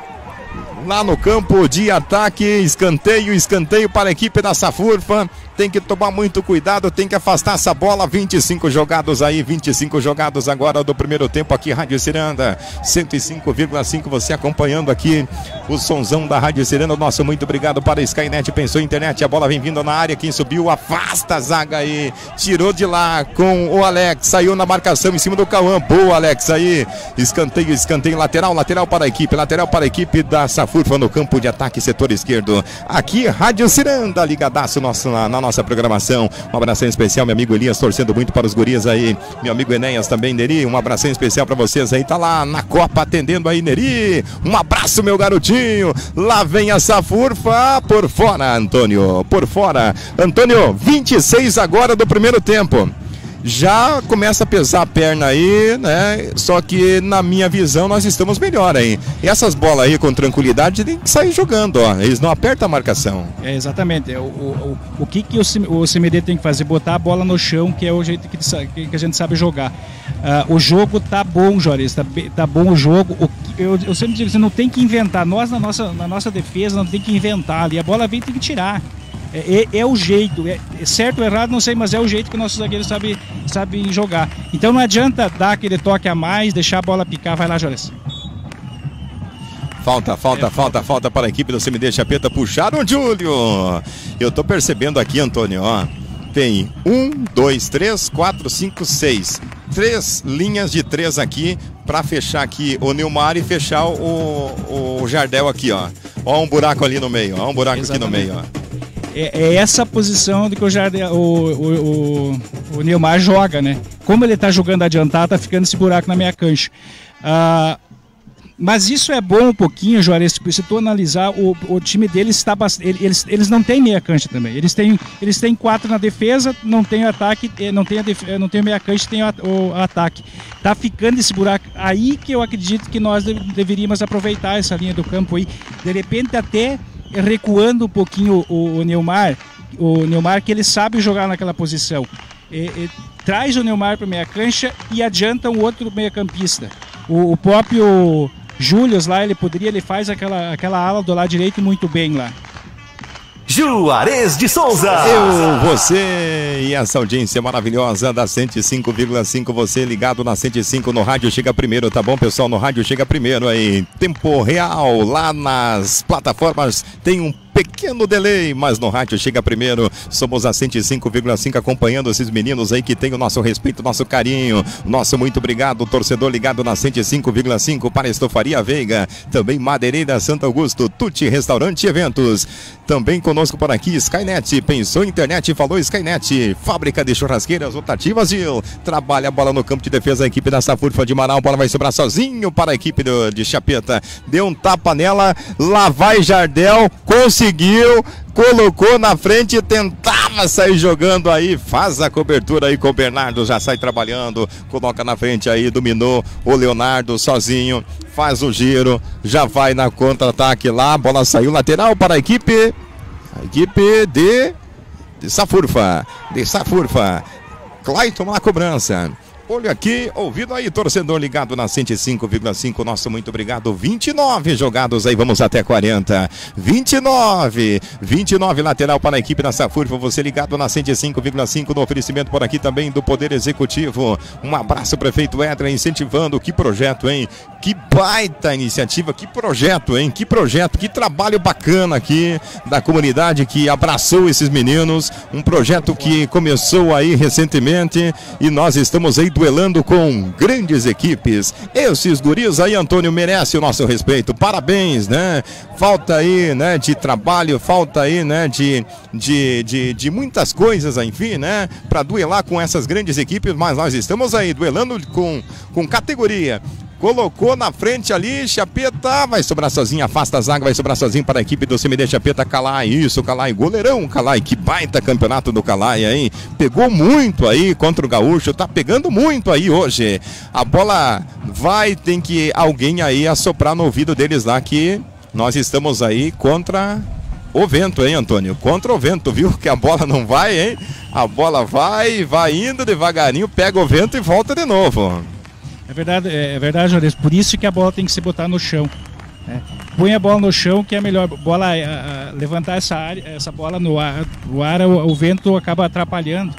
Lá no campo de ataque, escanteio, escanteio para a equipe da Safurfa. Tem que tomar muito cuidado, tem que afastar essa bola. vinte e cinco jogados aí, vinte e cinco jogados agora do primeiro tempo aqui, Rádio Ciranda cento e cinco vírgula cinco, você acompanhando aqui o sonzão da Rádio Ciranda. Nosso muito obrigado para a Skynet, pensou em internet, a bola vem vindo na área, quem subiu, afasta a zaga aí, tirou de lá com o Alex, saiu na marcação em cima do Cauã, boa Alex aí, escanteio, escanteio, lateral, lateral para a equipe, lateral para a equipe da Safurfa no campo de ataque, setor esquerdo, aqui Rádio Ciranda, ligadaço nosso, na, na nossa programação. Um abração especial, meu amigo Elias, torcendo muito para os guris aí. Meu amigo Enéas também, Neri. Um abração especial para vocês aí. Tá lá na Copa atendendo aí, Neri. Um abraço, meu garotinho. Lá vem a Safurfa por fora, Antônio. Por fora. Antônio, vinte e seis agora do primeiro tempo. Já começa a pesar a perna aí, né? Só que na minha visão nós estamos melhor aí. E essas bolas aí com tranquilidade tem que sair jogando, ó. Eles não apertam a marcação. É, exatamente. O, o, o, o que, que o C M D tem que fazer? Botar a bola no chão, que é o jeito que, que a gente sabe jogar. Uh, o jogo tá bom, Juarez. Tá, tá bom o jogo. O, eu, eu sempre digo, você não tem que inventar. Nós, na nossa, na nossa defesa, não tem que inventar ali. A bola vem, tem que tirar. É, é, é o jeito, é, é certo ou errado, não sei, mas é o jeito que nossos zagueiros sabem sabe jogar. Então não adianta dar aquele toque a mais, deixar a bola picar. Vai lá, Juarez. Falta, falta, é, falta, falta para a equipe do C M D Chapeta. Puxaram o Júlio. Eu tô percebendo aqui, Antônio, ó. Tem um, dois, três, quatro, cinco, seis. Três linhas de três aqui para fechar aqui o Nilmar e fechar o, o Jardel aqui, ó. Ó um buraco ali no meio, ó um buraco Exatamente. Aqui no meio, ó. É, é essa posição de que o, Jardel, o, o, o, o Nilmar joga, né? Como ele tá jogando adiantado, tá ficando esse buraco na minha cancha. Ah, mas isso é bom um pouquinho, Juarez, porque se tu analisar, o, o time deles está bastante. Eles, eles não têm meia cancha também. Eles têm, eles têm quatro na defesa, não tem ataque, não tem, a def, não tem meia cancha, tem o, o ataque. Tá ficando esse buraco aí que eu acredito que nós deveríamos aproveitar essa linha do campo aí. De repente até recuando um pouquinho o, o Nilmar, o Nilmar que ele sabe jogar naquela posição. E, e, traz o Nilmar para meia cancha e adianta um outro meia campista. O, o próprio Július lá, ele poderia, ele faz aquela, aquela ala do lado direito muito bem lá. Juarez de Souza. Eu, você e essa audiência maravilhosa da cento e cinco vírgula cinco, você ligado na cento e cinco no rádio chega primeiro, tá bom, pessoal? No rádio chega primeiro aí, tempo real, lá nas plataformas tem um pequeno delay, mas no rádio chega primeiro. Somos a cento e cinco vírgula cinco acompanhando esses meninos aí que tem o nosso respeito, nosso carinho. Nosso muito obrigado, torcedor ligado na cento e cinco vírgula cinco para Estofaria Veiga, também Madeireira Santo Augusto, Tuti Restaurante e Eventos. Também conosco por aqui Skynet, pensou em internet, falou Skynet, fábrica de churrasqueiras rotativas Gil. Trabalha a bola no campo de defesa, a equipe da Safurfa de Marau, a bola vai sobrar sozinho para a equipe do, de Chapeta. Deu um tapa nela, lá vai Jardel, conseguiu. Conseguiu, colocou na frente, tentava sair jogando aí, faz a cobertura aí com o Bernardo, já sai trabalhando, coloca na frente aí, dominou o Leonardo sozinho, faz o giro, já vai na contra-ataque lá, a bola saiu lateral para a equipe, a equipe de, de Safurfa, de Safurfa, Clayton na cobrança. olho aqui, ouvido aí, torcedor ligado na cento e cinco vírgula cinco, nosso muito obrigado. vinte e nove jogados aí, vamos até quarenta. vinte e nove, vinte e nove lateral para a equipe da Safurfa, você ligado na cento e cinco vírgula cinco, no oferecimento por aqui também do Poder Executivo. Um abraço, prefeito Edra, incentivando, que projeto, hein? Que baita iniciativa, que projeto, hein? Que projeto, que trabalho bacana aqui da comunidade que abraçou esses meninos. Um projeto que começou aí recentemente e nós estamos aí duelando com grandes equipes. Esses guris aí, Antônio, merece o nosso respeito. Parabéns, né? Falta aí, né, de trabalho, falta aí, né, de, de, de, de muitas coisas, enfim, né, para duelar com essas grandes equipes, mas nós estamos aí duelando com, com categoria. Colocou na frente ali, Chapeta, vai sobrar sozinho, afasta a zaga, vai sobrar sozinho para a equipe do C M D Chapeta. Calai, isso, Calai, goleirão, Calai, que baita campeonato do Calai aí, pegou muito aí contra o Gaúcho, tá pegando muito aí hoje. A bola vai, tem que alguém aí assoprar no ouvido deles lá que nós estamos aí contra o vento, hein, Antônio? Contra o vento, viu? Que a bola não vai, hein? A bola vai, vai indo devagarinho, pega o vento e volta de novo. É verdade, é verdade, Juarez. Por isso que a bola tem que se botar no chão. Né? Põe a bola no chão, que é melhor. Bola, a, a, levantar essa, área, essa bola no ar, no ar o, o vento acaba atrapalhando.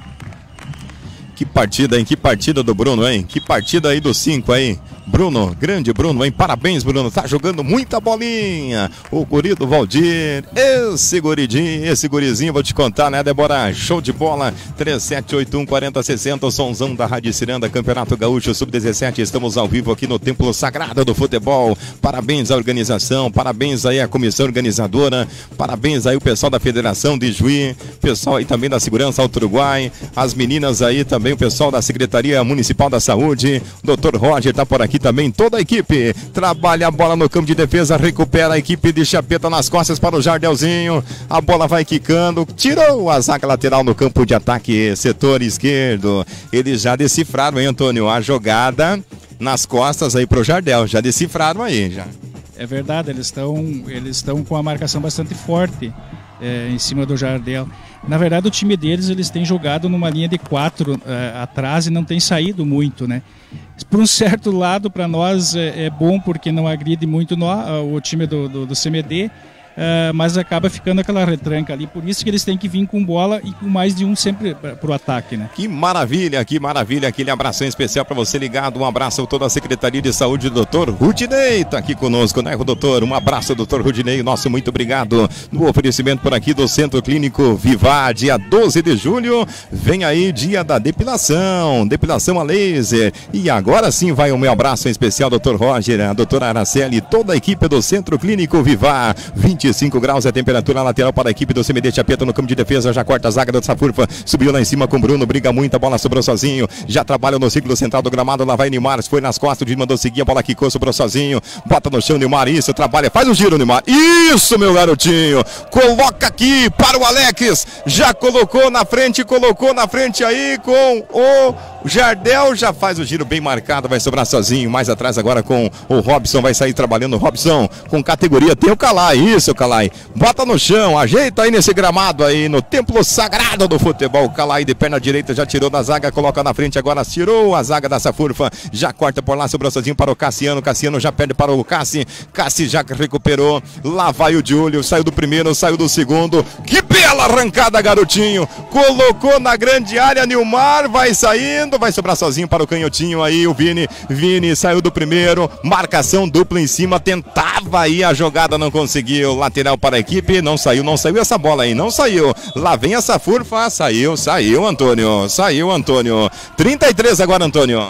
Que partida, hein? Que partida do Bruno, hein? Que partida aí dos cinco aí. Bruno, grande Bruno, hein? Parabéns, Bruno. Tá jogando muita bolinha. O guri do Valdir. Esse guridinho, esse gurizinho, vou te contar, né, Débora? Show de bola. três sete oito um, quatro zero zero zero. O sonzão da Rádio Ciranda, Campeonato Gaúcho sub dezessete. Estamos ao vivo aqui no Templo Sagrado do Futebol. Parabéns à organização, parabéns aí à comissão organizadora, parabéns aí o pessoal da Federação de Juí, pessoal aí também da Segurança Alto Uruguai, as meninas aí também, o pessoal da Secretaria Municipal da Saúde. doutor Roger tá por aqui também, toda a equipe trabalha a bola no campo de defesa, recupera a equipe de Chapeta nas costas para o Jardelzinho, a bola vai quicando, tirou a zaga lateral no campo de ataque, setor esquerdo. Eles já decifraram, hein, Antônio, a jogada nas costas aí pro Jardel, já decifraram aí, já. É verdade, eles estão eles estão com a marcação bastante forte é, em cima do Jardel. Na verdade, o time deles, eles têm jogado numa linha de quatro é, atrás e não tem saído muito, né? Por um certo lado, para nós é, é bom porque não agride muito no, o time do, do, do C M D, é, mas acaba ficando aquela retranca ali. Por isso que eles têm que vir com bola e com mais de um sempre para o ataque, né? Que maravilha, que maravilha. Aquele abração especial para você ligado. Um abraço a toda a Secretaria de Saúde, doutor Rudinei. Tá aqui conosco, né, doutor? Um abraço, doutor Rudinei. Nosso muito obrigado. No oferecimento por aqui do Centro Clínico Vivar, dia doze de julho. Vem aí, dia da depilação, depilação a laser. E agora sim vai o meu abraço em especial, doutor Roger, a doutora Araceli e toda a equipe do Centro Clínico Vivar. vinte e cinco graus é a temperatura lateral para a equipe do C M D Chapeta no campo de defesa, já corta a zaga da Safurfa, subiu lá em cima com o Bruno, briga muito, a bola sobrou sozinho, já trabalha no ciclo central do gramado, lá vai Nilmar, foi nas costas, o Dino mandou seguir, a bola quicou, sobrou sozinho, bota no chão, Nilmar, isso, trabalha, faz um giro, Nilmar, isso, meu garotinho, coloca aqui para o Alex, já colocou na frente, colocou na frente aí com o Jardel, já faz o giro bem marcado, vai sobrar sozinho, mais atrás agora com o Robson, vai sair trabalhando o Robson, com categoria, tem o Calai, isso, Calai, bota no chão, ajeita aí nesse gramado aí, no Templo Sagrado do Futebol. Calai de perna direita, já tirou da zaga, coloca na frente agora, tirou a zaga da Safurfa, já corta por lá, sobrou sozinho para o Cassiano, Cassiano já perde para o Cassi, Cassi já recuperou, lá vai o Júlio, saiu do primeiro, saiu do segundo, que bela arrancada, garotinho, colocou na grande área, Nilmar, vai saindo, vai sobrar sozinho para o canhotinho aí, o Vini, Vini saiu do primeiro, marcação dupla em cima, tentava aí a jogada, não conseguiu, lateral para a equipe, não saiu, não saiu essa bola aí, não saiu, lá vem essa Furfa, saiu, saiu, Antônio, saiu, Antônio, trinta e três agora, Antônio.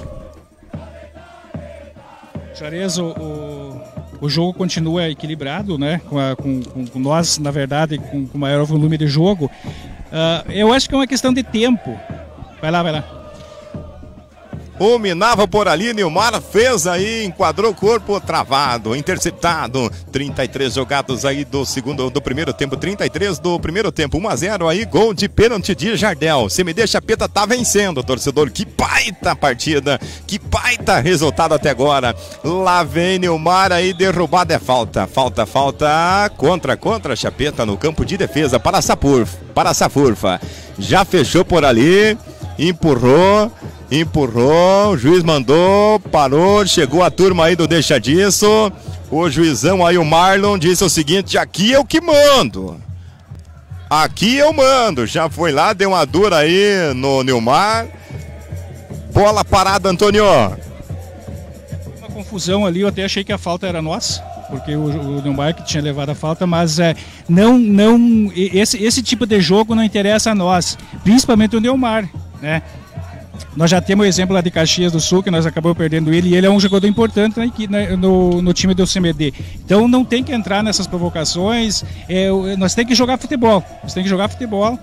Juarez, o, o, o jogo continua equilibrado, né, com, a, com, com, com nós, na verdade, com, com maior volume de jogo, uh, eu acho que é uma questão de tempo, vai lá, vai lá. Dominava por ali, Nilmar fez aí, enquadrou o corpo, travado, interceptado. trinta e três jogados aí do segundo, do primeiro tempo, trinta e três do primeiro tempo, um a zero aí, gol de pênalti de Jardel. C M D Chapeta tá vencendo, torcedor, que baita partida, que baita resultado até agora. Lá vem Nilmar aí, derrubada é falta, falta, falta, contra, contra Chapeta no campo de defesa para a Safurfa, para a Safurfa. Já fechou por ali, empurrou. empurrou, o juiz mandou, parou, chegou a turma aí do deixa disso. O juizão aí, o Marlon, disse o seguinte: aqui eu que mando. Aqui eu mando. Já foi lá, deu uma dura aí no Nilmar. Bola parada, Antônio. Uma confusão ali, eu até achei que a falta era nossa, porque o, o Nilmar que tinha levado a falta, mas é, não, não, esse, esse tipo de jogo não interessa a nós, principalmente o Nilmar, né? Nós já temos o exemplo lá de Caxias do Sul, que nós acabamos perdendo ele, e ele é um jogador importante né, no, no time do C M D. Então não tem que entrar nessas provocações, é, nós temos que jogar futebol, nós temos que jogar futebol.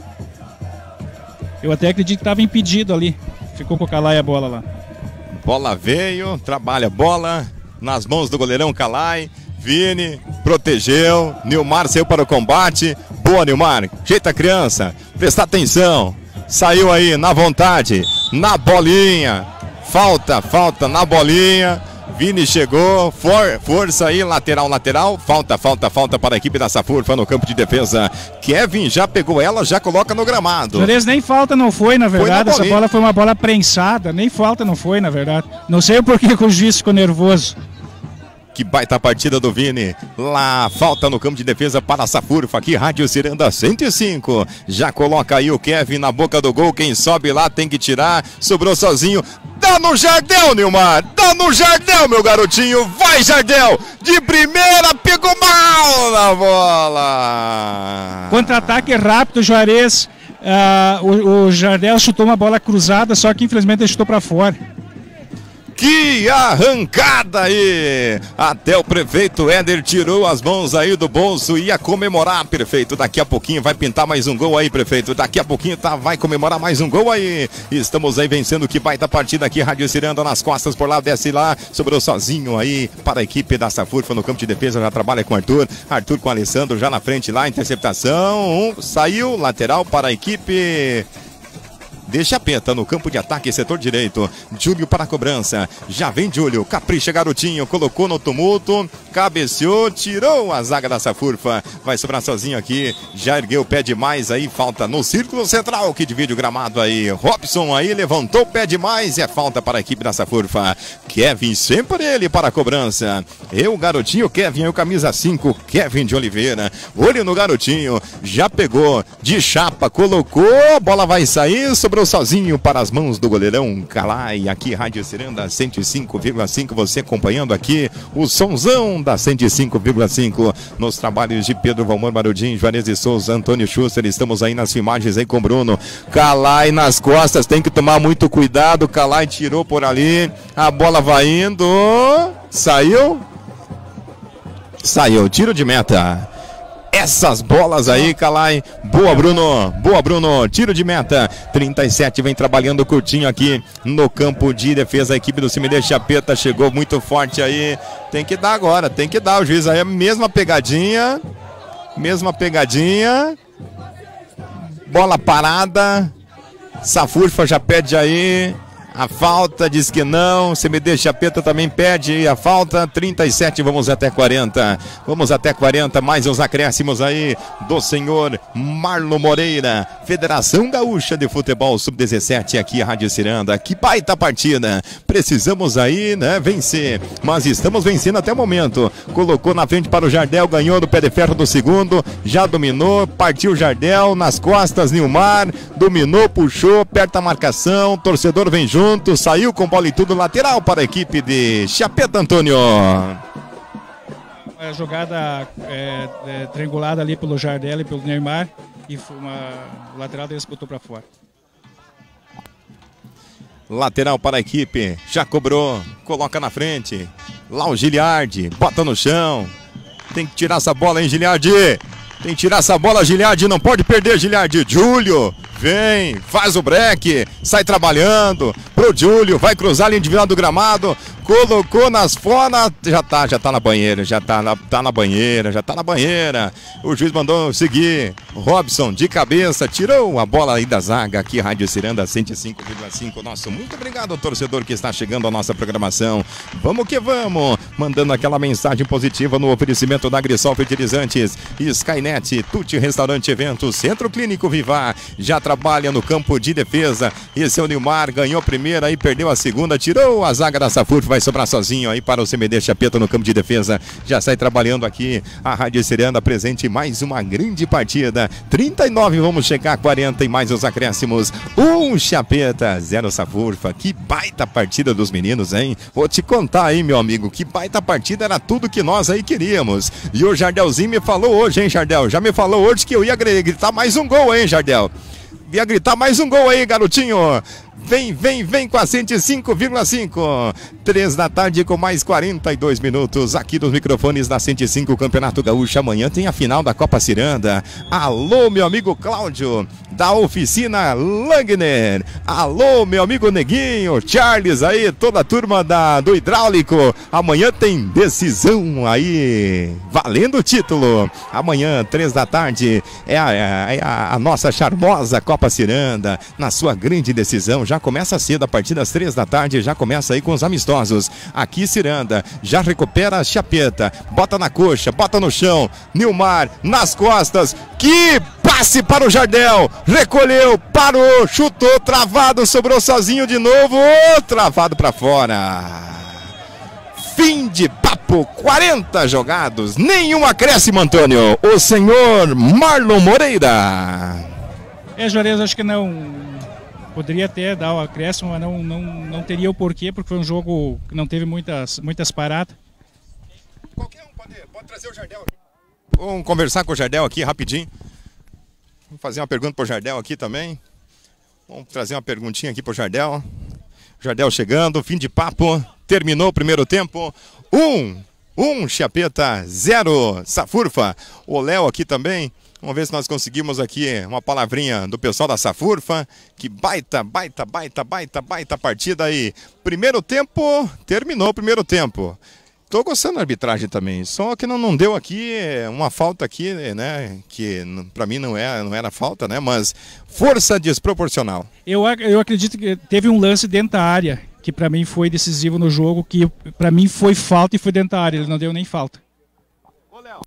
Eu até acredito que estava impedido ali, ficou com o Calai a bola lá. Bola veio, trabalha a bola nas mãos do goleirão Calai. Vini protegeu, Nilmar saiu para o combate. Boa, Nilmar, jeita a criança, presta atenção. Saiu aí na vontade, na bolinha. Falta, falta na bolinha. Vini chegou, for, força aí, lateral, lateral. Falta, falta, falta para a equipe da Safurfa no campo de defesa. Kevin já pegou ela, já coloca no gramado. Juarez, nem falta não foi, na verdade. Foi Essa bola foi uma bola prensada, nem falta não foi, na verdade. Não sei por que o juiz ficou nervoso. Que baita partida do Vini. Lá, falta no campo de defesa para a Safurfa. Aqui, Rádio Ciranda cento e cinco. Já coloca aí o Kevin na boca do gol. Quem sobe lá tem que tirar. Sobrou sozinho. Dá no Jardel, Nilmar. Dá no Jardel, meu garotinho. Vai, Jardel. De primeira, pegou mal na bola. Contra-ataque rápido, Juarez. Uh, o, o Jardel chutou uma bola cruzada, só que infelizmente ele chutou para fora. Que arrancada aí! Até o prefeito Éder tirou as mãos aí do bolso e ia comemorar, prefeito. Daqui a pouquinho vai pintar mais um gol aí, prefeito. Daqui a pouquinho tá, vai comemorar mais um gol aí. Estamos aí vencendo, que baita partida aqui. Rádio Ciranda nas costas por lá, desce lá. Sobrou sozinho aí para a equipe da Safurfa no campo de defesa. Já trabalha com Arthur. Arthur com Alessandro já na frente lá. Interceptação. Um, saiu, lateral para a equipe. Deixa a peta no campo de ataque, setor direito. Júlio para a cobrança. Já vem Júlio. Capricha, garotinho. Colocou no tumulto. Cabeceou. Tirou a zaga da Safurfa. Vai sobrar sozinho aqui. Já ergueu o pé demais aí. Falta no círculo central que divide o gramado aí. Robson aí levantou o pé demais. É falta para a equipe da Safurfa. Kevin sempre ele para a cobrança. Eu, garotinho Kevin. Eu, camisa cinco. Kevin de Oliveira. Olho no garotinho. Já pegou de chapa. Colocou. A bola vai sair. Sobrou sozinho para as mãos do goleirão Calai. Aqui, Rádio Ciranda cento e cinco vírgula cinco. Você acompanhando aqui o sonzão da cento e cinco vírgula cinco. Nos trabalhos de Pedro Valmor Barudinho, Juarez de Souza, Antônio Schuster. Estamos aí nas filmagens aí com o Bruno. Calai nas costas, tem que tomar muito cuidado. Calai tirou por ali. A bola vai indo. Saiu. Saiu. Tiro de meta. Essas bolas aí, Calai. Boa, Bruno. Boa, Bruno. Tiro de meta. trinta e sete vem trabalhando curtinho aqui no campo de defesa. A equipe do C M D Chapeta chegou muito forte aí. Tem que dar agora, tem que dar. O juiz aí, a mesma pegadinha. Mesma pegadinha. Bola parada. Safurfa já pede aí a falta, diz que não. C M D Chapeta também pede a falta. trinta e sete, vamos até quarenta. Vamos até quarenta, mais uns acréscimos aí do senhor Marlon Moreira. Federação Gaúcha de Futebol sub dezessete aqui, a Rádio Ciranda. Que baita partida. Precisamos aí, né, vencer. Mas estamos vencendo até o momento. Colocou na frente para o Jardel, ganhou do pé de ferro do segundo. Já dominou, partiu o Jardel nas costas, Nilmar. Dominou, puxou, aperta a marcação. Torcedor vem junto. Saiu com bola e tudo, lateral para a equipe de Chapeta, Antônio. A jogada é, é, triangulada ali pelo Jardel e pelo Neymar, e foi uma, o lateral deles botou para fora. Lateral para a equipe, já cobrou, coloca na frente. Lá o Giliardi, bota no chão. Tem que tirar essa bola, hein, Giliardi? Tem que tirar essa bola, Giliardi, não pode perder, Giliardi. Júlio, vem, faz o break, sai trabalhando pro Júlio, vai cruzar a linha individual do gramado, colocou nas fonas, já tá, já tá na banheira, já tá na, tá na banheira, já tá na banheira. O juiz mandou seguir. Robson de cabeça, tirou a bola aí da zaga. Aqui, Rádio Ciranda cento e cinco vírgula cinco. Nosso muito obrigado ao torcedor que está chegando à nossa programação. Vamos que vamos, mandando aquela mensagem positiva no oferecimento da Agrisol Fertilizantes, Skynet, Tuti Restaurante Eventos, Centro Clínico Vivar, já trabalha no campo de defesa. Esse é o Nilmar, ganhou a primeira e perdeu a segunda, tirou a zaga da Safur, vai sobrar sozinho aí para o C M D Chapeta no campo de defesa. Já sai trabalhando aqui a Rádio Ciranda, presente em mais uma grande partida. trinta e nove, vamos chegar a quarenta e mais os acréscimos. Um Chapeta, zero Safurfa. Que baita partida dos meninos, hein? Vou te contar aí, meu amigo, que baita partida, era tudo que nós aí queríamos. E o Jardelzinho me falou hoje, hein, Jardel? Já me falou hoje que eu ia gritar mais um gol, hein, Jardel? Ia gritar mais um gol aí, garotinho. Vem, vem, vem com a cento e cinco vírgula cinco. Três da tarde com mais quarenta e dois minutos. Aqui nos microfones da cento e cinco, Campeonato Gaúcho. Amanhã tem a final da Copa Ciranda. Alô, meu amigo Cláudio, da oficina Langner. Alô, meu amigo Neguinho, Charles aí, toda a turma da, do Hidráulico. Amanhã tem decisão aí, valendo o título. Amanhã, três da tarde, é a, é a, a nossa charmosa Copa Ciranda, na sua grande decisão. Já começa cedo, a partir das três da tarde, já começa aí com os amistosos. Aqui Ciranda, já recupera a Chapeta, bota na coxa, bota no chão, Nilmar, nas costas, que passe para o Jardel, recolheu, parou, chutou, travado, sobrou sozinho de novo, oh, travado para fora. Fim de papo, quarenta jogados, nenhum acréscimo, Antônio. O senhor Marlon Moreira. É, Juarez, acho que não... Poderia até dar o acréscimo, mas não, não, não teria o porquê, porque foi um jogo que não teve muitas, muitas paradas. Qualquer um pode, pode trazer o Jardel. Vamos conversar com o Jardel aqui rapidinho. Vamos fazer uma pergunta para o Jardel aqui também. Vamos trazer uma perguntinha aqui para o Jardel. Jardel chegando, fim de papo. Terminou o primeiro tempo. Um, um Chapeta, zero Safurfa. O Léo aqui também. Vamos ver se nós conseguimos aqui uma palavrinha do pessoal da Safurfa. Que baita, baita, baita, baita, baita partida aí. Primeiro tempo, terminou o primeiro tempo. Tô gostando da arbitragem também, só que não, não deu aqui uma falta aqui, né, que pra mim não era, não era falta, né, mas força desproporcional. Eu, eu acredito que teve um lance dentro da área, que pra mim foi decisivo no jogo, que pra mim foi falta e foi dentro da área, ele não deu nem falta. Ô, Léo.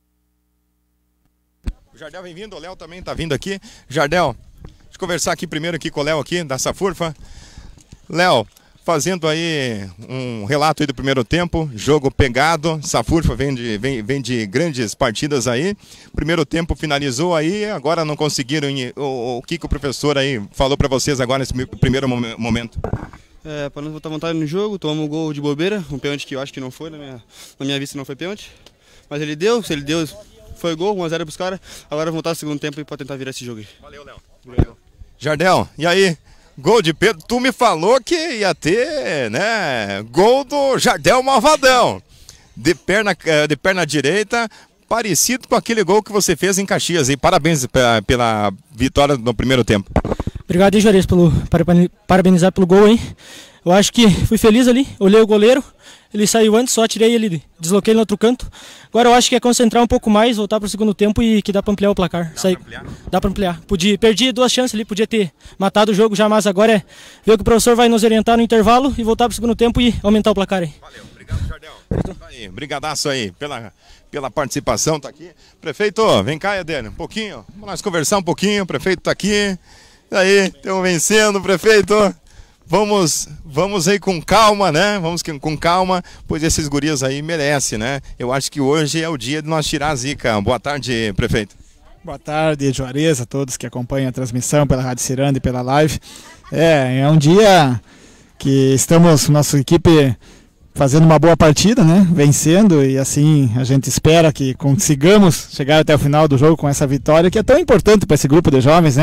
O Jardel vem vindo, o Léo também tá vindo aqui. Jardel, deixa eu conversar aqui primeiro aqui com o Léo aqui, da Safurfa. Léo, fazendo aí um relato aí do primeiro tempo, jogo pegado, Safurfa vem de, vem, vem de grandes partidas aí, primeiro tempo finalizou aí, agora não conseguiram, o, o que, que o professor aí falou para vocês agora nesse primeiro momento? É, para não botar vontade no jogo, tomamos um gol de bobeira, um pênalti que eu acho que não foi, na minha, na minha vista não foi pênalti, mas ele deu, se ele deu, foi gol, um a zero pros caras, agora voltar no segundo tempo para tentar virar esse jogo aí. Valeu, Léo. Obrigado. Jardel, e aí? Gol de Pedro, tu me falou que ia ter, né, gol do Jardel Malvadão, de perna, de perna direita, parecido com aquele gol que você fez em Caxias, e parabéns pela vitória no primeiro tempo. Obrigado, hein, Juarez, pelo, parabenizar pelo gol, hein, eu acho que fui feliz ali, olhei o goleiro, ele saiu antes, só tirei ele, desloquei ele no outro canto. Agora eu acho que é concentrar um pouco mais, voltar para o segundo tempo e que dá para ampliar o placar. Dá para ampliar? Dá para ampliar. Podia, perdi duas chances ali, podia ter matado o jogo já, mas agora é ver que o professor vai nos orientar no intervalo e voltar para o segundo tempo e aumentar o placar aí. Valeu, obrigado, Jardel. Aí, brigadaço aí pela, pela participação, tá aqui. Prefeito, vem cá, Edene, um pouquinho, vamos nós conversar um pouquinho, o prefeito tá aqui. E aí, estamos vencendo, prefeito. Vamos, vamos aí com calma, né? Vamos com calma, pois esses gurias aí merecem, né? Eu acho que hoje é o dia de nós tirar a zica. Boa tarde, prefeito. Boa tarde, Juarez, a todos que acompanham a transmissão pela Rádio Ciranda e pela live. É, é um dia que estamos, nossa equipe, fazendo uma boa partida, né? Vencendo, e assim a gente espera que consigamos chegar até o final do jogo com essa vitória, que é tão importante para esse grupo de jovens, né?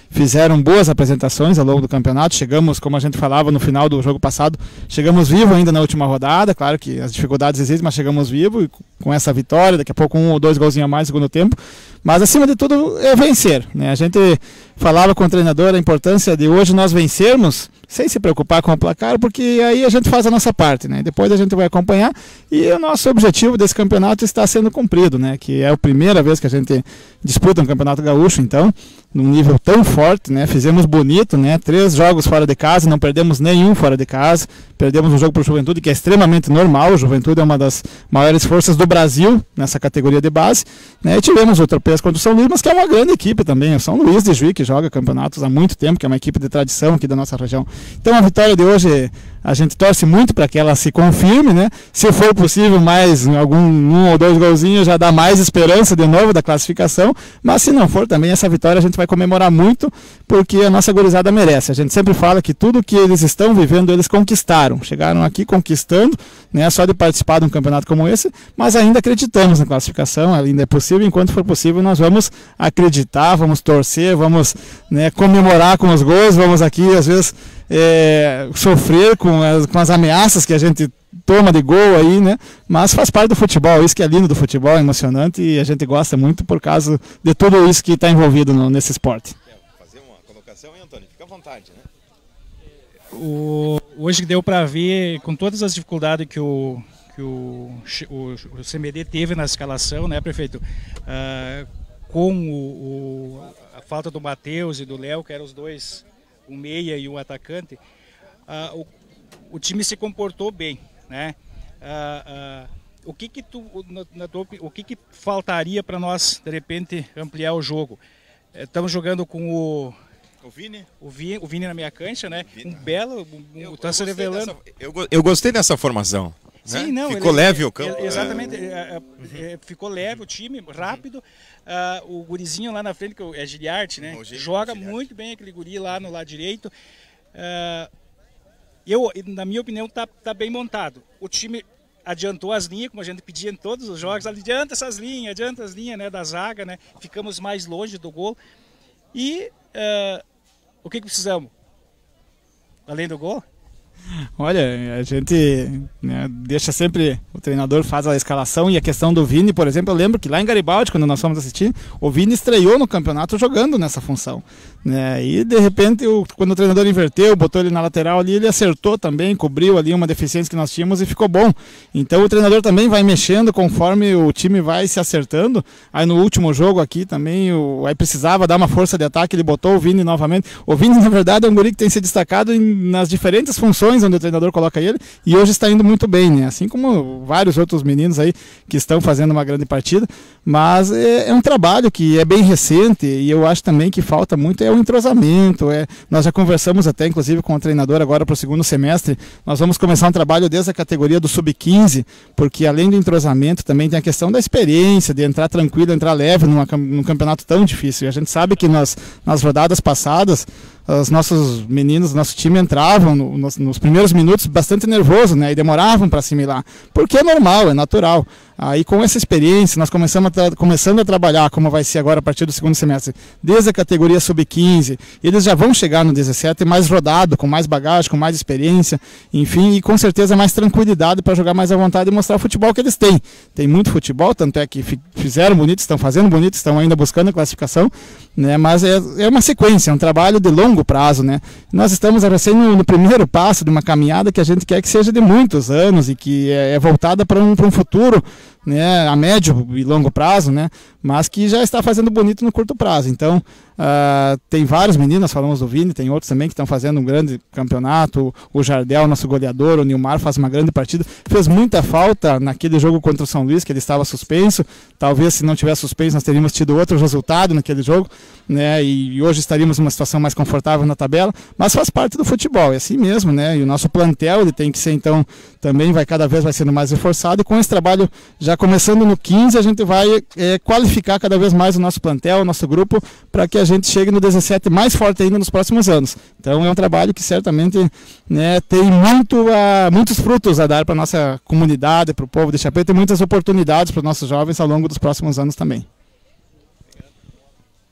fizeram boas apresentações ao longo do campeonato. Chegamos, como a gente falava no final do jogo passado, chegamos vivo ainda na última rodada. Claro que as dificuldades existem, mas chegamos vivo e com essa vitória, daqui a pouco um ou dois golzinhos a mais no segundo tempo. Mas acima de tudo é vencer, né? A gente falava com o treinador a importância de hoje nós vencermos sem se preocupar com o placar, porque aí a gente faz a nossa parte, né? Depois a gente vai acompanhar e o nosso objetivo desse campeonato está sendo cumprido, né? Que é a primeira vez que a gente disputa um campeonato gaúcho, então, num nível tão forte, né? Fizemos bonito, né? Três jogos fora de casa, não perdemos nenhum fora de casa, perdemos um jogo para o Juventude, que é extremamente normal. O Juventude é uma das maiores forças do Brasil nessa categoria de base, né? E tivemos o tropeço contra o São Luís, mas que é uma grande equipe também, o São Luís de Juí, que joga campeonatos há muito tempo, que é uma equipe de tradição aqui da nossa região. Então a vitória de hoje, a gente torce muito para que ela se confirme, né? Se for possível mais algum um ou dois golzinhos, já dá mais esperança de novo da classificação, mas se não for também, essa vitória a gente vai comemorar muito, porque a nossa gurizada merece. A gente sempre fala que tudo que eles estão vivendo, eles conquistaram, chegaram aqui conquistando, né? Só de participar de um campeonato como esse, mas ainda acreditamos na classificação, ainda é possível. Enquanto for possível, nós vamos acreditar, vamos torcer, vamos, né, comemorar com os gols, vamos aqui às vezes É, sofrer com as, com as ameaças que a gente toma de gol aí, né? Mas faz parte do futebol, isso que é lindo do futebol, é emocionante e a gente gosta muito por causa de tudo isso que está envolvido no, nesse esporte. Fazer uma colocação aí, Antônio, fica à vontade, né? O, hoje deu para ver, com todas as dificuldades que o, que o, o, o C M D teve na escalação, né, prefeito? Uh, com o, o, a falta do Matheus e do Léo, que eram os dois, o meia e o atacante, uh, o, o time se comportou bem, né? Uh, uh, o que que tu, na, na tua, o que que faltaria para nós de repente ampliar o jogo? Estamos jogando com o o Vini, o Vini, o Vini na minha cancha, né? Um belo, um, está se revelando. Dessa, eu, eu gostei dessa formação. Sim, né? não, ficou ele, leve o campo. Ele, exatamente, é, é, ficou leve o time, rápido. Uh, o gurizinho lá na frente, que é Giliarte, né? Giliarte, joga Giliarte. muito bem aquele guri lá no lado direito. Uh, eu, na minha opinião, tá, tá bem montado. O time adiantou as linhas, como a gente pedia em todos os jogos. Adianta essas linhas, adianta as linhas, né, da zaga, né? Ficamos mais longe do gol. E uh, o que, que precisamos? Além do gol? Olha, a gente, né, deixa sempre, o treinador faz a escalação, e a questão do Vini, por exemplo, eu lembro que lá em Garibaldi, quando nós fomos assistir, o Vini estreou no campeonato jogando nessa função, né, e de repente, o, quando o treinador inverteu, botou ele na lateral ali, ele acertou também, cobriu ali uma deficiência que nós tínhamos e ficou bom. Então o treinador também vai mexendo conforme o time vai se acertando. Aí no último jogo aqui também, o, aí precisava dar uma força de ataque, ele botou o Vini novamente. O Vini, na verdade, é um guri que tem se destacado em, nas diferentes funções onde o treinador coloca ele, e hoje está indo muito bem, né? Assim como vários outros meninos aí que estão fazendo uma grande partida, mas é, é um trabalho que é bem recente, e eu acho também que falta muito é o entrosamento. É, nós já conversamos até inclusive com o treinador agora para o segundo semestre, nós vamos começar um trabalho desde a categoria do sub quinze, porque além do entrosamento também tem a questão da experiência, de entrar tranquilo, entrar leve numa, num campeonato tão difícil. E a gente sabe que nas, nas rodadas passadas, os nossos meninos, nosso time entravam no, nos, nos primeiros minutos bastante nervoso, né, e demoravam para assimilar, porque é normal, é natural. Aí com essa experiência, nós começamos a começando a trabalhar, como vai ser agora a partir do segundo semestre, desde a categoria sub quinze, eles já vão chegar no dezessete mais rodado, com mais bagagem, com mais experiência, enfim, e com certeza mais tranquilidade para jogar mais à vontade e mostrar o futebol que eles têm. Tem muito futebol, tanto é que fizeram bonito, estão fazendo bonito, estão ainda buscando a classificação, né, mas é, é uma sequência, é um trabalho de longo prazo, né? Nós estamos recém no, no primeiro passo de uma caminhada que a gente quer que seja de muitos anos e que é, é voltada para um, para um futuro, né, a médio e longo prazo, né, mas que já está fazendo bonito no curto prazo. Então, uh, tem vários meninos, falamos do Vini, tem outros também que estão fazendo um grande campeonato. O Jardel, nosso goleador, o Nilmar faz uma grande partida. Fez muita falta naquele jogo contra o São Luís, que ele estava suspenso. Talvez se não tivesse suspenso nós teríamos tido outro resultado naquele jogo, né, e hoje estaríamos numa situação mais confortável na tabela, mas faz parte do futebol, é assim mesmo, né, e o nosso plantel ele tem que ser, então, também vai cada vez vai sendo mais reforçado, e com esse trabalho já começando no quinze, a gente vai é, qualificar cada vez mais o nosso plantel, o nosso grupo, para que a gente chegue no dezessete mais forte ainda nos próximos anos. Então é um trabalho que certamente, né, tem muito a, muitos frutos a dar para a nossa comunidade, para o povo de Chapéu, e tem muitas oportunidades para os nossos jovens ao longo dos próximos anos também.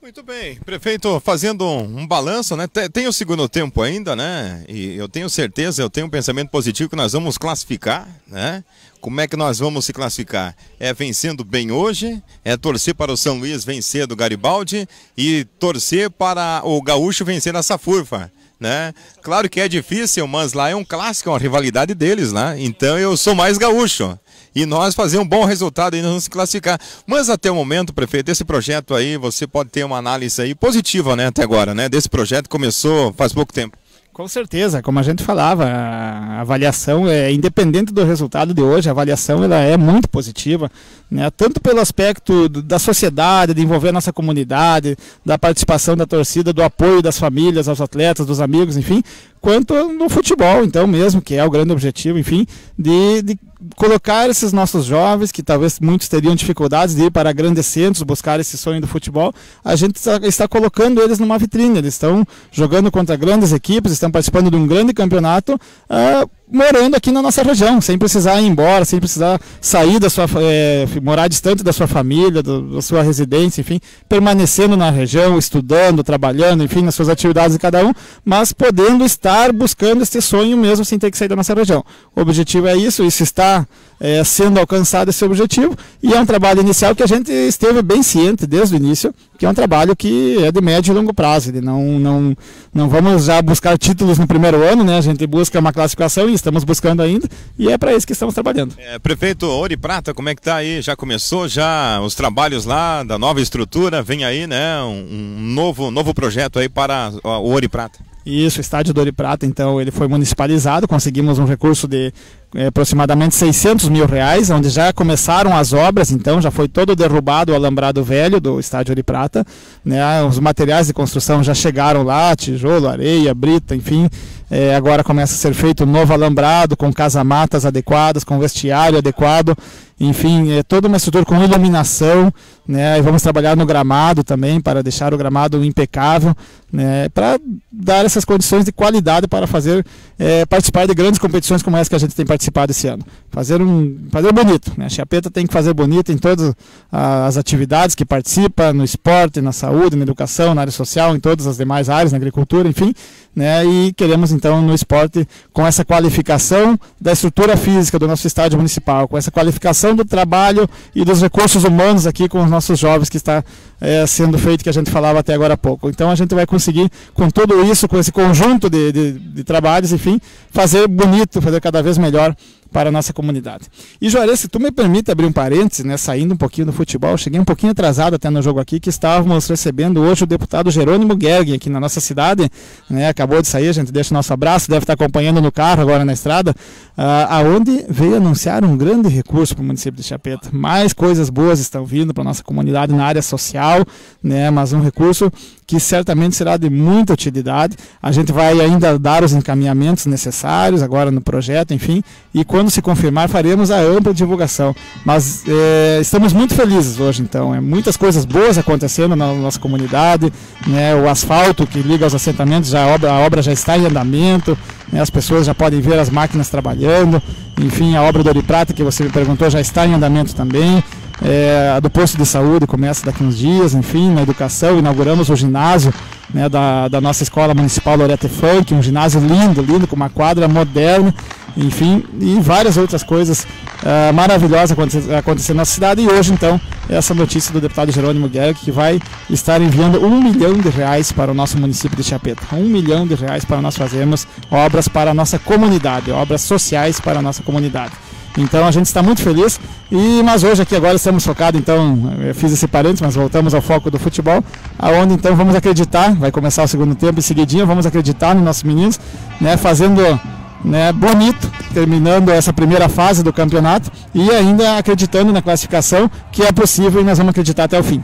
Muito bem, prefeito, fazendo um, um balanço, né? Tem, tem o segundo tempo ainda, né? E eu tenho certeza, eu tenho um pensamento positivo que nós vamos classificar, né? Como é que nós vamos se classificar? É vencendo bem hoje, é torcer para o São Luís vencer do Garibaldi e torcer para o Gaúcho vencer a Safurfa, né? Claro que é difícil, mas lá é um clássico, é uma rivalidade deles, né? Então eu sou mais gaúcho. E nós fazer um bom resultado e não se classificar. Mas até o momento, prefeito, esse projeto aí, você pode ter uma análise aí positiva, né, até agora, né? Desse projeto que começou faz pouco tempo. Com certeza, como a gente falava, a avaliação é independente do resultado de hoje, a avaliação ela é muito positiva, né? Tanto pelo aspecto da sociedade, de envolver a nossa comunidade, da participação da torcida, do apoio das famílias, aos atletas, dos amigos, enfim, quanto no futebol, então mesmo, que é o grande objetivo, enfim, de, de colocar esses nossos jovens, que talvez muitos teriam dificuldades de ir para grandes centros, buscar esse sonho do futebol, a gente está, está colocando eles numa vitrine, eles estão jogando contra grandes equipes, estão participando de um grande campeonato, uh, morando aqui na nossa região, sem precisar ir embora, sem precisar sair da sua, é, morar distante da sua família, do, da sua residência, enfim, permanecendo na região, estudando, trabalhando, enfim, nas suas atividades de cada um, mas podendo estar buscando esse sonho mesmo sem ter que sair da nossa região. O objetivo é isso, isso está é, sendo alcançado, esse objetivo, e é um trabalho inicial que a gente esteve bem ciente desde o início, que é um trabalho que é de médio e longo prazo, ele não, não, não vamos já buscar títulos no primeiro ano, né? A gente busca uma classificação e estamos buscando ainda, e é para isso que estamos trabalhando. É, prefeito, Ouro e Prata, como é que tá aí? Já começou já os trabalhos lá da nova estrutura? Vem aí, né? Um, um novo, novo projeto aí para o Ouro e Prata. Isso, o estádio do Ouro e Prata, então, ele foi municipalizado, conseguimos um recurso de é, aproximadamente seiscentos mil reais, onde já começaram as obras, então já foi todo derrubado o alambrado velho do estádio Ouro e Prata, né? Os materiais de construção já chegaram lá, tijolo, areia, brita, enfim, é, agora começa a ser feito um novo alambrado, com casamatas adequadas, com vestiário adequado, enfim, é toda uma estrutura com iluminação, né? E vamos trabalhar no gramado também, para deixar o gramado impecável, né? Para dar essas condições de qualidade para fazer, é, participar de grandes competições como essa que a gente tem participado esse ano. Fazer, um, fazer bonito, né? A Chiapeta tem que fazer bonito em todas as atividades que participa, no esporte, na saúde, na educação, na área social, em todas as demais áreas, na agricultura, enfim, né? E queremos então no esporte, com essa qualificação da estrutura física do nosso estádio municipal, com essa qualificação do trabalho e dos recursos humanos aqui com os nossos jovens que está é, sendo feito, que a gente falava até agora há pouco. Então a gente vai conseguir, com tudo isso, com esse conjunto de, de, de trabalhos, enfim, fazer bonito, fazer cada vez melhor para a nossa comunidade. E Juarez, se tu me permite abrir um parênteses, né, saindo um pouquinho do futebol, eu cheguei um pouquinho atrasado até no jogo aqui, que estávamos recebendo hoje o deputado Jerônimo Gergen aqui na nossa cidade, né, acabou de sair, a gente deixa o nosso abraço, deve estar acompanhando no carro agora na estrada, uh, aonde veio anunciar um grande recurso para o município de Chiapeta. Mais coisas boas estão vindo para a nossa comunidade na área social, né, mas um recurso que certamente será de muita utilidade. A gente vai ainda dar os encaminhamentos necessários agora no projeto, enfim, e quando se confirmar faremos a ampla divulgação. Mas é, estamos muito felizes hoje, então, é muitas coisas boas acontecendo na nossa comunidade, né, o asfalto que liga aos assentamentos, já, a, obra, a obra já está em andamento, né, as pessoas já podem ver as máquinas trabalhando, enfim, a obra do Ouro e Prata que você me perguntou já está em andamento também. É, a do posto de saúde começa daqui uns dias, enfim, na educação, inauguramos o ginásio, né, da, da nossa escola municipal Lorete Funk, um ginásio lindo, lindo, com uma quadra moderna, enfim, e várias outras coisas uh, maravilhosas acontecendo acontecer na nossa cidade. E hoje, então, essa notícia do deputado Jerônimo Gergen, que vai estar enviando um milhão de reais para o nosso município de Chiapeta. Um milhão de reais para nós fazermos obras para a nossa comunidade, obras sociais para a nossa comunidade. Então a gente está muito feliz, e, mas hoje aqui agora estamos focados, então, eu fiz esse parênteses, mas voltamos ao foco do futebol, aonde então vamos acreditar, vai começar o segundo tempo em seguidinho, vamos acreditar nos nossos meninos, né, fazendo, né, bonito, terminando essa primeira fase do campeonato e ainda acreditando na classificação, que é possível, e nós vamos acreditar até o fim.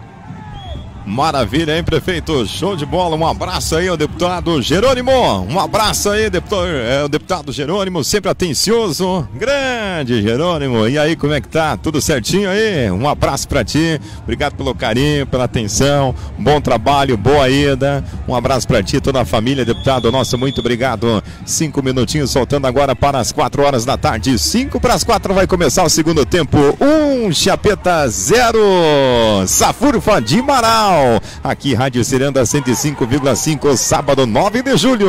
Maravilha, hein, prefeito? Show de bola. Um abraço aí ao deputado Jerônimo. Um abraço aí, deputado, é, o deputado Jerônimo, sempre atencioso. Grande Jerônimo. E aí, como é que tá? Tudo certinho aí? Um abraço pra ti. Obrigado pelo carinho, pela atenção. Bom trabalho, boa ida. Um abraço pra ti, toda a família, deputado. Nossa, muito obrigado. Cinco minutinhos, soltando agora para as quatro horas da tarde. Cinco para as quatro vai começar o segundo tempo. Um, Chiapeta zero, Safurfa de Marau. Natal. Aqui, Rádio Ciranda cento e cinco vírgula cinco, sábado nove de julho.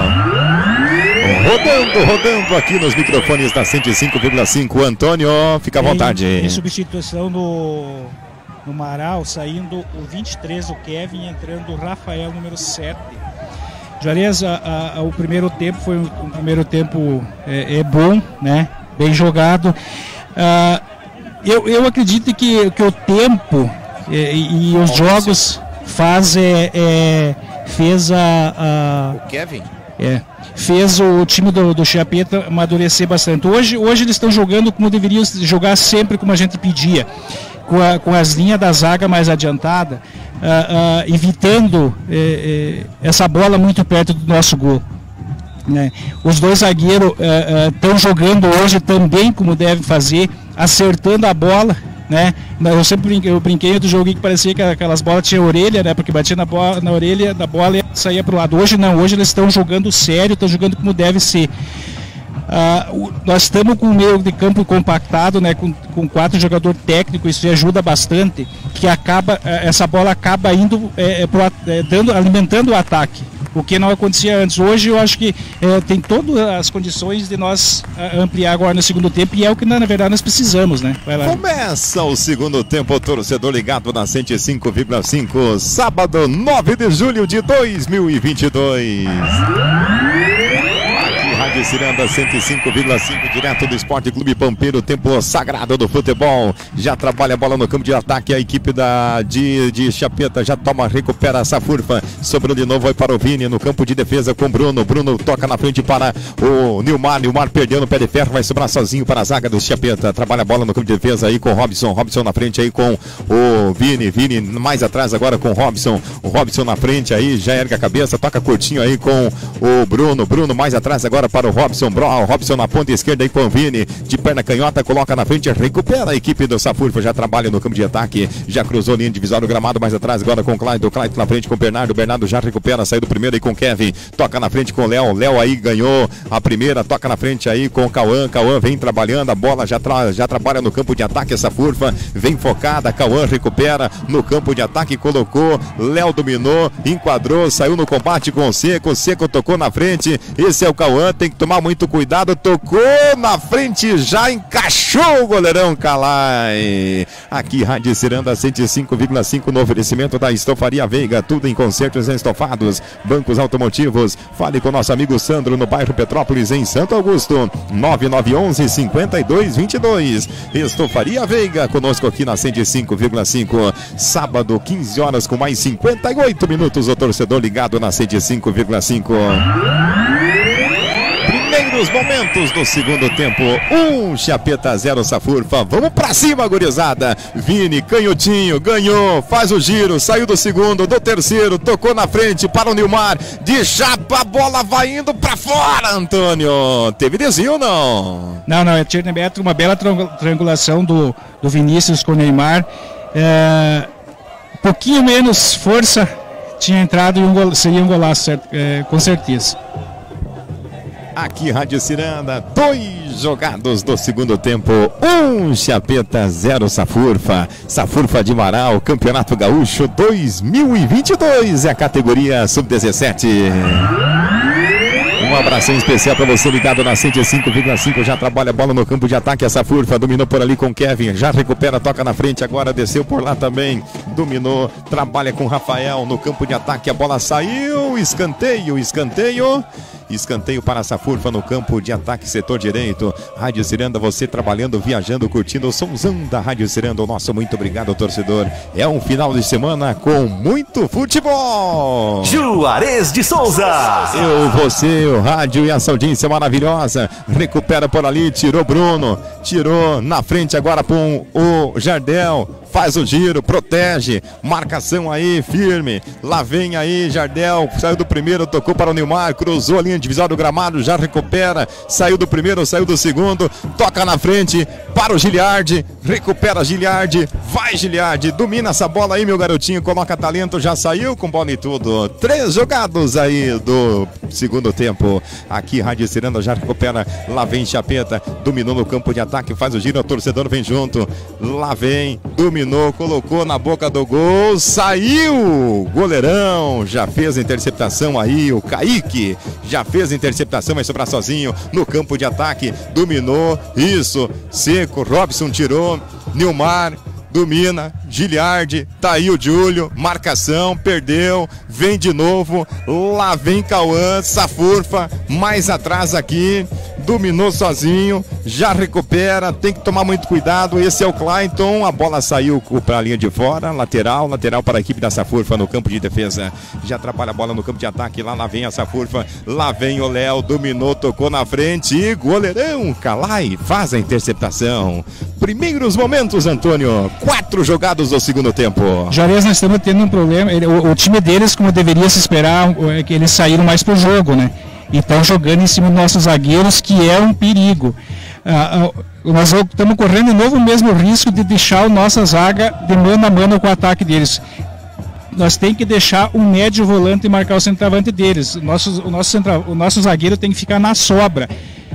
Rodando, rodando aqui nos microfones da cento e cinco vírgula cinco. Antônio, fica à vontade. Em, em substituição no, no Marau, saindo o vinte e três, o Kevin, entrando o Rafael, número sete. Juarez, a, a, o primeiro tempo foi um, um primeiro tempo é, é bom, né? Bem jogado. Uh, eu, eu acredito que, que o tempo é, e, e os jogos faz, é, é, fez a, a... O Kevin? É, fez o time do, do Chiapeta amadurecer bastante. Hoje, hoje eles estão jogando como deveriam jogar sempre, como a gente pedia, com, a, com as linhas da zaga mais adiantada, uh, uh, evitando uh, uh, essa bola muito perto do nosso gol. Né? Os dois zagueiros estão uh, uh, jogando hoje também como devem fazer, acertando a bola. Né? Eu sempre brinquei, eu brinquei do jogo que parecia que aquelas bolas tinham orelha, né? Porque batia na, bola, na orelha da bola e saía para o lado. Hoje não, hoje eles estão jogando sério, estão jogando como deve ser. Ah, o, nós estamos com o meio de campo compactado, né? Com, com quatro jogadores técnicos, isso ajuda bastante, que acaba, essa bola acaba indo, é, pro, é, dando, alimentando o ataque. O que não acontecia antes. Hoje eu acho que é, tem todas as condições de nós a, ampliar agora no segundo tempo, e é o que na, na verdade nós precisamos, né? Vai lá. Começa o segundo tempo, torcedor ligado na cento e cinco vírgula cinco, sábado nove de julho de dois mil e vinte e dois. Rádio Ciranda cento e cinco vírgula cinco, direto do Esporte Clube Pampeiro, templo sagrado do futebol. Já trabalha a bola no campo de ataque, a equipe da, de, de Chiapeta já toma, recupera essa furfa, sobrou de novo, vai para o Vini, no campo de defesa com Bruno, Bruno toca na frente para o Nilmar, Nilmar perdeu no pé de ferro, vai sobrar sozinho para a zaga do Chiapeta, trabalha a bola no campo de defesa aí com Robson, Robson na frente aí com o Vini, Vini mais atrás agora com o Robson, o Robson na frente aí, já erga a cabeça, toca curtinho aí com o Bruno, Bruno mais atrás agora para o Robson, o Robson na ponta esquerda aí com o Vini, de perna canhota, coloca na frente, recupera a equipe do Safurfa, já trabalha no campo de ataque, já cruzou a linha divisória do gramado, mais atrás agora com o Clyde, o Clyde na frente com o Bernardo, o Bernardo já recupera, saiu do primeiro aí com o Kevin, toca na frente com o Léo, Léo aí ganhou a primeira, toca na frente aí com o Cauã, Cauã vem trabalhando, a bola já, tra já trabalha no campo de ataque, essa Safurfa vem focada, Cauã recupera no campo de ataque, colocou, Léo dominou, enquadrou, saiu no combate com o Seco, o Seco tocou na frente, esse é o Cauã, tem que tomar muito cuidado, tocou na frente, já encaixou o goleirão Calai. Aqui Rádio Ciranda cento e cinco vírgula cinco, no oferecimento da Estofaria Veiga, tudo em consertos e estofados, bancos automotivos. Fale com nosso amigo Sandro no bairro Petrópolis, em Santo Augusto, nove nove um um, cinco dois dois dois. Estofaria Veiga, conosco aqui na cento e cinco vírgula cinco, sábado quinze horas com mais cinquenta e oito minutos, o torcedor ligado na cento e cinco vírgula cinco. Primeiros momentos do segundo tempo, um Chiapeta zero Safurfa, vamos pra cima, gurizada. Vini, canhotinho, ganhou, faz o giro, saiu do segundo, do terceiro, tocou na frente para o Nilmar, de chapa, a bola vai indo pra fora, Antônio. Teve desvio ou não? Não, não, é uma bela triangulação do, do Vinícius com o Neymar, é, um pouquinho menos força, tinha entrado e um gol, seria um golaço, certo, é, com certeza. Aqui Rádio Ciranda, dois jogados do segundo tempo, um Chiapeta, zero Safurfa. Safurfa de Marau, Campeonato Gaúcho dois mil e vinte e dois, é a categoria sub dezessete. Um abração especial para você ligado na cento e cinco vírgula cinco, já trabalha a bola no campo de ataque, essa Safurfa dominou por ali com Kevin, já recupera, toca na frente, agora desceu por lá também, dominou, trabalha com Rafael no campo de ataque, a bola saiu, escanteio, escanteio. Escanteio para a Safurfa no campo de ataque, setor direito. Rádio Ciranda, você trabalhando, viajando, curtindo o somzão da Rádio Ciranda. O nosso muito obrigado, torcedor. É um final de semana com muito futebol. Juarez de Souza. Eu, você, o rádio e essa audiência maravilhosa. Recupera por ali, tirou Bruno. Tirou na frente agora com o Jardel. Faz o giro, protege, marcação aí, firme, lá vem aí Jardel, saiu do primeiro, tocou para o Nilmar, cruzou a linha divisória do gramado, já recupera, saiu do primeiro, saiu do segundo, toca na frente, para o Giliardi, recupera Giliardi, vai Giliardi, domina essa bola aí meu garotinho, coloca talento, já saiu com bola e tudo, três jogados aí do segundo tempo, aqui Rádio Ciranda já recupera, lá vem Chiapeta, dominou no campo de ataque, faz o giro, o torcedor vem junto, lá vem, dominou, dominou, colocou na boca do gol, saiu, goleirão, já fez a interceptação aí, o Kaique, já fez a interceptação, vai sobrar sozinho no campo de ataque, dominou, isso, seco, Robson tirou, Nilmar, domina, Giliardi, tá aí o Júlio, marcação, perdeu, vem de novo, lá vem Cauã, Safurfa, mais atrás aqui, dominou sozinho, já recupera, tem que tomar muito cuidado, esse é o Clayton, a bola saiu para a linha de fora, lateral, lateral para a equipe da Safurfa no campo de defesa, já atrapalha a bola no campo de ataque, lá, lá vem a Safurfa, lá vem o Léo, dominou, tocou na frente e goleirão, Calai faz a interceptação. Primeiros momentos, Antônio, quatro jogados do segundo tempo. Juarez, nós estamos tendo um problema, ele, o, o time deles, como deveria se esperar, é que eles saíram mais pro jogo, né? E estão jogando em cima dos nossos zagueiros, que é um perigo. Ah, ah, nós estamos correndo de novo o mesmo risco de deixar a nossa zaga de mano a mano com o ataque deles. Nós temos que deixar o médio volante e marcar o centroavante deles. O nosso, o nosso, centra, o nosso zagueiro tem que ficar na sobra.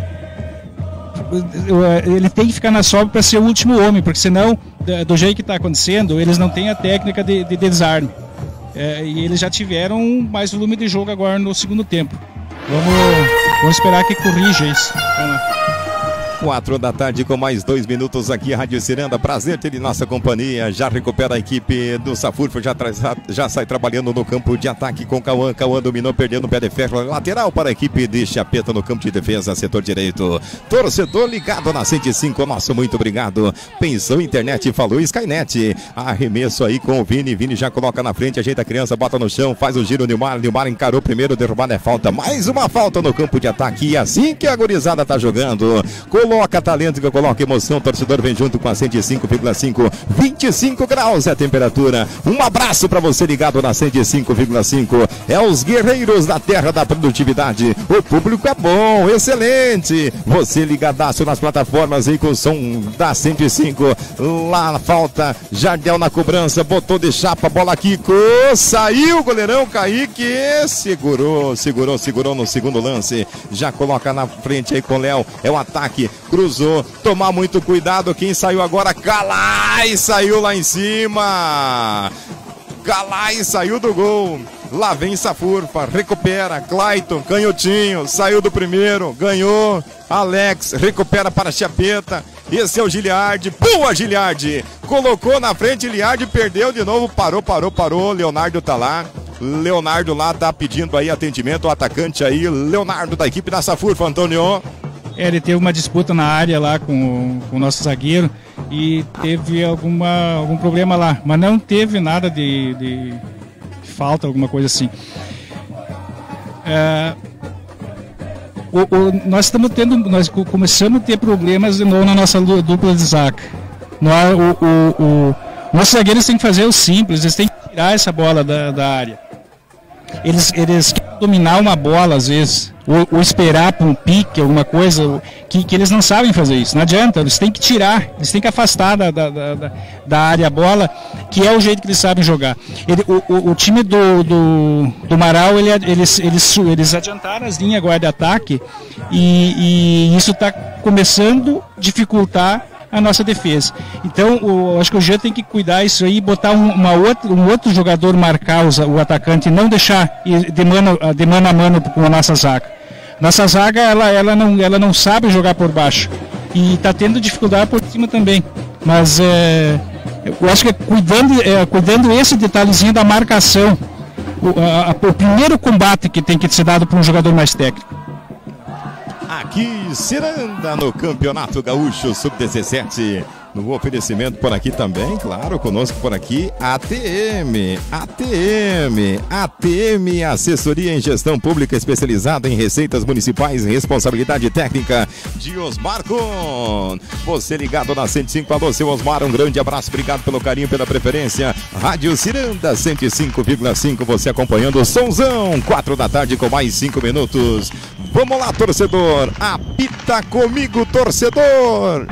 Ele tem que ficar na sobra para ser o último homem, porque senão, do jeito que está acontecendo, eles não têm a técnica de, de desarme. É, e eles já tiveram mais volume de jogo agora no segundo tempo. Vamos, vamos esperar que corrija isso. Vamos lá. Quatro da tarde com mais dois minutos aqui, Rádio Ciranda, prazer ter em nossa companhia, já recupera a equipe do Safurfa, já, traz, já sai trabalhando no campo de ataque com Cauã, Cauã dominou, perdeu no pé de ferro, lateral para a equipe de Chapeta no campo de defesa, setor direito, torcedor ligado na cento e cinco, nosso muito obrigado, pensou internet, falou Skynet, arremesso aí com o Vini, Vini já coloca na frente, ajeita a criança, bota no chão, faz o giro, Nilmar, Nilmar encarou primeiro, derrubada é falta, mais uma falta no campo de ataque, e assim que a gurizada tá jogando, coloca talento, que coloca emoção, torcedor vem junto com a cento e cinco vírgula cinco, vinte e cinco graus é a temperatura, um abraço para você ligado na cento e cinco vírgula cinco, é os guerreiros da terra da produtividade, o público é bom, excelente, você ligadaço nas plataformas aí com o som da cento e cinco, lá na falta, Jardel na cobrança, botou de chapa, bola Kiko, saiu, goleirão Kaique, segurou, segurou, segurou no segundo lance, já coloca na frente aí com o Léo, é o ataque, cruzou, tomar muito cuidado, quem saiu agora, Calai, saiu lá em cima, Calai saiu do gol, lá vem Safurfa, recupera, Clayton, canhotinho, saiu do primeiro, ganhou, Alex, recupera para a Chapeta, esse é o Giliardi, boa Giliardi, colocou na frente, Giliardi perdeu de novo, parou, parou, parou, Leonardo tá lá, Leonardo lá tá pedindo aí atendimento, o atacante aí, Leonardo da equipe da Safurfa, Antônio. É, ele teve uma disputa na área lá com o, com o nosso zagueiro e teve alguma, algum problema lá, mas não teve nada de, de falta, alguma coisa assim. É, o, o, nós estamos tendo, nós começamos a ter problemas de novo na nossa dupla de zaga. Nós, o, o, o, nossos zagueiros têm que fazer o simples, eles têm que tirar essa bola da, da área. Eles, eles querem dominar uma bola às vezes, ou, ou esperar para um pique, alguma coisa, que, que eles não sabem fazer isso. Não adianta, eles têm que tirar, eles têm que afastar da, da, da, da área a bola, que é o jeito que eles sabem jogar. Ele, o, o, o time do, do, do Marau, ele, eles, eles, eles adiantaram as linhas agora de ataque, e, e isso está começando a dificultar a nossa defesa. Então, o, acho que o Jean tem que cuidar isso aí, botar um, uma outra, um outro jogador marcar os, o atacante e não deixar de mano, de mano a mano com a nossa zaga. Nossa zaga, ela, ela, não, ela não sabe jogar por baixo e está tendo dificuldade por cima também. Mas é, eu acho que é cuidando, é, cuidando esse detalhezinho da marcação, o, a, a, o primeiro combate que tem que ser dado para um jogador mais técnico. Aqui, Ciranda, no Campeonato Gaúcho sub dezessete. No oferecimento por aqui também, claro, conosco por aqui, A T M, A T M, A T M, assessoria em gestão pública especializada em receitas municipais, responsabilidade técnica de Osmar Con. Você ligado na cento e cinco, alô, seu Osmar, um grande abraço, obrigado pelo carinho, pela preferência. Rádio Ciranda, cento e cinco vírgula cinco, você acompanhando o Sonzão, quatro da tarde com mais cinco minutos. Vamos lá, torcedor, apita comigo, torcedor.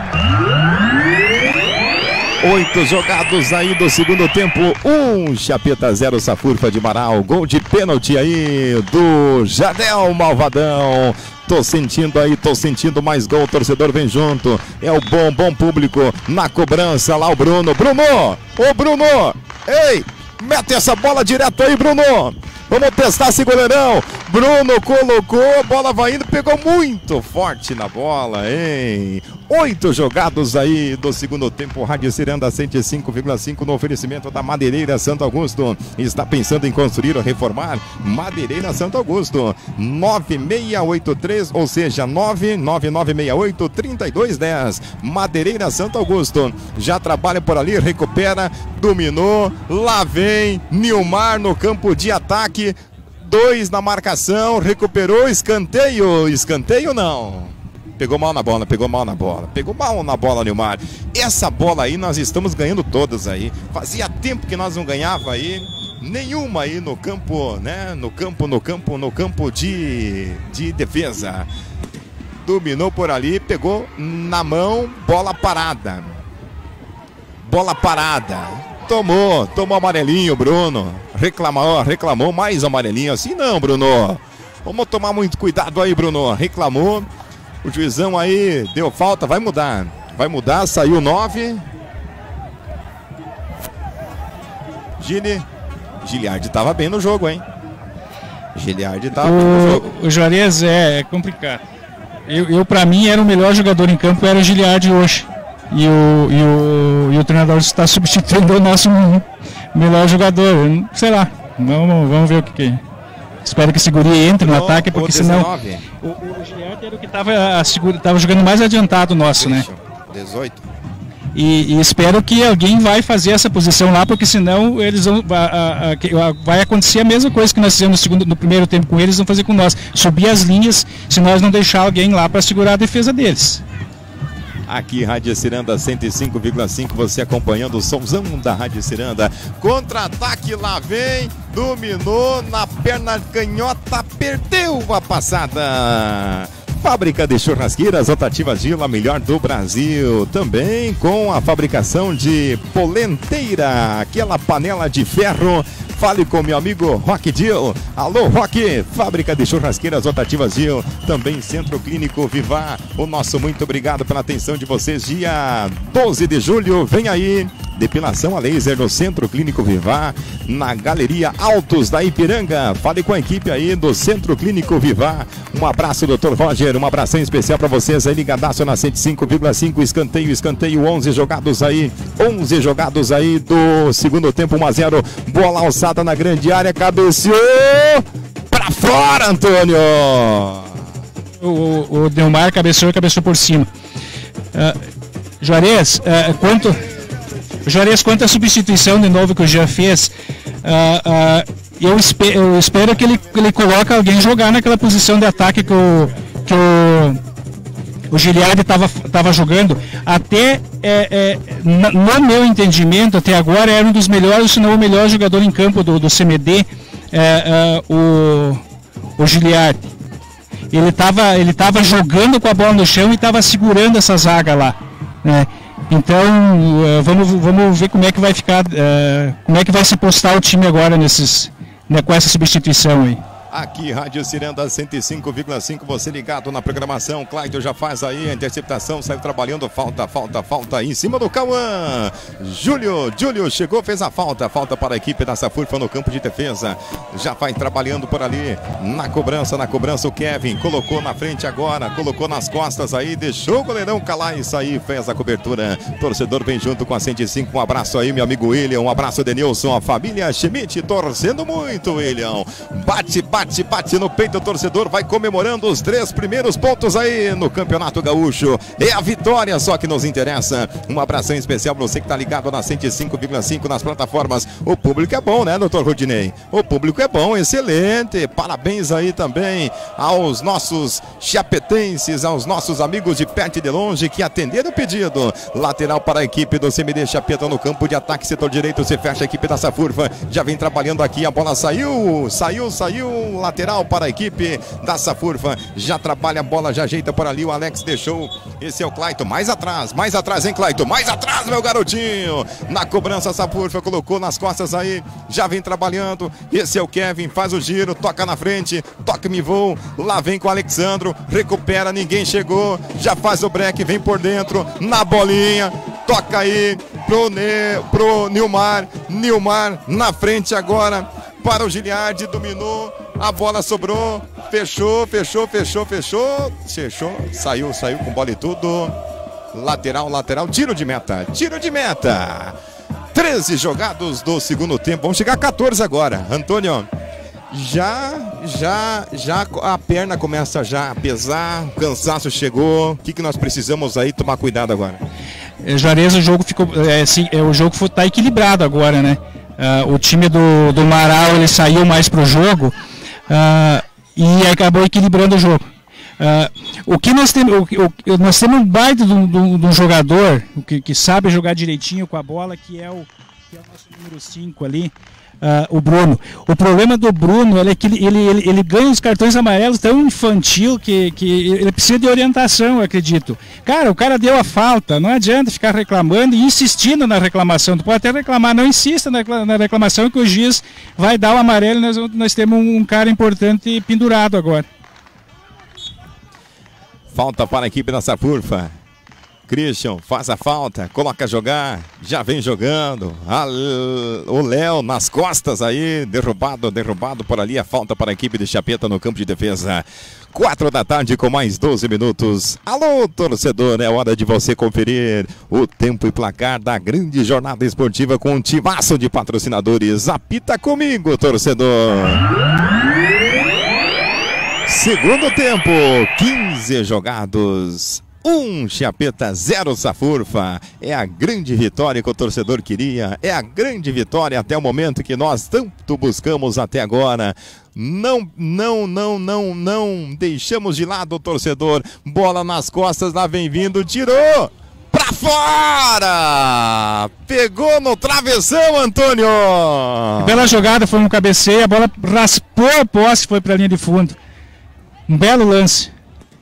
Oito jogados aí do segundo tempo, um Chapeta zero, Safurfa de Marau, gol de pênalti aí do Jadel Malvadão. tô sentindo aí, tô sentindo mais gol, o torcedor vem junto. É o bom, bom público na cobrança, lá o Bruno. Bruno! Ô Bruno! Ei! Mete essa bola direto aí, Bruno! Vamos testar esse goleirão. Bruno colocou, a bola vai indo, pegou muito forte na bola, hein? Oito jogados aí do segundo tempo. Rádio Ciranda cento e cinco vírgula cinco no oferecimento da Madeireira Santo Augusto. Está pensando em construir ou reformar? Madeireira Santo Augusto. nove seis oito três, ou seja, nove nove nove seis oito, três dois um zero. Madeireira Santo Augusto. Já trabalha por ali, recupera, dominou. Lá vem Nilmar no campo de ataque. Dois na marcação, recuperou, escanteio. Escanteio não. Pegou mal na bola, pegou mal na bola. Pegou mal na bola, Nilmar. Essa bola aí nós estamos ganhando todas aí. Fazia tempo que nós não ganhava aí nenhuma aí no campo, né? No campo, no campo, no campo de, de defesa. Dominou por ali, pegou na mão, bola parada. Bola parada. Tomou, tomou amarelinho, Bruno. Reclamou, reclamou mais amarelinho. Assim não, Bruno. Vamos tomar muito cuidado aí, Bruno. Reclamou. O juizão aí deu falta, vai mudar. Vai mudar, saiu nove. Gili. Giliardi estava bem no jogo, hein? Giliardi estava bem no jogo. O Juarez é, é complicado. Eu, eu para mim, era o melhor jogador em campo, era o Giliardi hoje. E o, e, o, e o treinador está substituindo o nosso melhor jogador. Sei lá, vamos, vamos ver o que, que é. Espero que o Seguri entre no, no ataque, porque senão. O, o Giliardi era o que estava jogando mais adiantado nosso, né? dezoito. E, e espero que alguém vai fazer essa posição lá, porque senão eles vão, a, a, a, vai acontecer a mesma coisa que nós fizemos no, segundo, no primeiro tempo com eles, vão fazer com nós. Subir as linhas, se nós não deixar alguém lá para segurar a defesa deles. Aqui, Rádio Ciranda cento e cinco vírgula cinco, você acompanhando o somzão da Rádio Ciranda. Contra-ataque, lá vem, dominou na perna canhota, perdeu a passada. Fábrica de churrasqueiras Rotativa Gil, a melhor do Brasil. Também com a fabricação de polenteira, aquela panela de ferro. Fale com meu amigo Rock Gil. Alô, Rock, Fábrica de churrasqueiras Rotativas Gil. Também Centro Clínico Vivar. O nosso muito obrigado pela atenção de vocês. Dia doze de julho, vem aí. Depilação a laser no Centro Clínico Vivar, na Galeria Altos da Ipiranga. Fale com a equipe aí do Centro Clínico Vivar. Um abraço, doutor Roger. Um abração especial para vocês aí, ligadaço na cento e cinco vírgula cinco. Escanteio, escanteio, onze jogados aí. onze jogados aí do segundo tempo, um a zero. Bola alçada na grande área, cabeceou para fora, Antônio. O, o, o Delmar cabeceou e cabeceou por cima. Uh, Juarez, uh, quanto... Juarez, quanto à substituição de novo que o Jean fez, uh, uh, eu, espe eu espero que ele, que ele coloque alguém jogar naquela posição de ataque que o, que o, o Giliardi estava jogando. Até, é, é, no meu entendimento, até agora, era um dos melhores, se não o melhor jogador em campo do, do C M D, é, é, o, o Giliardi. Ele estava ele tava jogando com a bola no chão e estava segurando essa zaga lá, né? Então, uh, vamos, vamos ver como é que vai ficar, uh, como é que vai se postar o time agora nesses, né, com essa substituição aí. Aqui, Rádio Ciranda cento e cinco vírgula cinco, você ligado na programação. Cláudio já faz aí a interceptação, saiu trabalhando, falta, falta, falta em cima do Cauã. Júlio, Júlio chegou, fez a falta, falta para a equipe da Safurfa no campo de defesa. Já vai trabalhando por ali, na cobrança, na cobrança o Kevin, colocou na frente agora, colocou nas costas aí, deixou o goleirão calar e sair, fez a cobertura. Torcedor vem junto com a cento e cinco, um abraço aí, meu amigo William, um abraço Denilson, a família Schmidt, torcendo muito, William. Bate, bate. Bate, bate no peito do torcedor, vai comemorando os três primeiros pontos aí no Campeonato Gaúcho. É a vitória só que nos interessa. Um abração especial para você que está ligado na cento e cinco vírgula cinco nas plataformas. O público é bom, né, doutor Rodinei? O público é bom, excelente. Parabéns aí também aos nossos chapetenses, aos nossos amigos de perto e de longe que atenderam o pedido. Lateral para a equipe do C M D Chapeta no campo de ataque, setor direito, se fecha a equipe da Safurfa. Já vem trabalhando aqui, a bola saiu, saiu, saiu. lateral, lateral para a equipe da Safurfa. Já trabalha a bola, já ajeita por ali, o Alex deixou, esse é o Clayton, mais atrás, mais atrás, hein, Clayton, mais atrás, meu garotinho. Na cobrança, a Safurfa colocou nas costas aí, já vem trabalhando, esse é o Kevin, faz o giro, toca na frente, toca me voo, lá vem com o Alexandro, recupera, ninguém chegou, já faz o break, vem por dentro, na bolinha, toca aí pro, ne, pro Nilmar, Nilmar na frente agora, para o Giliardi, dominou, a bola sobrou, fechou, fechou, fechou, fechou, fechou, saiu, saiu com bola e tudo, lateral, lateral, tiro de meta, tiro de meta, treze jogados do segundo tempo, vamos chegar a quatorze agora, Antônio. Já, já, já a perna começa já a pesar, o cansaço chegou, o que, que nós precisamos aí tomar cuidado agora? Juarez, o jogo ficou, é, assim, é, o jogo está equilibrado agora, né? Uh, o time do, do Marau, ele saiu mais pro jogo uh, e acabou equilibrando o jogo. Uh, o que nós temos, o, o, nós temos um baita de um jogador que, que sabe jogar direitinho com a bola, que é o, que é o nosso número cinco ali. Uh, o Bruno. O problema do Bruno é que ele, ele, ele, ele ganha os cartões amarelos tão infantil que, que ele precisa de orientação, eu acredito. Cara, o cara deu a falta, não adianta ficar reclamando e insistindo na reclamação. Tu pode até reclamar, não insista na, na reclamação que o juiz vai dar o amarelo e nós, nós temos um, um cara importante pendurado agora. Falta para a equipe da Safurfa. Christian faz a falta, coloca a jogar, já vem jogando, o Léo nas costas aí, derrubado, derrubado por ali, a falta para a equipe de Chapeta no campo de defesa. Quatro da tarde com mais doze minutos. Alô, torcedor, é hora de você conferir o tempo e placar da grande jornada esportiva com um timaço de patrocinadores. Apita comigo, torcedor. Segundo tempo, quinze jogados. Um Chapeta, zero Safurfa. É a grande vitória que o torcedor queria. É a grande vitória até o momento que nós tanto buscamos até agora. Não, não, não, não, não deixamos de lado o torcedor. Bola nas costas, lá vem vindo, tirou pra fora. Pegou no travessão, Antônio. Bela jogada, foi um cabeceio, a bola raspou a poste, foi pra linha de fundo. Um belo lance.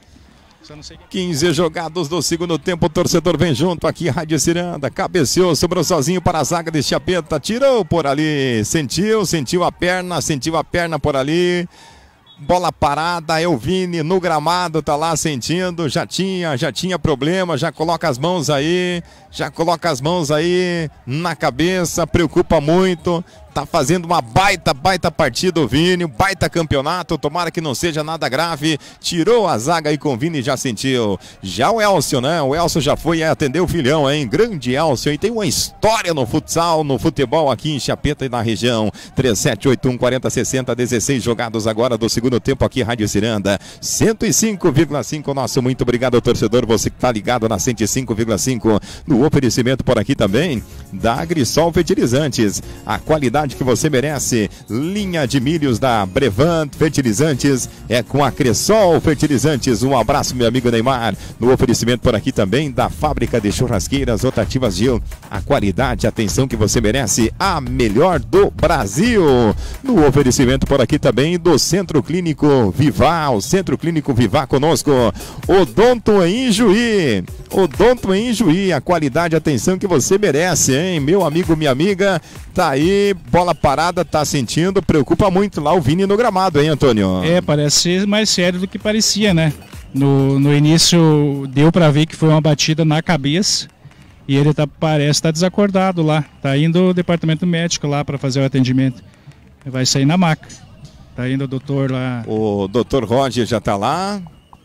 quinze jogados do segundo tempo, o torcedor vem junto aqui, Rádio Ciranda, cabeceou, sobrou sozinho para a zaga de Chapeta, tirou por ali, sentiu, sentiu a perna, sentiu a perna por ali, bola parada, é o Vini no gramado, tá lá sentindo, já tinha, já tinha problema, já coloca as mãos aí, já coloca as mãos aí na cabeça, preocupa muito. Tá fazendo uma baita, baita partida o Vini, baita campeonato, tomara que não seja nada grave, tirou a zaga aí com o Vini, já sentiu. Já o Elcio, né? O Elcio já foi atender o filhão, hein? Grande Elcio, e tem uma história no futsal, no futebol aqui em Chapeta e na região. três sete oito um, quatro zero seis zero, dezesseis jogados agora do segundo tempo aqui, Rádio Ciranda, cento e cinco vírgula cinco, nosso muito obrigado, torcedor, você que tá ligado na cento e cinco vírgula cinco, no oferecimento por aqui também, da Agrisol Fertilizantes, a qualidade que você merece, linha de milhos da Brevant Fertilizantes, é com a Cressol Fertilizantes. Um abraço, meu amigo Neymar, no oferecimento por aqui também da fábrica de churrasqueiras Rotativas Gil, a qualidade, a atenção que você merece, a melhor do Brasil, no oferecimento por aqui também do Centro Clínico Vivá, o Centro Clínico Vivá conosco, Odonto em Juí, Odonto em Juí, a qualidade, a atenção que você merece, hein, meu amigo, minha amiga, tá aí, bola parada, tá sentindo, preocupa muito lá o Vini no gramado, hein, Antônio? É, parece ser mais sério do que parecia, né? No, no início deu pra ver que foi uma batida na cabeça e ele tá, parece estar tá desacordado lá, tá indo o departamento médico lá para fazer o atendimento, vai sair na maca, tá indo o doutor lá. O doutor Roger já tá lá,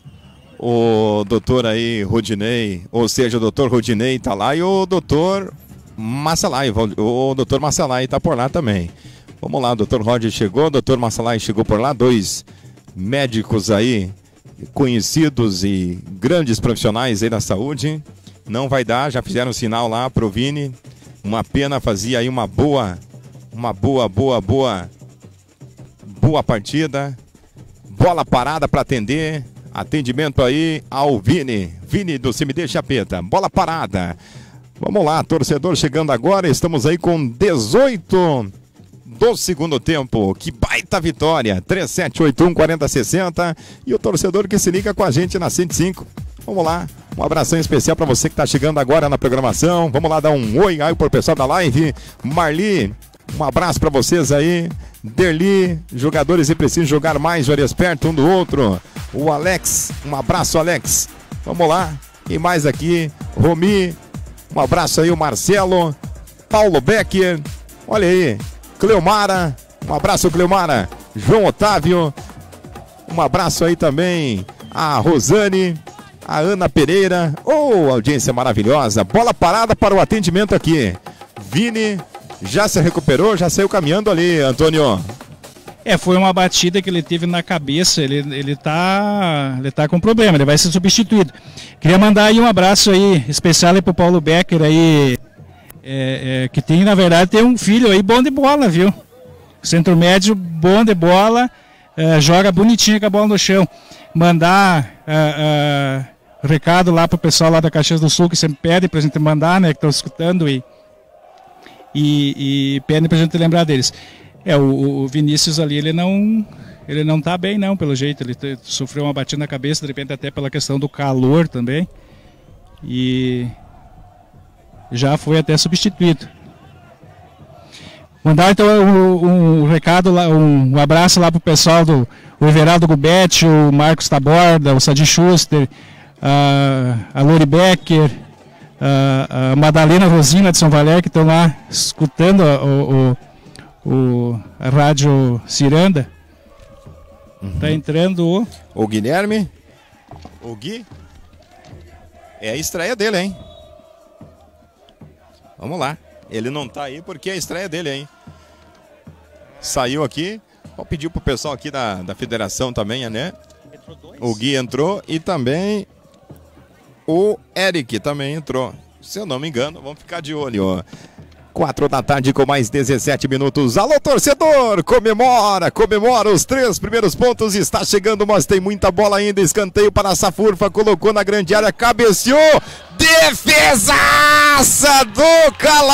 o doutor aí, Rodinei, ou seja, o doutor Rodinei tá lá e o doutor Massalai, o doutor Massalai está por lá também. Vamos lá, o doutor Roger chegou, o doutor Massalai chegou por lá, dois médicos aí, conhecidos e grandes profissionais aí da saúde. Não vai dar, já fizeram sinal lá pro Vini. Uma pena, fazia aí uma boa, uma boa, boa, boa, boa partida. Bola parada para atender, atendimento aí ao Vini, Vini do C M D Chapeta, bola parada. Vamos lá, torcedor chegando agora, estamos aí com dezoito do segundo tempo. Que baita vitória, três sete oito um, quarenta sessenta. E o torcedor que se liga com a gente na cento e cinco. Vamos lá, um abração especial para você que está chegando agora na programação. Vamos lá dar um oi aí pro pessoal da live. Marli, um abraço para vocês aí. Derli, jogadores e precisam jogar mais, Juarez, perto um do outro. O Alex, um abraço, Alex. Vamos lá, quem mais aqui? Romi, um abraço aí, o Marcelo. Paulo Becker, olha aí. Cleomara, um abraço, Cleomara. João Otávio, um abraço aí também. A Rosane, a Ana Pereira. Oh, audiência maravilhosa. Bola parada para o atendimento aqui. Vini já se recuperou, já saiu caminhando ali, Antônio. É, foi uma batida que ele teve na cabeça, ele, ele, tá, ele tá com problema, ele vai ser substituído. Queria mandar aí um abraço aí, especial aí pro Paulo Becker aí, é, é, que tem, na verdade, tem um filho aí bom de bola, viu? Centro médio, bom de bola, é, joga bonitinho com a bola no chão. Mandar é, é, recado lá pro pessoal lá da Caxias do Sul, que sempre pede pra gente mandar, né, que estão escutando e, e, e pedem pra gente lembrar deles. É, o, o Vinícius ali, ele não, ele não tá bem não, pelo jeito, ele te, sofreu uma batida na cabeça, de repente até pela questão do calor também, e já foi até substituído. Mandar então um, um recado, lá, um, um abraço lá pro pessoal do o Everaldo Gubetti, o Marcos Taborda, o Sadi Schuster, a, a Lori Becker, a, a Madalena Rosina de São Valério, que estão lá escutando o, o O, a Rádio Ciranda. Uhum. Tá entrando o... O Guilherme. O Gui. É a estreia dele, hein? Vamos lá. Ele não tá aí porque é a estreia dele, hein? Saiu aqui. Vou pedir pro pessoal aqui da, da federação também, né? O Gui entrou e também o Eric também entrou. Se eu não me engano, vamos ficar de olho, ó. Quatro da tarde com mais dezessete minutos. Alô, torcedor! Comemora, comemora os três primeiros pontos. Está chegando, mas tem muita bola ainda. Escanteio para a Safurfa, colocou na grande área, cabeceou. Defesaça do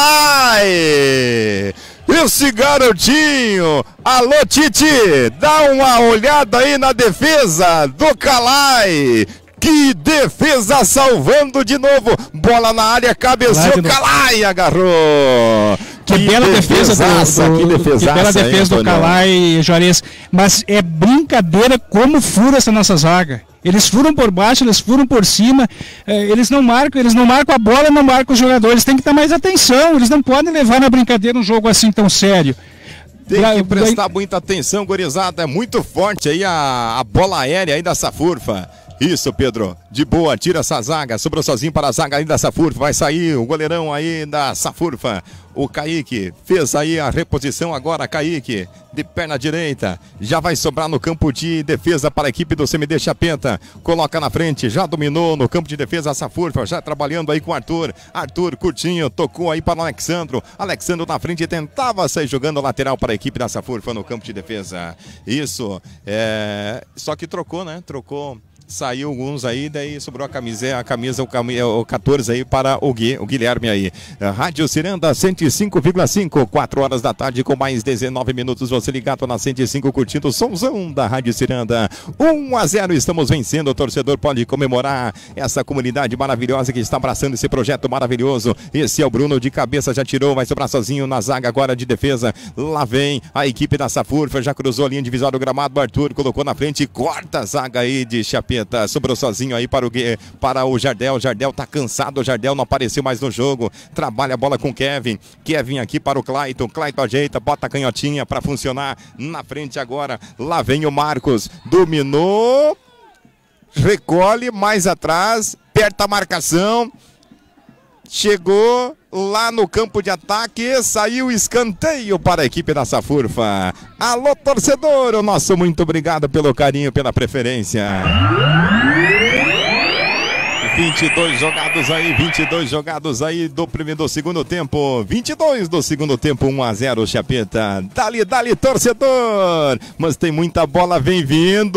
Calai! Esse garotinho! Alô, Titi! Dá uma olhada aí na defesa do Calai! Que defesa, salvando de novo. Bola na área, cabeceou, Calai agarrou. Que, que bela defesa do, do, que, defesaça, que bela defesa hein, do Calai, Juarez. Mas é brincadeira como fura essa nossa zaga. Eles furam por baixo, eles furam por cima. Eles não marcam, eles não marcam a bola, não marcam os jogadores. Eles têm que ter mais atenção. Eles não podem levar na brincadeira um jogo assim tão sério. Tem que prestar muita atenção, gurizada. É muito forte aí a, a bola aérea aí da Safurfa. Isso, Pedro, de boa, tira essa zaga, sobrou sozinho para a zaga aí da Safurfa, vai sair o goleirão aí da Safurfa, o Kaique, fez aí a reposição agora, Kaique, de perna direita, já vai sobrar no campo de defesa para a equipe do C M D Chapeta, coloca na frente, já dominou no campo de defesa a Safurfa, já trabalhando aí com o Arthur, Arthur curtinho, tocou aí para o Alexandro, Alexandro na frente tentava sair jogando lateral para a equipe da Safurfa no campo de defesa, isso, é... só que trocou, né, trocou. Saiu alguns aí, daí sobrou a camisa, a camisa, o quatorze aí para o, Gui, o Guilherme aí. Rádio Ciranda cento e cinco vírgula cinco, quatro horas da tarde com mais dezenove minutos. Você ligado na cento e cinco curtindo o somzão da Rádio Ciranda. um a zero, estamos vencendo. O torcedor pode comemorar essa comunidade maravilhosa que está abraçando esse projeto maravilhoso. Esse é o Bruno de cabeça, já tirou, vai sobrar sozinho na zaga agora de defesa. Lá vem a equipe da Safurfa, já cruzou a linha divisória do gramado. O Arthur colocou na frente, corta a zaga aí de Chapeta. Sobrou sozinho aí para o, para o Jardel. O Jardel tá cansado, o Jardel não apareceu mais no jogo. Trabalha a bola com o Kevin. Kevin aqui para o Clayton. Clayton ajeita, bota a canhotinha para funcionar. Na frente agora, lá vem o Marcos. Dominou. Recolhe mais atrás. Aperta a marcação. Chegou lá no campo de ataque, saiu escanteio para a equipe da Safurfa. Alô, torcedor, o nosso muito obrigado pelo carinho, pela preferência. vinte e dois jogados aí, vinte e dois jogados aí do primeiro do segundo tempo, vinte e dois do segundo tempo, um a zero Chapeta. Dali, dali, torcedor. Mas tem muita bola, vem vindo.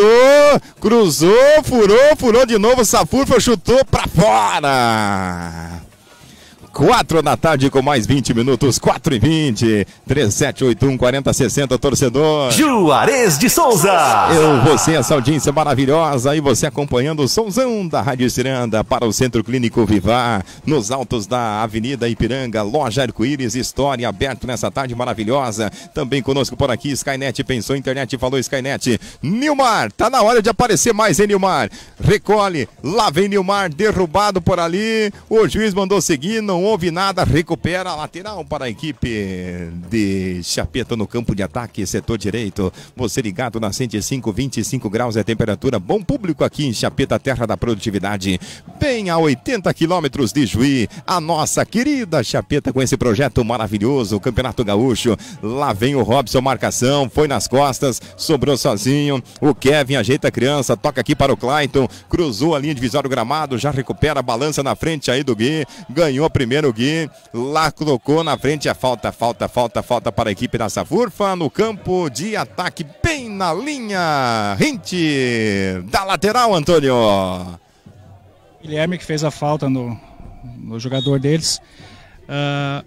Cruzou, furou, furou de novo, Safurfa chutou para fora. quatro da tarde com mais vinte minutos, quatro e vinte. três sete oito um, quarenta sessenta, torcedor. Juarez de Souza. Eu, você, essa audiência maravilhosa. E você acompanhando o somzão da Rádio Ciranda para o Centro Clínico Vivar, nos altos da Avenida Ipiranga, Loja Arco-Íris, história aberto nessa tarde maravilhosa. Também conosco por aqui, Skynet, pensou internet, falou Skynet. Nilmar, tá na hora de aparecer mais, hein, Nilmar? Recolhe, lá vem Nilmar, derrubado por ali. O juiz mandou seguir, não houve nada, recupera a lateral para a equipe de Chapeta no campo de ataque, setor direito. Você ligado na cento e cinco, vinte e cinco graus é a temperatura, bom público aqui em Chapeta, terra da produtividade. Bem a oitenta quilômetros de Juí, a nossa querida Chapeta com esse projeto maravilhoso, o Campeonato Gaúcho. Lá vem o Robson, marcação, foi nas costas, sobrou sozinho. O Kevin ajeita a criança, toca aqui para o Clayton, cruzou a linha divisória do gramado, já recupera, balança na frente aí do Gui, ganhou primeiro o Gui, lá colocou na frente a falta, falta, falta, falta para a equipe da Safurfa no campo de ataque, bem na linha rente da lateral, Antônio. Guilherme que fez a falta no, no jogador deles. Uh,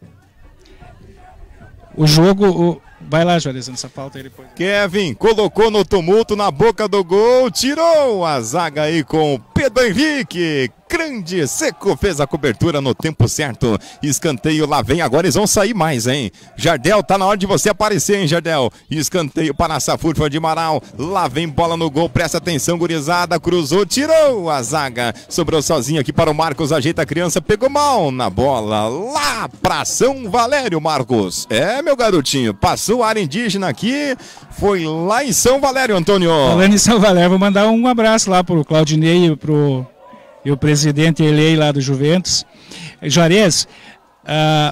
o jogo... O... Vai lá, Juarez, nessa falta aí depois. Kevin colocou no tumulto na boca do gol, tirou a zaga aí com o Pedro Henrique. Grande, Seco fez a cobertura no tempo certo. Escanteio, lá vem, agora eles vão sair mais, hein? Jardel, tá na hora de você aparecer, hein, Jardel? Escanteio para a Safurfa de Marau. Lá vem bola no gol, presta atenção, gurizada. Cruzou, tirou a zaga. Sobrou sozinho aqui para o Marcos, ajeita a criança, pegou mal na bola. Lá para São Valério, Marcos. É, meu garotinho, passou a área indígena aqui. Foi lá em São Valério, Antônio. Falando em São Valério, vou mandar um abraço lá pro Claudinei e pro... e o presidente Elei lá do Juventus. Juarez, uh,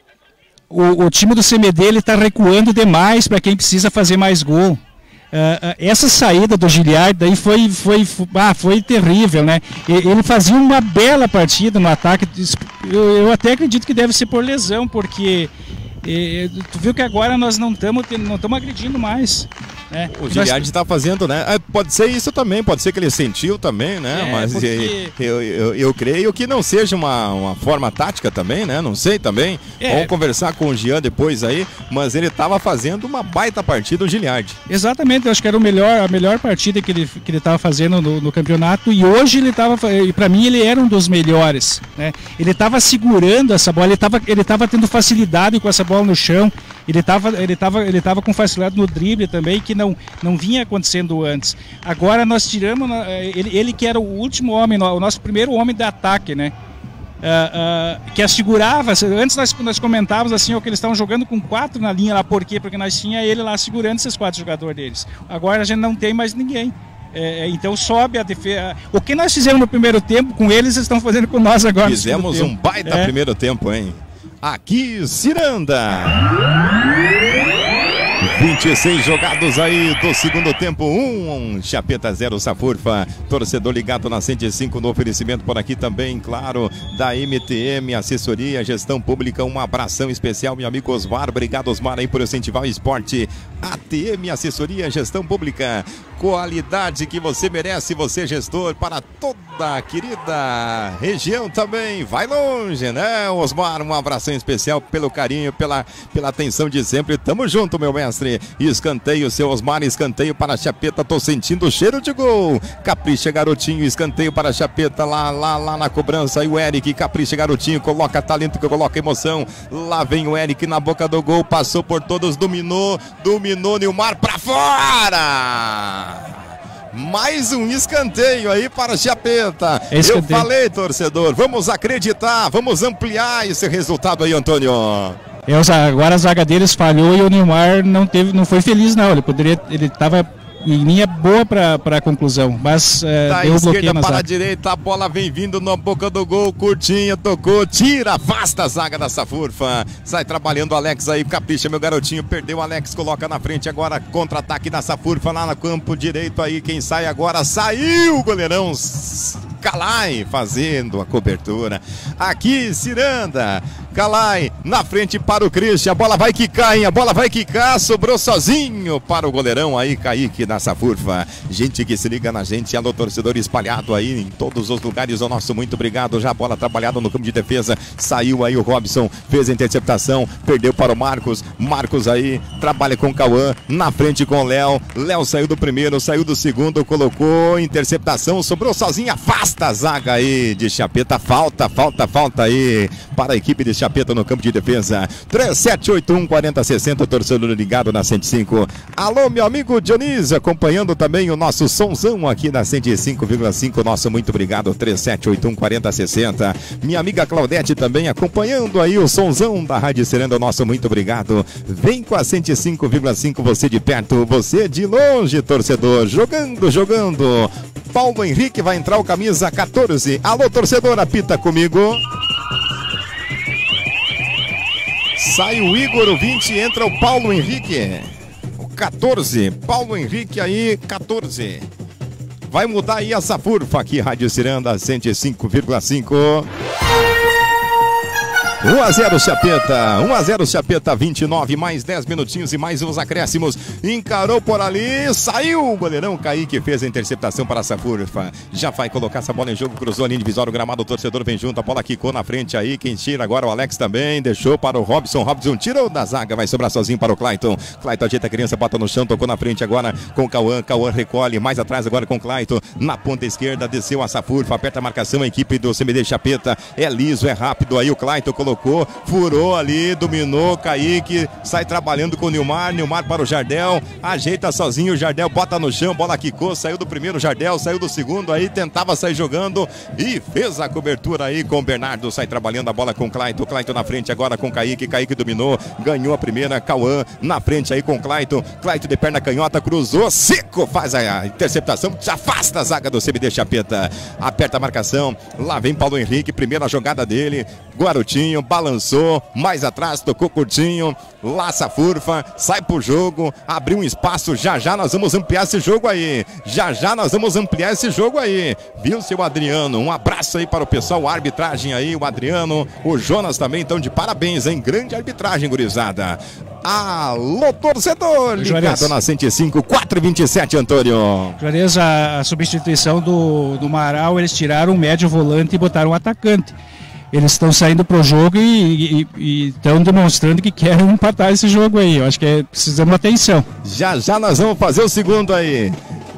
o, o time do C M D ele está recuando demais para quem precisa fazer mais gol. Uh, uh, essa saída do Giliard daí foi, foi, foi, ah, foi terrível, né? Ele fazia uma bela partida no ataque. Eu, eu até acredito que deve ser por lesão, porque e, tu viu que agora nós não estamos não estamos agredindo mais. É, o Giliard está fazendo, né? Pode ser isso também, pode ser que ele sentiu também, né? É, mas porque... eu, eu, eu creio que não seja uma, uma forma tática também, né? Não sei também. É. Vamos conversar com o Jean depois aí, mas ele estava fazendo uma baita partida, o Giliard. Exatamente, eu acho que era o melhor, a melhor partida que ele que ele estava fazendo no, no campeonato, e hoje ele estava, e para mim ele era um dos melhores, né? Ele estava segurando essa bola, ele estava ele estava tendo facilidade com essa bola no chão. Ele estava ele tava, ele tava com facilidade no drible também, que não, não vinha acontecendo antes. Agora nós tiramos, ele, ele que era o último homem, o nosso primeiro homem de ataque, né? Uh, uh, que assegurava, antes nós, nós comentávamos assim, ó, que eles estavam jogando com quatro na linha lá, por quê? Porque nós tínhamos ele lá segurando esses quatro jogadores deles. Agora a gente não tem mais ninguém. É, então sobe a defesa. O que nós fizemos no primeiro tempo com eles, eles estão fazendo com nós agora. Fizemos um baita é. primeiro tempo, hein? Aqui, Ciranda. vinte e seis jogados aí do segundo tempo, um, um Chapeta zero, Safurfa. Torcedor ligado na cento e cinco no oferecimento por aqui também, claro, da M T M, assessoria, gestão pública. Um abração especial, meu amigo Osmar. Obrigado, Osmar, aí por incentivar o esporte. A T M, assessoria, gestão pública. Qualidade que você merece, você gestor, para toda a querida região também. Vai longe, né, Osmar? Um abração especial pelo carinho, pela, pela atenção de sempre. Tamo junto, meu mestre. Escanteio, seu Osmar, escanteio para a Chapeta. Tô sentindo o cheiro de gol. Capricha, garotinho, escanteio para a Chapeta. Lá, lá, lá na cobrança. E o Eric, capricha, garotinho, coloca talento, que coloca emoção. Lá vem o Eric na boca do gol. Passou por todos, dominou, dominou, Nilmar pra fora. Mais um escanteio aí para a Chapeta. Eu falei, torcedor, vamos acreditar, vamos ampliar esse resultado aí, Antônio. É, agora a zaga deles falhou e o Nilmar não teve, não foi feliz não. Ele poderia, ele estava em linha boa para a conclusão, mas é, da deu esquerda bloqueio na para zaga. a direita, a bola vem vindo na boca do gol, curtinha, tocou, tira, afasta a zaga da Safurfa. Sai trabalhando o Alex aí, capricha, meu garotinho, perdeu o Alex, coloca na frente agora, contra-ataque da Safurfa lá no campo direito aí, quem sai agora, saiu o goleirão Calai fazendo a cobertura. Aqui, Ciranda, Calai, na frente para o Christian, a bola vai quicar, hein? A bola vai quicar, sobrou sozinho para o goleirão aí, Kaique da Safurfa. Gente que se liga na gente, alô torcedor espalhado aí em todos os lugares, o nosso muito obrigado. Já a bola trabalhada no campo de defesa, saiu aí o Robson, fez a interceptação, perdeu para o Marcos, Marcos aí, trabalha com o Cauã, na frente com o Léo, Léo saiu do primeiro, saiu do segundo, colocou interceptação, sobrou sozinho, afasta a zaga aí de Chapeta, falta, falta, falta aí para a equipe de Chapeta no campo de defesa. Três sete oito um, quatro zero seis zero, torcedor ligado na cento e cinco. Alô, meu amigo Dionísio, acompanhando também o nosso sonzão aqui na cento e cinco vírgula cinco, nosso muito obrigado, três sete oito um, quatro zero seis zero. Minha amiga Claudete também acompanhando aí o sonzão da Rádio Serenda, nosso muito obrigado. Vem com a cento e cinco vírgula cinco, você de perto, você de longe, torcedor, jogando, jogando. Paulo Henrique vai entrar o camisa quatorze. Alô, torcedor, apita comigo. Sai o Igor, o vinte, entra o Paulo Henrique. O quatorze, Paulo Henrique aí, quatorze. Vai mudar aí a Safurfa aqui, Rádio Ciranda, cento e cinco vírgula cinco. um a zero Chapeta, um a zero Chapeta, vinte e nove, mais dez minutinhos e mais uns acréscimos. Encarou por ali, saiu o goleirão Kaique, fez a interceptação para a Safurfa. Já vai colocar essa bola em jogo, cruzou a linha divisória, o gramado, o torcedor vem junto, a bola quicou na frente aí, quem tira agora o Alex também, deixou para o Robson, Robson tirou da zaga, vai sobrar sozinho para o Clayton. Clayton ajeita a criança, bota no chão, tocou na frente agora com o Cauã, Cauã recolhe, mais atrás agora com o Clayton, na ponta esquerda, desceu a Safurfa, aperta a marcação, a equipe do C M D Chapeta, é liso, é rápido, aí o Clayton colocou colocou, furou ali, dominou, Kaique, sai trabalhando com o Nilmar, Nilmar para o Jardel, ajeita sozinho, o Jardel bota no chão, bola quicou, saiu do primeiro Jardel, saiu do segundo, aí tentava sair jogando e fez a cobertura aí com o Bernardo, sai trabalhando a bola com o Clayton, Clayton na frente agora com o Kaique, Kaique dominou, ganhou a primeira, Cauã na frente aí com o Clayton, Clayton de perna canhota, cruzou, seco, faz a interceptação, se afasta a zaga do C M D Chapeta, aperta a marcação, lá vem Paulo Henrique, primeira jogada dele, Guarotinho, balançou, mais atrás, tocou curtinho, laça furfa, sai pro jogo, abriu um espaço, já já nós vamos ampliar esse jogo aí, já já nós vamos ampliar esse jogo aí, viu, seu Adriano, um abraço aí para o pessoal, a arbitragem aí, o Adriano, o Jonas também, então de parabéns, hein, grande arbitragem, gurizada. Alô, torcedor, ligado na cento e cinco, quatro e vinte e sete, Antônio. Juarez, a, a substituição do, do Maral, eles tiraram o médio volante e botaram o atacante. Eles estão saindo pro jogo e estão demonstrando que querem empatar esse jogo aí. Eu acho que é, precisamos atenção. Já já nós vamos fazer o segundo aí.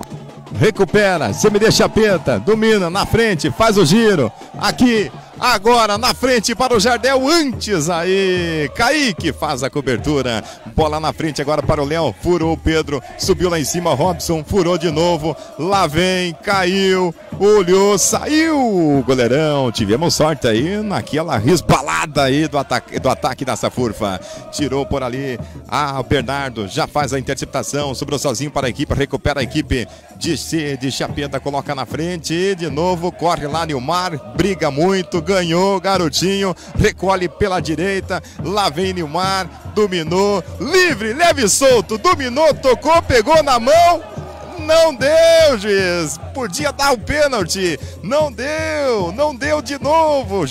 Recupera, C M D Chapeta, domina na frente, faz o giro. Aqui, agora na frente para o Jardel, antes aí, Kaique faz a cobertura, bola na frente agora para o Léo, furou o Pedro, subiu lá em cima, Robson, furou de novo, lá vem, caiu, olhou, saiu o goleirão, tivemos sorte aí naquela resbalada aí do ataque, do ataque da Safurfa, tirou por ali, ah, o Bernardo já faz a interceptação, sobrou sozinho para a equipe, recupera a equipe de C, de Chapeta, coloca na frente, e de novo, corre lá Nilmar, briga muito, ganhou, garotinho, recolhe pela direita, lá vem Nilmar, dominou, livre, leve e solto, dominou, tocou, pegou na mão, não deu, juiz, podia dar o pênalti, não deu, não deu de novo,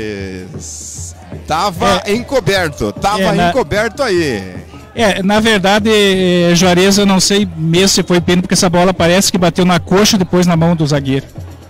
juiz, tava é, encoberto, tava é, na... encoberto aí. É, na verdade, Juarez, eu não sei mesmo se foi pênalti, porque essa bola parece que bateu na coxa e depois na mão do zagueiro.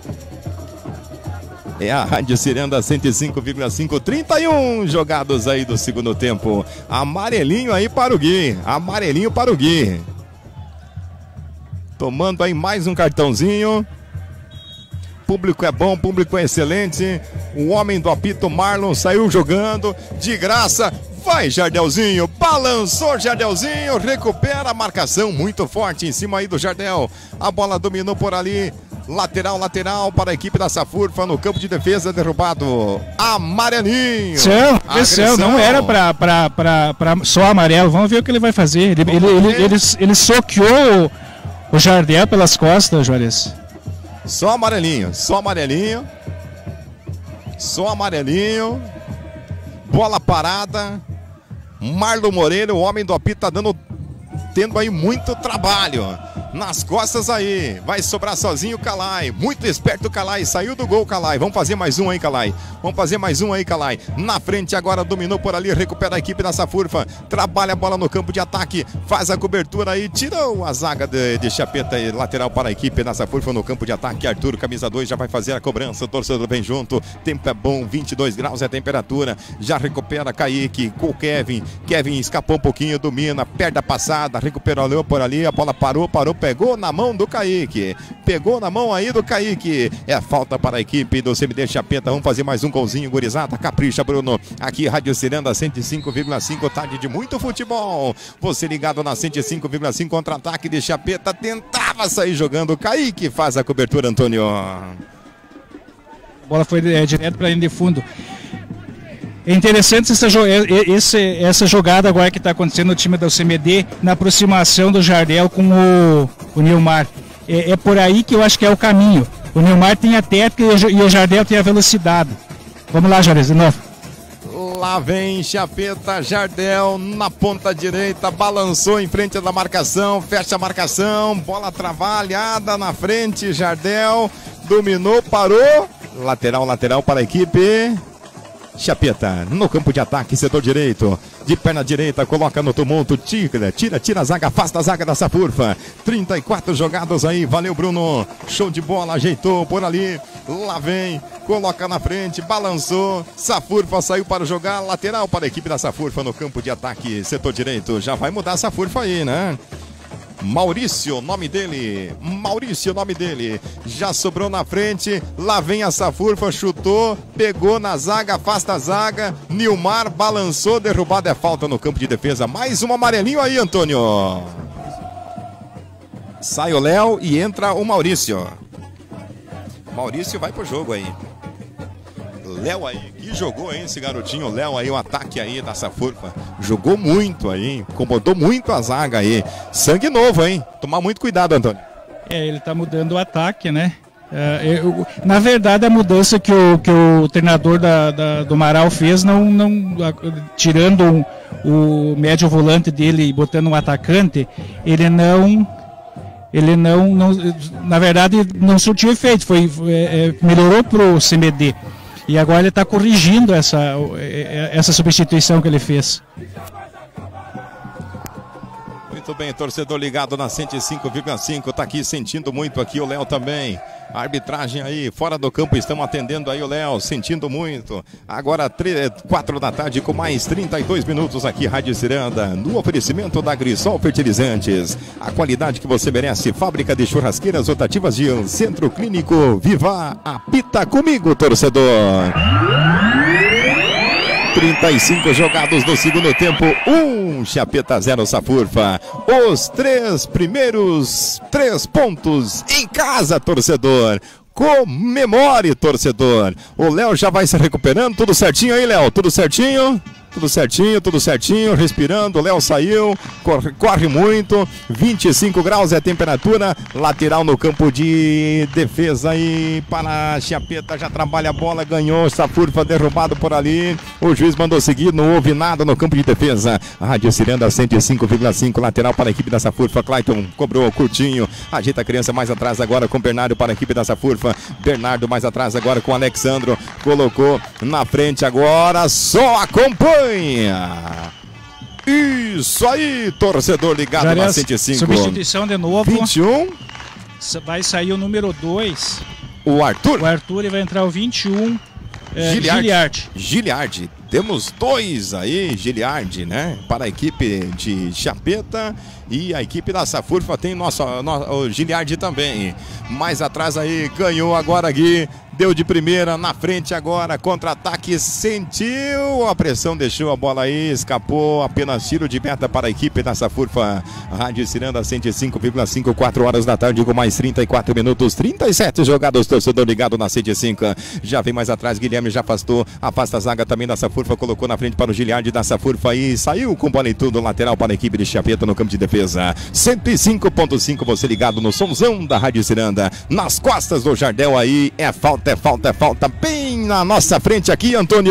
É a Rádio Ciranda cento e cinco vírgula cinco, trinta e um jogados aí do segundo tempo. Amarelinho aí para o Gui, amarelinho para o Gui. Tomando aí mais um cartãozinho. Público é bom, público é excelente. O homem do apito Marlon saiu jogando de graça. Vai, Jardelzinho, balançou Jardelzinho, recupera a marcação muito forte em cima aí do Jardel. A bola dominou por ali, lateral, lateral para a equipe da Safurfa no campo de defesa, derrubado. Amarelinho. Céu, céu, não era pra, pra, pra, pra só amarelo, vamos ver o que ele vai fazer. Ele, ele, ele, ele, ele soqueou o Jardel pelas costas, Juarez. Só amarelinho, só amarelinho. Só amarelinho. Bola parada. Marlon Moreira, o homem do apito, tá dando, tendo aí muito trabalho. nas costas aí, vai sobrar sozinho o Calai, muito esperto o Calai, saiu do gol Calai, vamos fazer mais um aí Calai, vamos fazer mais um aí Calai, na frente agora, dominou por ali, recupera a equipe da Safurfa, trabalha a bola no campo de ataque, faz a cobertura aí, tirou a zaga de, de Chapeta e lateral para a equipe da Safurfa no campo de ataque, Arthur, camisa dois, já vai fazer a cobrança, o torcedor vem junto, tempo é bom, vinte e dois graus é a temperatura, já recupera Kaique, com o Kevin, Kevin escapou um pouquinho, domina, perde a passada, recuperou por ali, a bola parou, parou, pegou na mão do Kaique, pegou na mão aí do Kaique, é falta para a equipe do C M D Chapeta, vamos fazer mais um golzinho, gurizada, capricha Bruno, aqui Rádio Ciranda cento e cinco vírgula cinco, tarde de muito futebol, você ligado na cento e cinco vírgula cinco, contra-ataque de Chapeta, tentava sair jogando, Kaique faz a cobertura, Antônio. A bola foi é, direto para a linha de fundo. É interessante essa, esse, essa jogada agora que está acontecendo no time do C M D, na aproximação do Jardel com o, o Nilmar. É, é por aí que eu acho que é o caminho. O Nilmar tem a técnica e o Jardel tem a velocidade. Vamos lá, Jardel, de novo. Lá vem Chapeta, Jardel na ponta direita, balançou em frente da marcação, fecha a marcação, bola trabalhada na frente, Jardel dominou, parou, lateral, lateral para a equipe Chapeta, no campo de ataque, setor direito, de perna direita, coloca no tumulto, tira, tira, tira a zaga, afasta a zaga da Safurfa, trinta e quatro jogados aí, valeu Bruno, show de bola, ajeitou por ali, lá vem, coloca na frente, balançou, Safurfa saiu para jogar, lateral para a equipe da Safurfa no campo de ataque, setor direito, já vai mudar a Safurfa aí, né? Maurício, nome dele, Maurício, nome dele, já sobrou na frente, lá vem a Safurfa, chutou, pegou na zaga, afasta a zaga, Nilmar balançou, derrubada, é falta no campo de defesa, mais um amarelinho aí, Antônio. Sai o Léo e entra o Maurício. Maurício vai pro jogo aí. Léo aí, que jogou aí esse garotinho, Léo aí, o ataque aí da Safurfa, jogou muito aí, incomodou muito a zaga aí, sangue novo, hein, tomar muito cuidado, Antônio. É, ele tá mudando o ataque, né, é, eu, na verdade a mudança que o, que o treinador da, da, do Marau fez, não, não tirando um, o médio volante dele e botando um atacante, ele não... Ele não, não, na verdade, não surtiu efeito, foi, é, melhorou pro C M D. E agora ele está corrigindo essa, essa substituição que ele fez. Muito bem, torcedor ligado na cento e cinco vírgula cinco, tá aqui sentindo muito aqui o Léo também. A arbitragem aí, fora do campo, estamos atendendo aí o Léo, sentindo muito. Agora, quatro da tarde com mais trinta e dois minutos aqui, Rádio Ciranda, no oferecimento da Grisol Fertilizantes. A qualidade que você merece, fábrica de churrasqueiras rotativas de Centro Clínico Viva, apita comigo, torcedor. trinta e cinco jogados no segundo tempo, um Chapeta zero Safurfa. Os três primeiros três pontos em casa, torcedor. Comemore, torcedor. O Léo já vai se recuperando, tudo certinho aí, Léo? Tudo certinho? Tudo certinho, tudo certinho, respirando, o Léo saiu, corre, corre muito, vinte e cinco graus é a temperatura, lateral no campo de defesa aí para a Chapeta, já trabalha a bola, ganhou, Safurfa derrubado por ali, o juiz mandou seguir, não houve nada no campo de defesa, a Rádio Ciranda cento e cinco vírgula cinco, lateral para a equipe da Safurfa, Clayton cobrou curtinho, ajeita a criança mais atrás agora com Bernardo para a equipe da Safurfa, Bernardo mais atrás agora com Alexandro, colocou na frente agora, só acompanha. Isso aí, torcedor ligado Jarez, na cento e cinco. Substituição de novo. vinte e um. Vai sair o número dois. O Arthur. O Arthur e vai entrar o vinte e um. É, Giliard. Giliard. Temos dois aí, Giliard, né? Para a equipe de Chapeta e a equipe da Safurfa tem nosso, nosso, o Giliard também. Mais atrás aí, ganhou agora Gui. Deu de primeira, na frente agora, contra-ataque, sentiu a pressão, deixou a bola aí, escapou, apenas tiro de meta para a equipe da Safurfa. Rádio Ciranda cento e cinco vírgula cinco, quatro horas da tarde com mais trinta e quatro minutos, trinta e sete jogados, torcedor ligado na cento e cinco. Já vem mais atrás, Guilherme já afastou, afasta a zaga também da Safurfa, colocou na frente para o Giliard da Safurfa e saiu com bola e tudo, lateral para a equipe de Chapeta no campo de defesa. cento e cinco ponto cinco, você ligado no somzão da Rádio Ciranda, nas costas do Jardel aí, é falta. É falta, é falta, bem na nossa frente aqui, Antônio.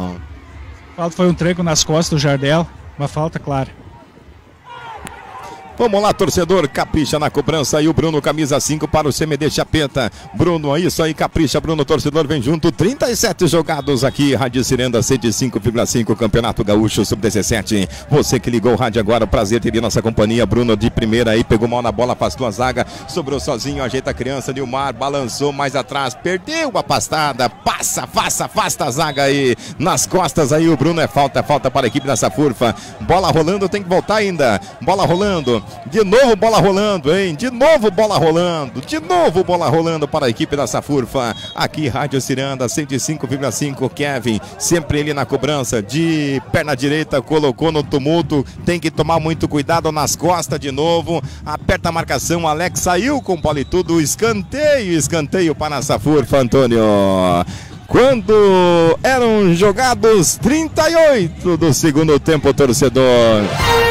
Falta foi um tranco nas costas do Jardel, uma falta clara. Vamos lá, torcedor, capricha na cobrança aí o Bruno, camisa cinco para o C M D Chapeta. Bruno, é isso aí, capricha, Bruno, torcedor, vem junto. trinta e sete jogados aqui, Rádio Ciranda cento e cinco vírgula cinco, Campeonato Gaúcho sub dezessete. Você que ligou o rádio agora, prazer ter nossa companhia. Bruno de primeira aí, pegou mal na bola, afastou a zaga, sobrou sozinho, ajeita a criança, Nilmar, balançou mais atrás, perdeu a pastada, passa, faça, afasta a zaga aí, nas costas aí o Bruno, é falta, é falta para a equipe da Safurfa. Bola rolando, tem que voltar ainda, bola rolando. De novo bola rolando, hein? De novo bola rolando. De novo bola rolando para a equipe da Safurfa. Aqui, Rádio Ciranda, cento e cinco vírgula cinco. Kevin, sempre ele na cobrança. De perna direita, colocou no tumulto. Tem que tomar muito cuidado nas costas de novo. Aperta a marcação. Alex saiu com bola e tudo. Escanteio, escanteio para a Safurfa, Antônio. Quando eram jogados trinta e oito do segundo tempo, torcedor.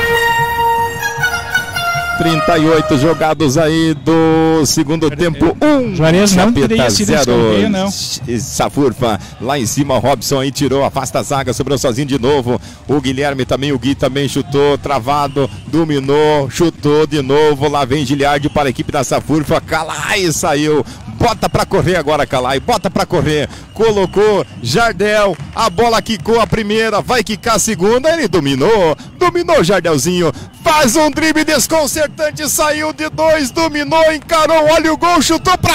trinta e oito jogados aí do segundo tempo, um Juarez não teria sido zero. escanteio, não. Safurfa, lá em cima, Robson aí tirou, afasta a zaga, sobrou sozinho de novo. O Guilherme também, o Gui também chutou, travado, dominou, chutou de novo. Lá vem Giliardi para a equipe da Safurfa. Calai saiu. Bota pra correr agora, Calai, bota pra correr. Colocou Jardel, a bola quicou a primeira, vai quicar a segunda, ele dominou, dominou Jardelzinho, faz um drible desconcertante, saiu de dois, dominou, encarou, olha o gol, chutou pra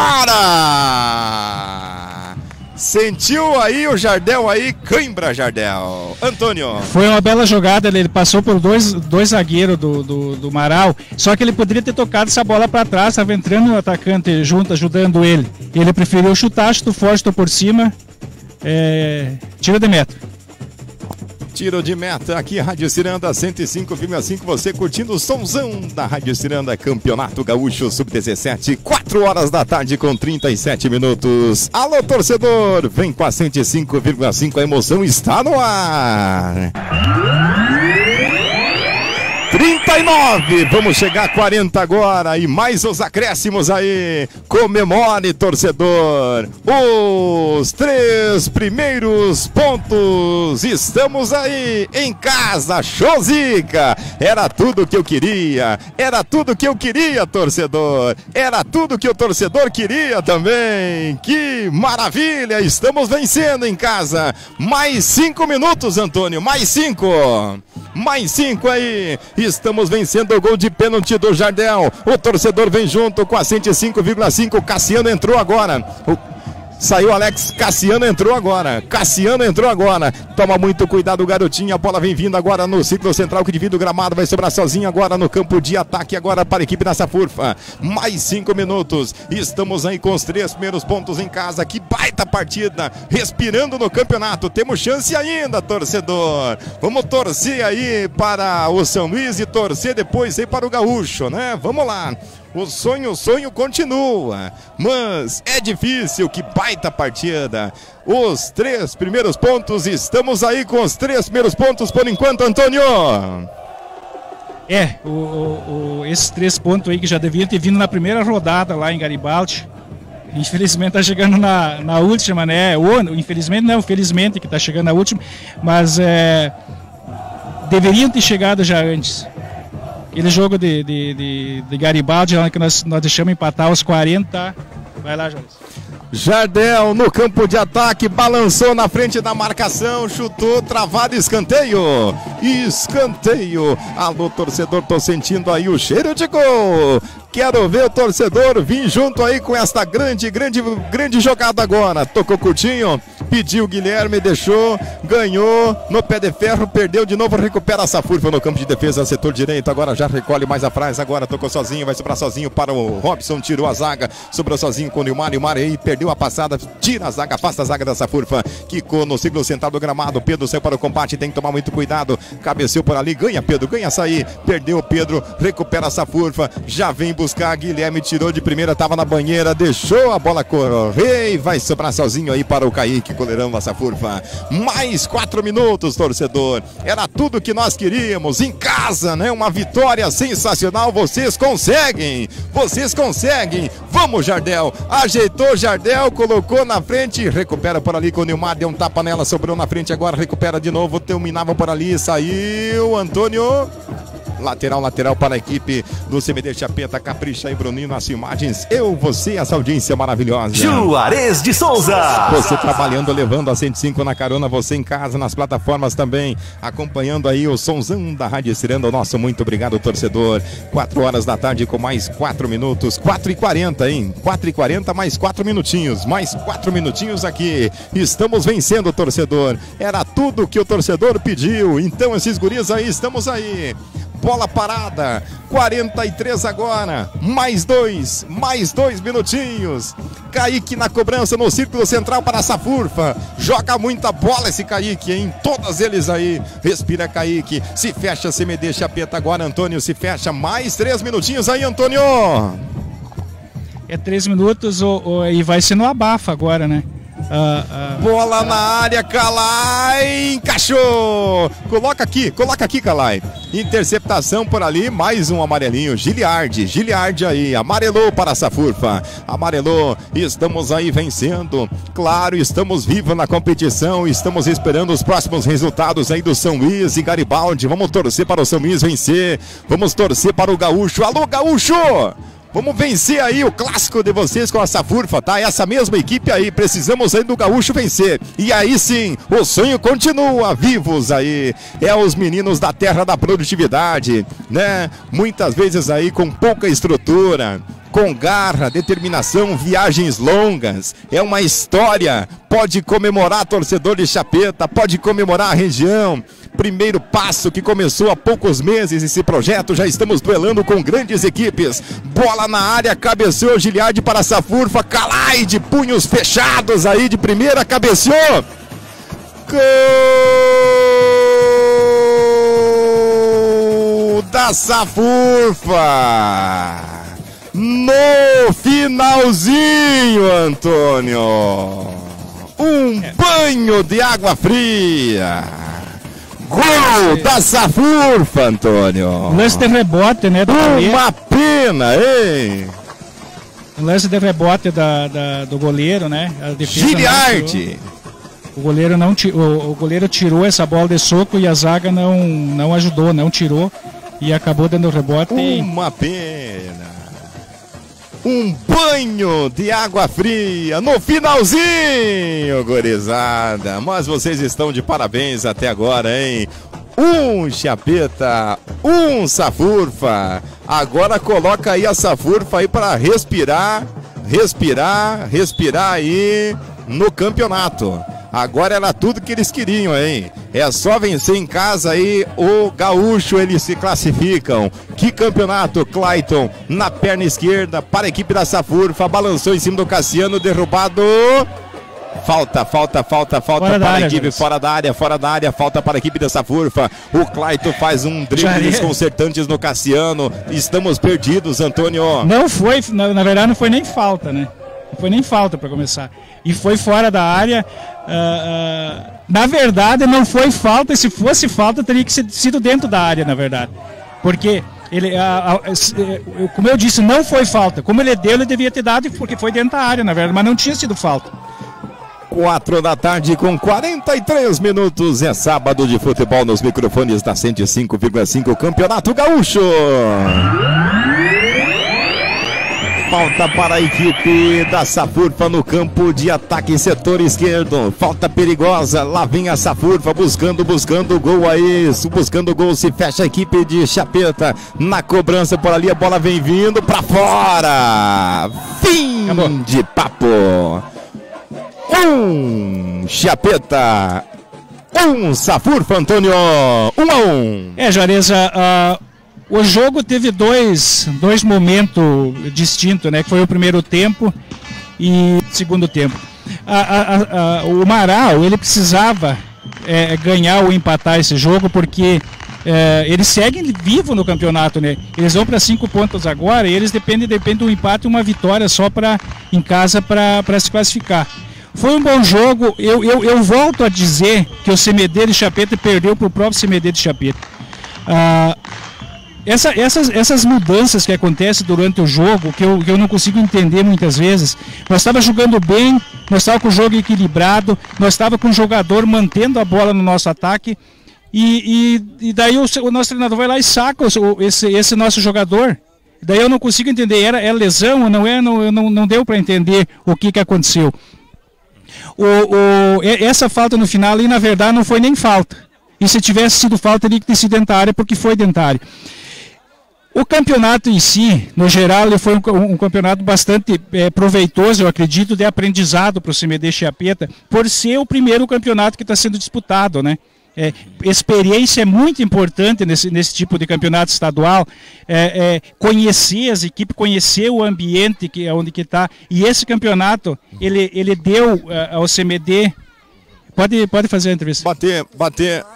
fora! Sentiu aí o Jardel aí, cãibra Jardel. Antônio. Foi uma bela jogada, ele passou por dois, dois zagueiros do, do, do Marau, só que ele poderia ter tocado essa bola para trás, estava entrando o atacante junto, ajudando ele. Ele preferiu chutar, chutou forte, chutou por cima, é, tiro de meta. Tiro de meta aqui, Rádio Ciranda cento e cinco vírgula cinco, você curtindo o somzão da Rádio Ciranda, Campeonato Gaúcho sub dezessete, quatro horas da tarde com trinta e sete minutos. Alô, torcedor, vem com a cento e cinco vírgula cinco, a emoção está no ar. trinta e nove, vamos chegar a quarenta agora e mais os acréscimos aí. Comemore, torcedor, os três primeiros pontos. Estamos aí em casa, Chozica. Era tudo que eu queria, era tudo que eu queria, torcedor. Era tudo que o torcedor queria também. Que maravilha, estamos vencendo em casa. Mais cinco minutos, Antônio, mais cinco. Mais cinco aí. Estamos vencendo o gol de pênalti do Jardel. O torcedor vem junto com a cento e cinco vírgula cinco. Cassiano entrou agora. O... Saiu Alex, Cassiano entrou agora. Cassiano entrou agora. Toma muito cuidado, garotinho. A bola vem vindo agora no ciclo central que divide o gramado. Vai sobrar sozinho agora no campo de ataque. Agora para a equipe da Safurfa. Mais cinco minutos. Estamos aí com os três primeiros pontos em casa. Que baita partida. Respirando no campeonato. Temos chance ainda, torcedor. Vamos torcer aí para o São Luís e torcer depois aí para o Gaúcho, né? Vamos lá. O sonho, o sonho continua, mas é difícil, que baita partida. Os três primeiros pontos, estamos aí com os três primeiros pontos por enquanto, Antônio. É, o, o, o, esses três pontos aí que já deviam ter vindo na primeira rodada lá em Garibaldi. Infelizmente tá chegando na, na última, né? Ou, infelizmente não, felizmente que tá chegando na última, mas é, deveriam ter chegado já antes. Aquele jogo de, de, de, de Garibaldi, que nós, nós deixamos empatar aos quarenta. Vai lá, Jorge. Jardel no campo de ataque, balançou na frente da marcação, chutou, travado, escanteio. Escanteio. Alô, torcedor, tô sentindo aí o cheiro de gol. Quero ver o torcedor vir junto aí com esta grande, grande, grande jogada agora. Tocou curtinho, pediu o Guilherme, deixou, ganhou, no pé de ferro, perdeu de novo, recupera a Safurfa no campo de defesa, setor direito, agora já recolhe mais atrás, agora tocou sozinho, vai sobrar sozinho para o Robson, tirou a zaga, sobrou sozinho com o Nilmar, Nilmar aí, perdeu a passada, tira a zaga, afasta a zaga da Safurfa, quicou no ciclo central do gramado, Pedro saiu para o combate, tem que tomar muito cuidado, cabeceou por ali, ganha Pedro, ganha sair, perdeu o Pedro, recupera a Safurfa, já vem buscar, Guilherme tirou de primeira, tava na banheira, deixou a bola correr e vai sobrar sozinho aí para o Kaique, goleirão da Safurfa. Mais quatro minutos, torcedor, era tudo que nós queríamos, em casa, né, uma vitória sensacional, vocês conseguem, vocês conseguem, vamos Jardel, ajeitou Jardel, colocou na frente, recupera por ali com o Nilmar, deu um tapa nela, sobrou na frente agora, recupera de novo, terminava por ali, saiu, Antônio... Lateral, lateral para a equipe do C M D Chapeta. Capricha aí, Bruninho, nas imagens. Eu, você, essa audiência maravilhosa. Juarez de Souza. Você trabalhando, levando a cento e cinco na carona, você em casa, nas plataformas também, acompanhando aí o sonzão da Rádio Ciranda. O nosso muito obrigado, torcedor. quatro horas da tarde com mais quatro minutos. quatro e quarenta, hein? quatro e quarenta, mais quatro minutinhos. Mais quatro minutinhos aqui. Estamos vencendo, torcedor. Era tudo que o torcedor pediu. Então, esses guris aí, estamos aí. Bola parada, quarenta e três agora, mais dois, mais dois minutinhos. Kaique na cobrança no círculo central para a Safurfa. Joga muita bola esse Kaique, hein? Todas eles aí. Respira, Kaique. Se fecha, C M D Chapeta agora, Antônio. Se fecha, mais três minutinhos aí, Antônio. É três minutos ou, ou, e vai ser no abafa agora, né? Uh, uh, Bola uh, na área, Calai, encaixou. Coloca aqui, coloca aqui, Calai. Interceptação por ali, mais um amarelinho. Giliardi, Giliardi aí, amarelou para a Safurfa. Amarelou, estamos aí vencendo. Claro, estamos vivos na competição. Estamos esperando os próximos resultados aí do São Luís e Garibaldi. Vamos torcer para o São Luís vencer. Vamos torcer para o Gaúcho. Alô, Gaúcho! Vamos vencer aí o clássico de vocês com a Safurfa, tá? Essa mesma equipe aí, precisamos aí do Gaúcho vencer. E aí sim, o sonho continua vivos aí. É os meninos da terra da produtividade, né? Muitas vezes aí com pouca estrutura, com garra, determinação, viagens longas. É uma história. Pode comemorar, torcedor de Chapeta, pode comemorar a região. Primeiro passo que começou há poucos meses esse projeto, já estamos duelando com grandes equipes. Bola na área, cabeceou Giliardi para a Safurfa. Calai de punhos fechados aí de primeira, cabeceou. Gol da Safurfa. No finalzinho, Antônio. Um banho de água fria. Gol da Safurfa, Antônio. Lance de rebote, né? Uma pena, hein? Lance de rebote da, da, do goleiro, né? Giliardi. O goleiro, não, o, o goleiro tirou essa bola de soco e a zaga não, não ajudou, não tirou. E acabou dando rebote. Uma pena. Um banho de água fria no finalzinho, gurizada. Mas vocês estão de parabéns até agora, hein? Um Chapeta, um Safurfa. Agora coloca aí a Safurfa aí para respirar, respirar, respirar aí no campeonato. Agora era tudo que eles queriam, hein? É só vencer em casa aí o Gaúcho, eles se classificam. Que campeonato, Clayton, na perna esquerda para a equipe da Safurfa, balançou em cima do Cassiano, derrubado. Falta, falta, falta, falta fora para a equipe, Deus. fora da área, fora da área, falta para a equipe da Safurfa. O Clayton faz um drible desconcertante no Cassiano. Estamos perdidos, Antônio. Não foi, na, na verdade não foi nem falta, né? Não foi nem falta para começar. E foi fora da área. Uh, uh, na verdade, não foi falta. E se fosse falta, teria que ser sido dentro da área, na verdade. Porque, ele, uh, uh, como eu disse, não foi falta. Como ele deu, ele devia ter dado, porque foi dentro da área, na verdade. Mas não tinha sido falta. Quatro da tarde com quarenta e três minutos. É sábado de futebol nos microfones da cento e cinco vírgula cinco Campeonato Gaúcho. Falta para a equipe da Safurfa no campo de ataque, setor esquerdo. Falta perigosa, lá vem a Safurfa buscando, buscando o gol aí, buscando o gol, se fecha a equipe de Chapeta. Na cobrança por ali, a bola vem vindo para fora. Fim Acabou. de papo. Um Chapeta, um Safurfa, Antônio, um a um. É, Juarez, uh... o jogo teve dois, dois momentos distintos, né? Que foi o primeiro tempo e o segundo tempo. A, a, a, o Marau, ele precisava é, ganhar ou empatar esse jogo, porque é, eles seguem vivo no campeonato, né? Eles vão para cinco pontos agora e eles dependem, dependem de um empate e uma vitória só pra, em casa para se classificar. Foi um bom jogo. Eu, eu, eu volto a dizer que o C M D de Chapeta perdeu para o próprio C M D de Chapeta. Ah, Essa, essas, essas mudanças que acontecem durante o jogo, que eu, que eu não consigo entender muitas vezes, nós estávamos jogando bem, nós estávamos com o jogo equilibrado, nós estávamos com o jogador mantendo a bola no nosso ataque, E, e, e daí o, o nosso treinador vai lá e saca o, esse, esse nosso jogador. Daí eu não consigo entender, era, é lesão ou não é? Não, não, não deu para entender o que, que aconteceu. O, o, essa falta no final ali, na verdade, não foi nem falta. E se tivesse sido falta, teria que ter sido dentro da área, porque foi dentro da área. O campeonato em si, no geral, ele foi um, um campeonato bastante é, proveitoso, eu acredito, de aprendizado para o C M D Chiapeta, por ser o primeiro campeonato que está sendo disputado, né? É, experiência é muito importante nesse, nesse tipo de campeonato estadual, é, é, conhecer as equipes, conhecer o ambiente que, onde que está, e esse campeonato, ele, ele deu uh, ao C M D, pode, pode fazer a entrevista. Bater, bater,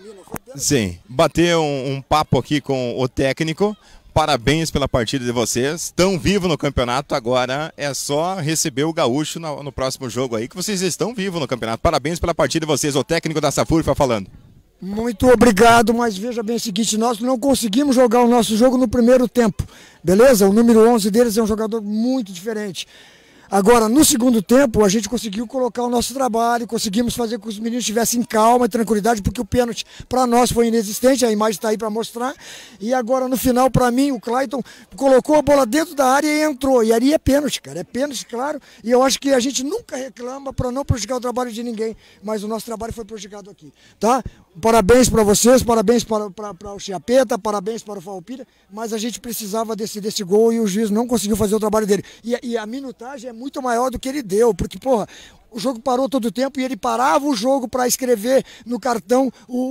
sim, bater um, um papo aqui com o técnico. Parabéns pela partida de vocês, estão vivos no campeonato, agora é só receber o Gaúcho no, no próximo jogo aí, que vocês estão vivos no campeonato. Parabéns pela partida de vocês, o técnico da Safurfa falando. Muito obrigado, mas veja bem o seguinte, nós não conseguimos jogar o nosso jogo no primeiro tempo, beleza? O número onze deles é um jogador muito diferente. Agora, no segundo tempo, a gente conseguiu colocar o nosso trabalho, conseguimos fazer com que os meninos tivessem calma e tranquilidade, porque o pênalti para nós foi inexistente, a imagem está aí para mostrar. E agora, no final, para mim, o Clayton colocou a bola dentro da área e entrou. E ali é pênalti, cara, é pênalti, claro. E eu acho que a gente nunca reclama para não prejudicar o trabalho de ninguém, mas o nosso trabalho foi prejudicado aqui, tá? Parabéns para vocês, parabéns para, para, para o Chiapeta, parabéns para o Farroupilha, mas a gente precisava desse, desse gol e o juiz não conseguiu fazer o trabalho dele. E, e a minutagem é muito maior do que ele deu, porque, porra, o jogo parou todo o tempo e ele parava o jogo para escrever no cartão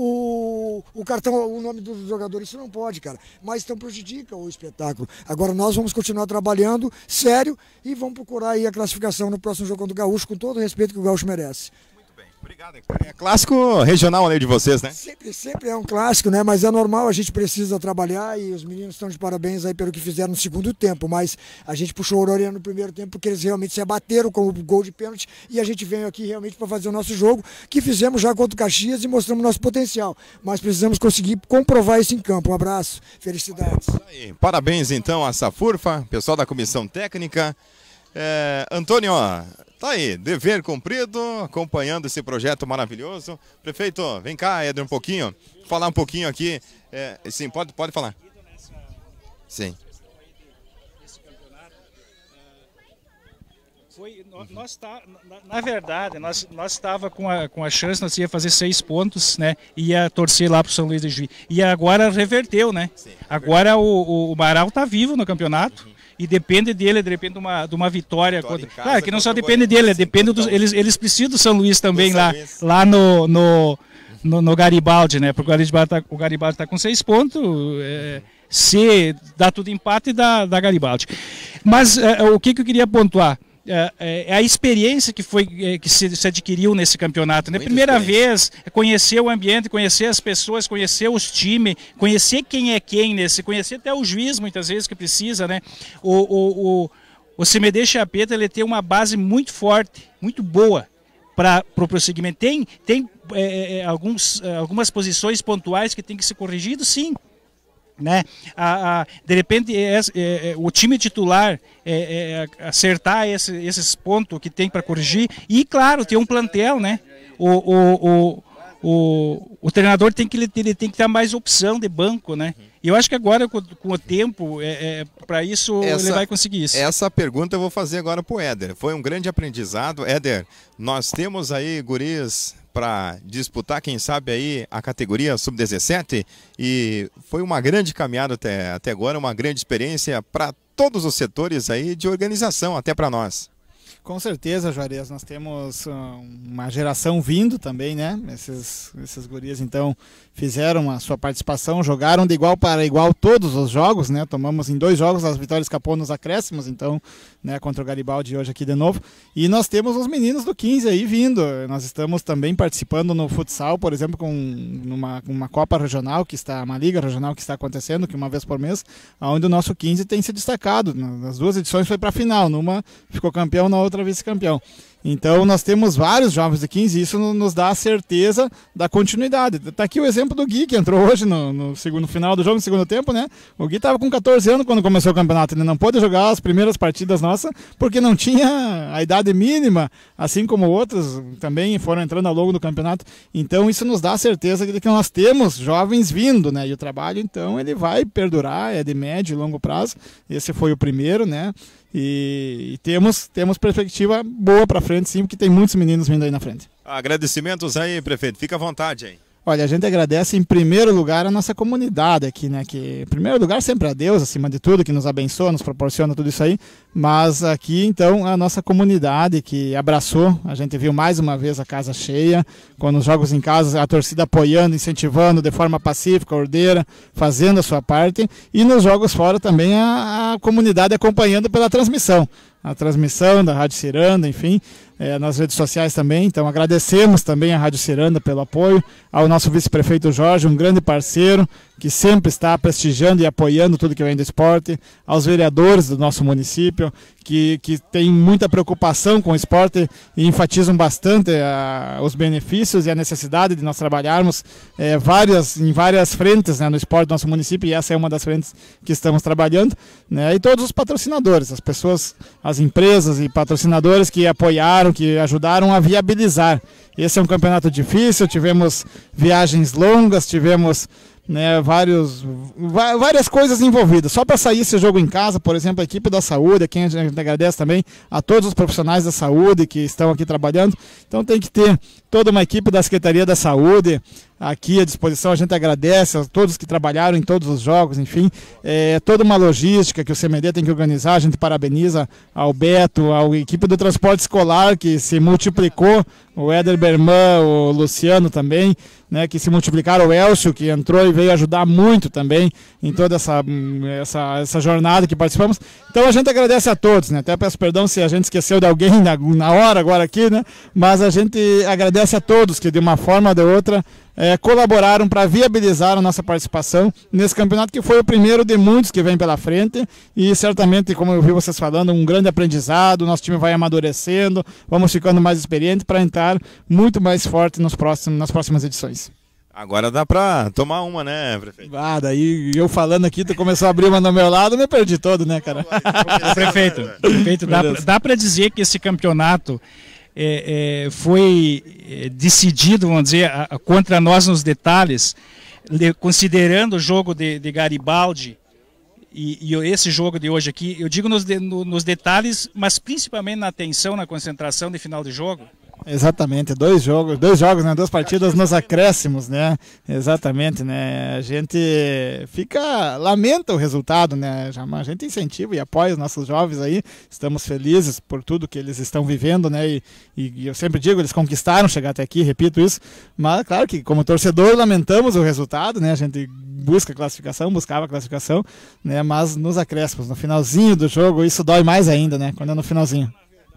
o, o, o cartão, o nome do jogador. Isso não pode, cara, mas então prejudica o espetáculo. Agora nós vamos continuar trabalhando sério e vamos procurar aí a classificação no próximo jogo do Gaúcho, com todo o respeito que o Gaúcho merece. Obrigado. É clássico regional ali de vocês, né? Sempre, sempre é um clássico, né? Mas é normal, a gente precisa trabalhar e os meninos estão de parabéns aí pelo que fizeram no segundo tempo. Mas a gente puxou a orelha no primeiro tempo porque eles realmente se abateram com o gol de pênalti e a gente veio aqui realmente para fazer o nosso jogo, que fizemos já contra o Caxias e mostramos nosso potencial. Mas precisamos conseguir comprovar isso em campo. Um abraço, felicidades. Aí, parabéns então à Safurfa, pessoal da comissão técnica. É, Antônio, tá aí, dever cumprido, acompanhando esse projeto maravilhoso. Prefeito, vem cá, Éder, um pouquinho, falar um pouquinho aqui. É, sim, pode, pode falar. Sim. Foi, nós tá, na, na verdade, nós nós estava com a, com a chance, nós ia fazer seis pontos, né? Ia torcer lá para o São Luís de Juí. E agora reverteu, né? Sim, agora o, o Marau está vivo no campeonato. Uhum. E depende dele, depende de uma, de uma vitória. vitória contra... Claro que não só depende dele, depende dos, eles, eles precisam do São Luís também lá, lá no, no, no, no Garibaldi, né? Porque o Garibaldi tá, o Garibaldi tá com seis pontos, é, se dá tudo empate, dá, dá Garibaldi. Mas é, o que, que eu queria pontuar? É, é a experiência que foi é, que se, se adquiriu nesse campeonato, né? Primeira vez, conhecer o ambiente, conhecer as pessoas, conhecer os times, conhecer quem é quem nesse, conhecer até o juiz muitas vezes que precisa, né? O, o, o, o C M D Chiapeta, ele tem uma base muito forte, muito boa para o prosseguimento. Tem, tem é, alguns, algumas posições pontuais que tem que ser corrigido, sim. Né? A, a, de repente é, é, é, o time titular é, é, acertar esse, esses pontos que tem para corrigir e claro, ter um plantel, né? o, o, o, o, o treinador tem que, ele, ele tem que dar mais opção de banco, né? E eu acho que agora com, com o tempo é, é, para isso essa, ele vai conseguir isso. Essa pergunta eu vou fazer agora para o Éder. Foi um grande aprendizado. Éder, nós temos aí guris para disputar, quem sabe, aí a categoria sub dezessete, e foi uma grande caminhada até, até agora, uma grande experiência para todos os setores aí de organização, até para nós. Com certeza, Juarez, nós temos uma geração vindo também, né? Esses, esses gurias, então, fizeram a sua participação, jogaram de igual para igual todos os jogos, né? Tomamos em dois jogos, as vitórias escapou nos acréscimos, então, né, contra o Garibaldi hoje aqui de novo. E nós temos os meninos do quinze aí vindo. Nós estamos também participando no futsal, por exemplo, com uma, uma Copa Regional, que está, uma Liga Regional que está acontecendo, que uma vez por mês, onde o nosso quinze tem se destacado. Nas duas edições foi para a final, numa ficou campeão, na outra vice-campeão. Então nós temos vários jovens de quinze e isso nos dá a certeza da continuidade. Está aqui o exemplo do Gui, que entrou hoje no, no segundo final do jogo, no segundo tempo, né? O Gui estava com catorze anos quando começou o campeonato, ele não pôde jogar as primeiras partidas nossas porque não tinha a idade mínima, assim como outros também foram entrando ao longo do campeonato. Então isso nos dá a certeza de que nós temos jovens vindo, né? E o trabalho então ele vai perdurar, é de médio e longo prazo. Esse foi o primeiro, né? E, e temos, temos perspectiva boa para frente, sim, porque tem muitos meninos vindo aí na frente. Agradecimentos aí, prefeito. Fica à vontade aí. Olha, a gente agradece em primeiro lugar a nossa comunidade aqui, né? Que, em primeiro lugar, sempre a Deus, acima de tudo, que nos abençoa, nos proporciona tudo isso aí. Mas aqui, então, a nossa comunidade que abraçou. A gente viu mais uma vez a casa cheia, quando os jogos em casa, a torcida apoiando, incentivando de forma pacífica, ordeira, fazendo a sua parte. E nos jogos fora também a, a comunidade acompanhando pela transmissão. A transmissão da Rádio Ciranda, enfim, é, nas redes sociais também. Então agradecemos também a Rádio Ciranda pelo apoio, ao nosso vice-prefeito Jorge, um grande parceiro, que sempre está prestigiando e apoiando tudo que vem do esporte, aos vereadores do nosso município, que, que têm muita preocupação com o esporte e enfatizam bastante a, os benefícios e a necessidade de nós trabalharmos é, várias, em várias frentes, né, no esporte do nosso município, e essa é uma das frentes que estamos trabalhando, né, e todos os patrocinadores, as pessoas, as empresas e patrocinadores que apoiaram, que ajudaram a viabilizar. Esse é um campeonato difícil, tivemos viagens longas, tivemos né, vários, várias coisas envolvidas. Só para sair esse jogo em casa, por exemplo, a equipe da saúde, a quem a gente agradece também, a todos os profissionais da saúde que estão aqui trabalhando. Então tem que ter toda uma equipe da Secretaria da Saúde aqui à disposição. A gente agradece a todos que trabalharam em todos os jogos, enfim, é toda uma logística que o C M D tem que organizar. A gente parabeniza ao Beto, a equipe do transporte escolar que se multiplicou, o Éder Berman, o Luciano também, né, que se multiplicaram, o Elcio, que entrou e veio ajudar muito também em toda essa, essa, essa jornada que participamos. Então a gente agradece a todos, né? Até peço perdão se a gente esqueceu de alguém na, na hora agora aqui, né? Mas a gente agradece a todos que de uma forma ou de outra é, colaboraram para viabilizar a nossa participação nesse campeonato, que foi o primeiro de muitos que vem pela frente, e certamente, como eu vi vocês falando, um grande aprendizado. Nosso time vai amadurecendo, vamos ficando mais experientes para entrar muito mais forte nos próximos, nas próximas edições. Agora dá pra tomar uma, né, prefeito? Ah, daí eu falando aqui, tu começou a abrir uma no meu lado, me perdi todo, né, cara? Prefeito, prefeito dá, dá para dizer que esse campeonato é, é, foi decidido, vamos dizer, a, a, contra nós nos detalhes, de, considerando o jogo de, de Garibaldi e, e esse jogo de hoje aqui, eu digo nos, de, no, nos detalhes, mas principalmente na atenção, na concentração de final de jogo. Exatamente, dois jogos, dois jogos, né, duas partidas nos acréscimos, né? Exatamente, né? A gente fica, lamenta o resultado, né? A gente incentiva e apoia os nossos jovens aí. Estamos felizes por tudo que eles estão vivendo, né? E, e eu sempre digo, eles conquistaram chegar até aqui, repito isso. Mas claro que como torcedor lamentamos o resultado, né? A gente busca classificação, buscava classificação, né? Mas nos acréscimos, no finalzinho do jogo, isso dói mais ainda, né? Quando é no finalzinho.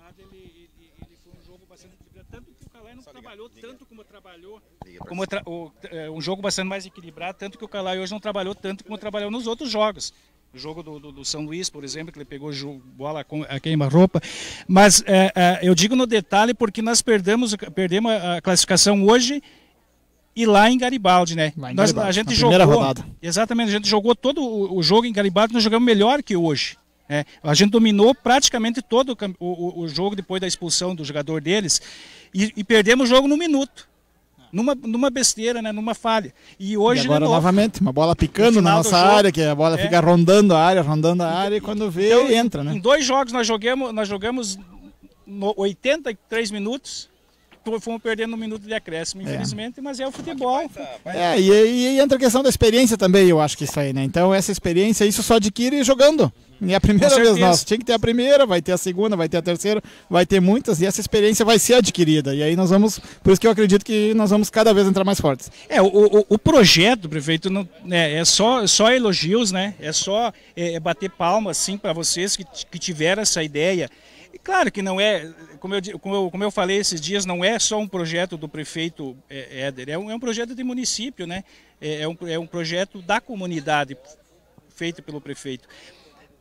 Como tra o, é, um jogo bastante mais equilibrado, tanto que o Calai hoje não trabalhou tanto como trabalhou nos outros jogos. O jogo do, do, do São Luís, por exemplo, que ele pegou bola com a queima-roupa. Mas é, é, eu digo no detalhe porque nós perdemos, perdemos a classificação hoje e lá em Garibaldi, né? Em nós, Garibaldi, a gente jogou, rodada. Exatamente, a gente jogou todo o, o jogo em Garibaldi, nós jogamos melhor que hoje. É, a gente dominou praticamente todo o, o, o jogo depois da expulsão do jogador deles e, e perdemos o jogo no minuto. Numa, numa besteira, né? Numa falha. E hoje e agora novo, novamente, uma bola picando na nossa jogo, área, que a bola é. fica rondando a área, rondando a área, e quando vê, então, entra, né? Em dois jogos nós jogamos, nós jogamos no oitenta e três minutos, fomos perdendo um minuto de acréscimo, infelizmente, é. mas é o futebol. É, e, e entra a questão da experiência também, eu acho que isso aí, né? Então essa experiência, isso só adquire jogando. E a primeira vez nossa, tinha que ter a primeira, vai ter a segunda, vai ter a terceira, vai ter muitas, e essa experiência vai ser adquirida. E aí nós vamos, por isso que eu acredito que nós vamos cada vez entrar mais fortes. É, o, o, o projeto, prefeito, não, é, é só, só elogios, né? É só é, bater palmas, assim, para vocês que, que tiveram essa ideia. E claro que não é, como eu, como, eu, como eu falei esses dias, não é só um projeto do prefeito é, Éder, é um, é um projeto de município, né? É, é, um, é um projeto da comunidade, feito pelo prefeito.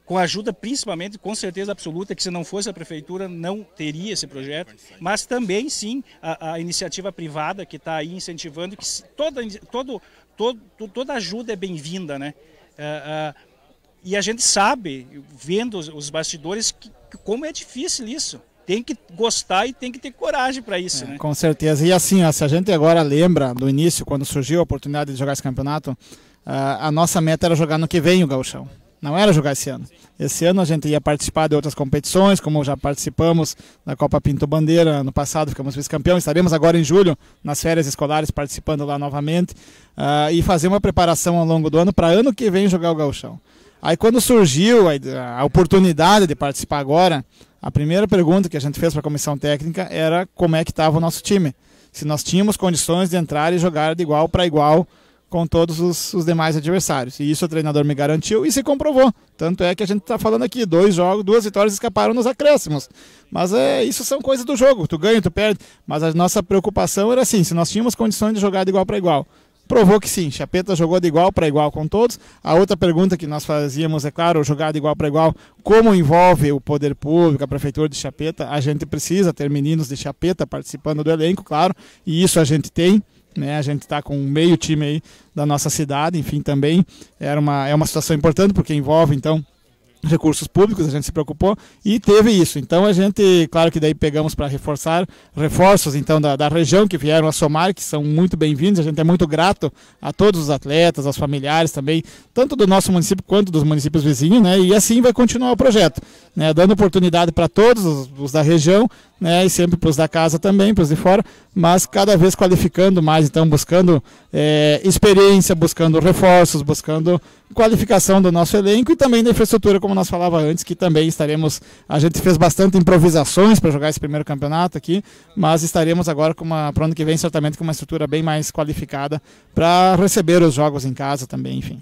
com a ajuda principalmente, com certeza absoluta, que se não fosse a prefeitura não teria esse projeto, mas também sim a, a iniciativa privada que está aí incentivando, que toda, todo, todo, toda ajuda é bem-vinda, né? Uh, uh, e a gente sabe, vendo os, os bastidores, que, que como é difícil isso. Tem que gostar e tem que ter coragem para isso, é, né? Com certeza. E assim, ó, se a gente agora lembra do início, quando surgiu a oportunidade de jogar esse campeonato, uh, a nossa meta era jogar no que vem o Gauchão. Não era jogar esse ano. Esse ano a gente ia participar de outras competições, como já participamos da Copa Pinto Bandeira, ano passado ficamos vice-campeão, estaremos agora em julho, nas férias escolares, participando lá novamente, uh, e fazer uma preparação ao longo do ano para ano que vem jogar o Gauchão. Aí quando surgiu a, a oportunidade de participar agora, a primeira pergunta que a gente fez para a comissão técnica era como é que estava o nosso time. Se nós tínhamos condições de entrar e jogar de igual para igual com todos os, os demais adversários. E isso o treinador me garantiu e se comprovou. Tanto é que a gente está falando aqui, dois jogos, duas vitórias escaparam nos acréscimos. Mas é, isso são coisas do jogo, tu ganha, tu perde. Mas a nossa preocupação era assim, se nós tínhamos condições de jogar de igual para igual. Provou que sim, Chapeta jogou de igual para igual com todos. A outra pergunta que nós fazíamos, é claro, jogar de igual para igual, como envolve o poder público, a prefeitura de Chapeta, a gente precisa ter meninos de Chapeta participando do elenco, claro, e isso a gente tem. Né, a gente está com meio time aí da nossa cidade, enfim, também era uma, é uma situação importante porque envolve, então, recursos públicos, a gente se preocupou e teve isso. Então a gente, claro que daí pegamos para reforçar, reforços então da, da região que vieram a somar, que são muito bem-vindos, a gente é muito grato a todos os atletas, aos familiares também, tanto do nosso município quanto dos municípios vizinhos, né, e assim vai continuar o projeto, né, dando oportunidade para todos os, os da região, né, e sempre para os da casa também, para os de fora, mas cada vez qualificando mais, então buscando é, experiência, buscando reforços, buscando qualificação do nosso elenco e também da infraestrutura, como nós falava antes, que também estaremos, a gente fez bastante improvisações para jogar esse primeiro campeonato aqui, mas estaremos agora com uma, para o ano que vem certamente com uma estrutura bem mais qualificada para receber os jogos em casa também, enfim.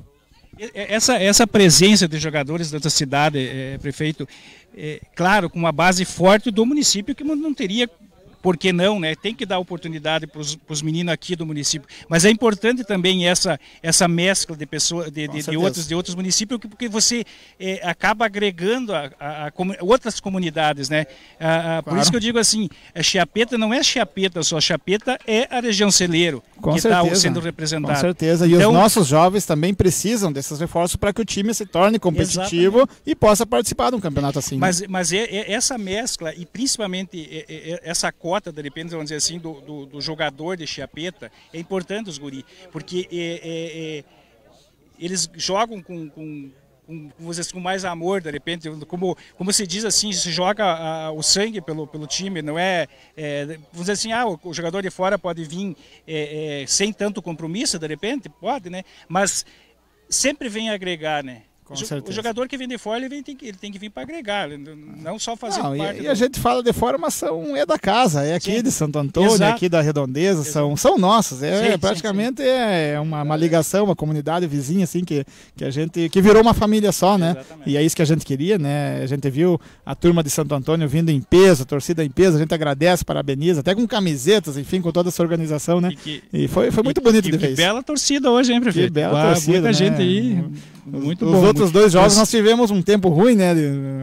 Essa, essa presença de jogadores da cidade, é, prefeito, é, claro, com uma base forte do município que não teria por que não, né? Tem que dar oportunidade para os meninos aqui do município. Mas é importante também essa, essa mescla de pessoas de, de, de, outros, de outros municípios, porque você é, acaba agregando a, a, a, outras comunidades, né? A, a, por claro. Isso que eu digo assim, a Chiapeta não é Chiapeta só, Chiapeta é a região celeiro com que está sendo representada. Com certeza, e então, os nossos jovens também precisam desses reforços para que o time se torne competitivo exatamente. E possa participar de um campeonato assim. Mas, né? mas é, é essa mescla e principalmente é, é, essa cota, de repente, vamos dizer assim, do, do, do jogador de Chiapeta, é importante os guri, porque é, é, é, eles jogam com, com, com, com mais amor, de repente, como, como se diz assim, se joga a, o sangue pelo, pelo time, não é, é, vamos dizer assim, ah, o, o jogador de fora pode vir é, é, sem tanto compromisso, de repente, pode, né, mas sempre vem agregar, né. O, o jogador que vem de fora, ele, vem, tem, que, ele tem que vir para agregar, não só fazer não, parte. E, do... e a gente fala de fora, mas são, é da casa, é aqui sim. de Santo Antônio, exato. Aqui da Redondeza, são, são nossos. É, sim, praticamente sim, sim. é uma, uma ligação, uma comunidade vizinha, assim, que, que a gente que virou uma família só, né? Exatamente. E é isso que a gente queria, né? A gente viu a turma de Santo Antônio vindo em peso, a torcida em peso, a gente agradece, parabeniza, até com camisetas, enfim, com toda essa organização, né? E, que, e foi, foi muito e, bonito e, de ver que isso. bela torcida hoje, hein, prefeito? Que bela Uau, torcida, muita né? gente aí. Muito Os bom. Os outros muito... dois jogos Mas... nós tivemos um tempo ruim, né?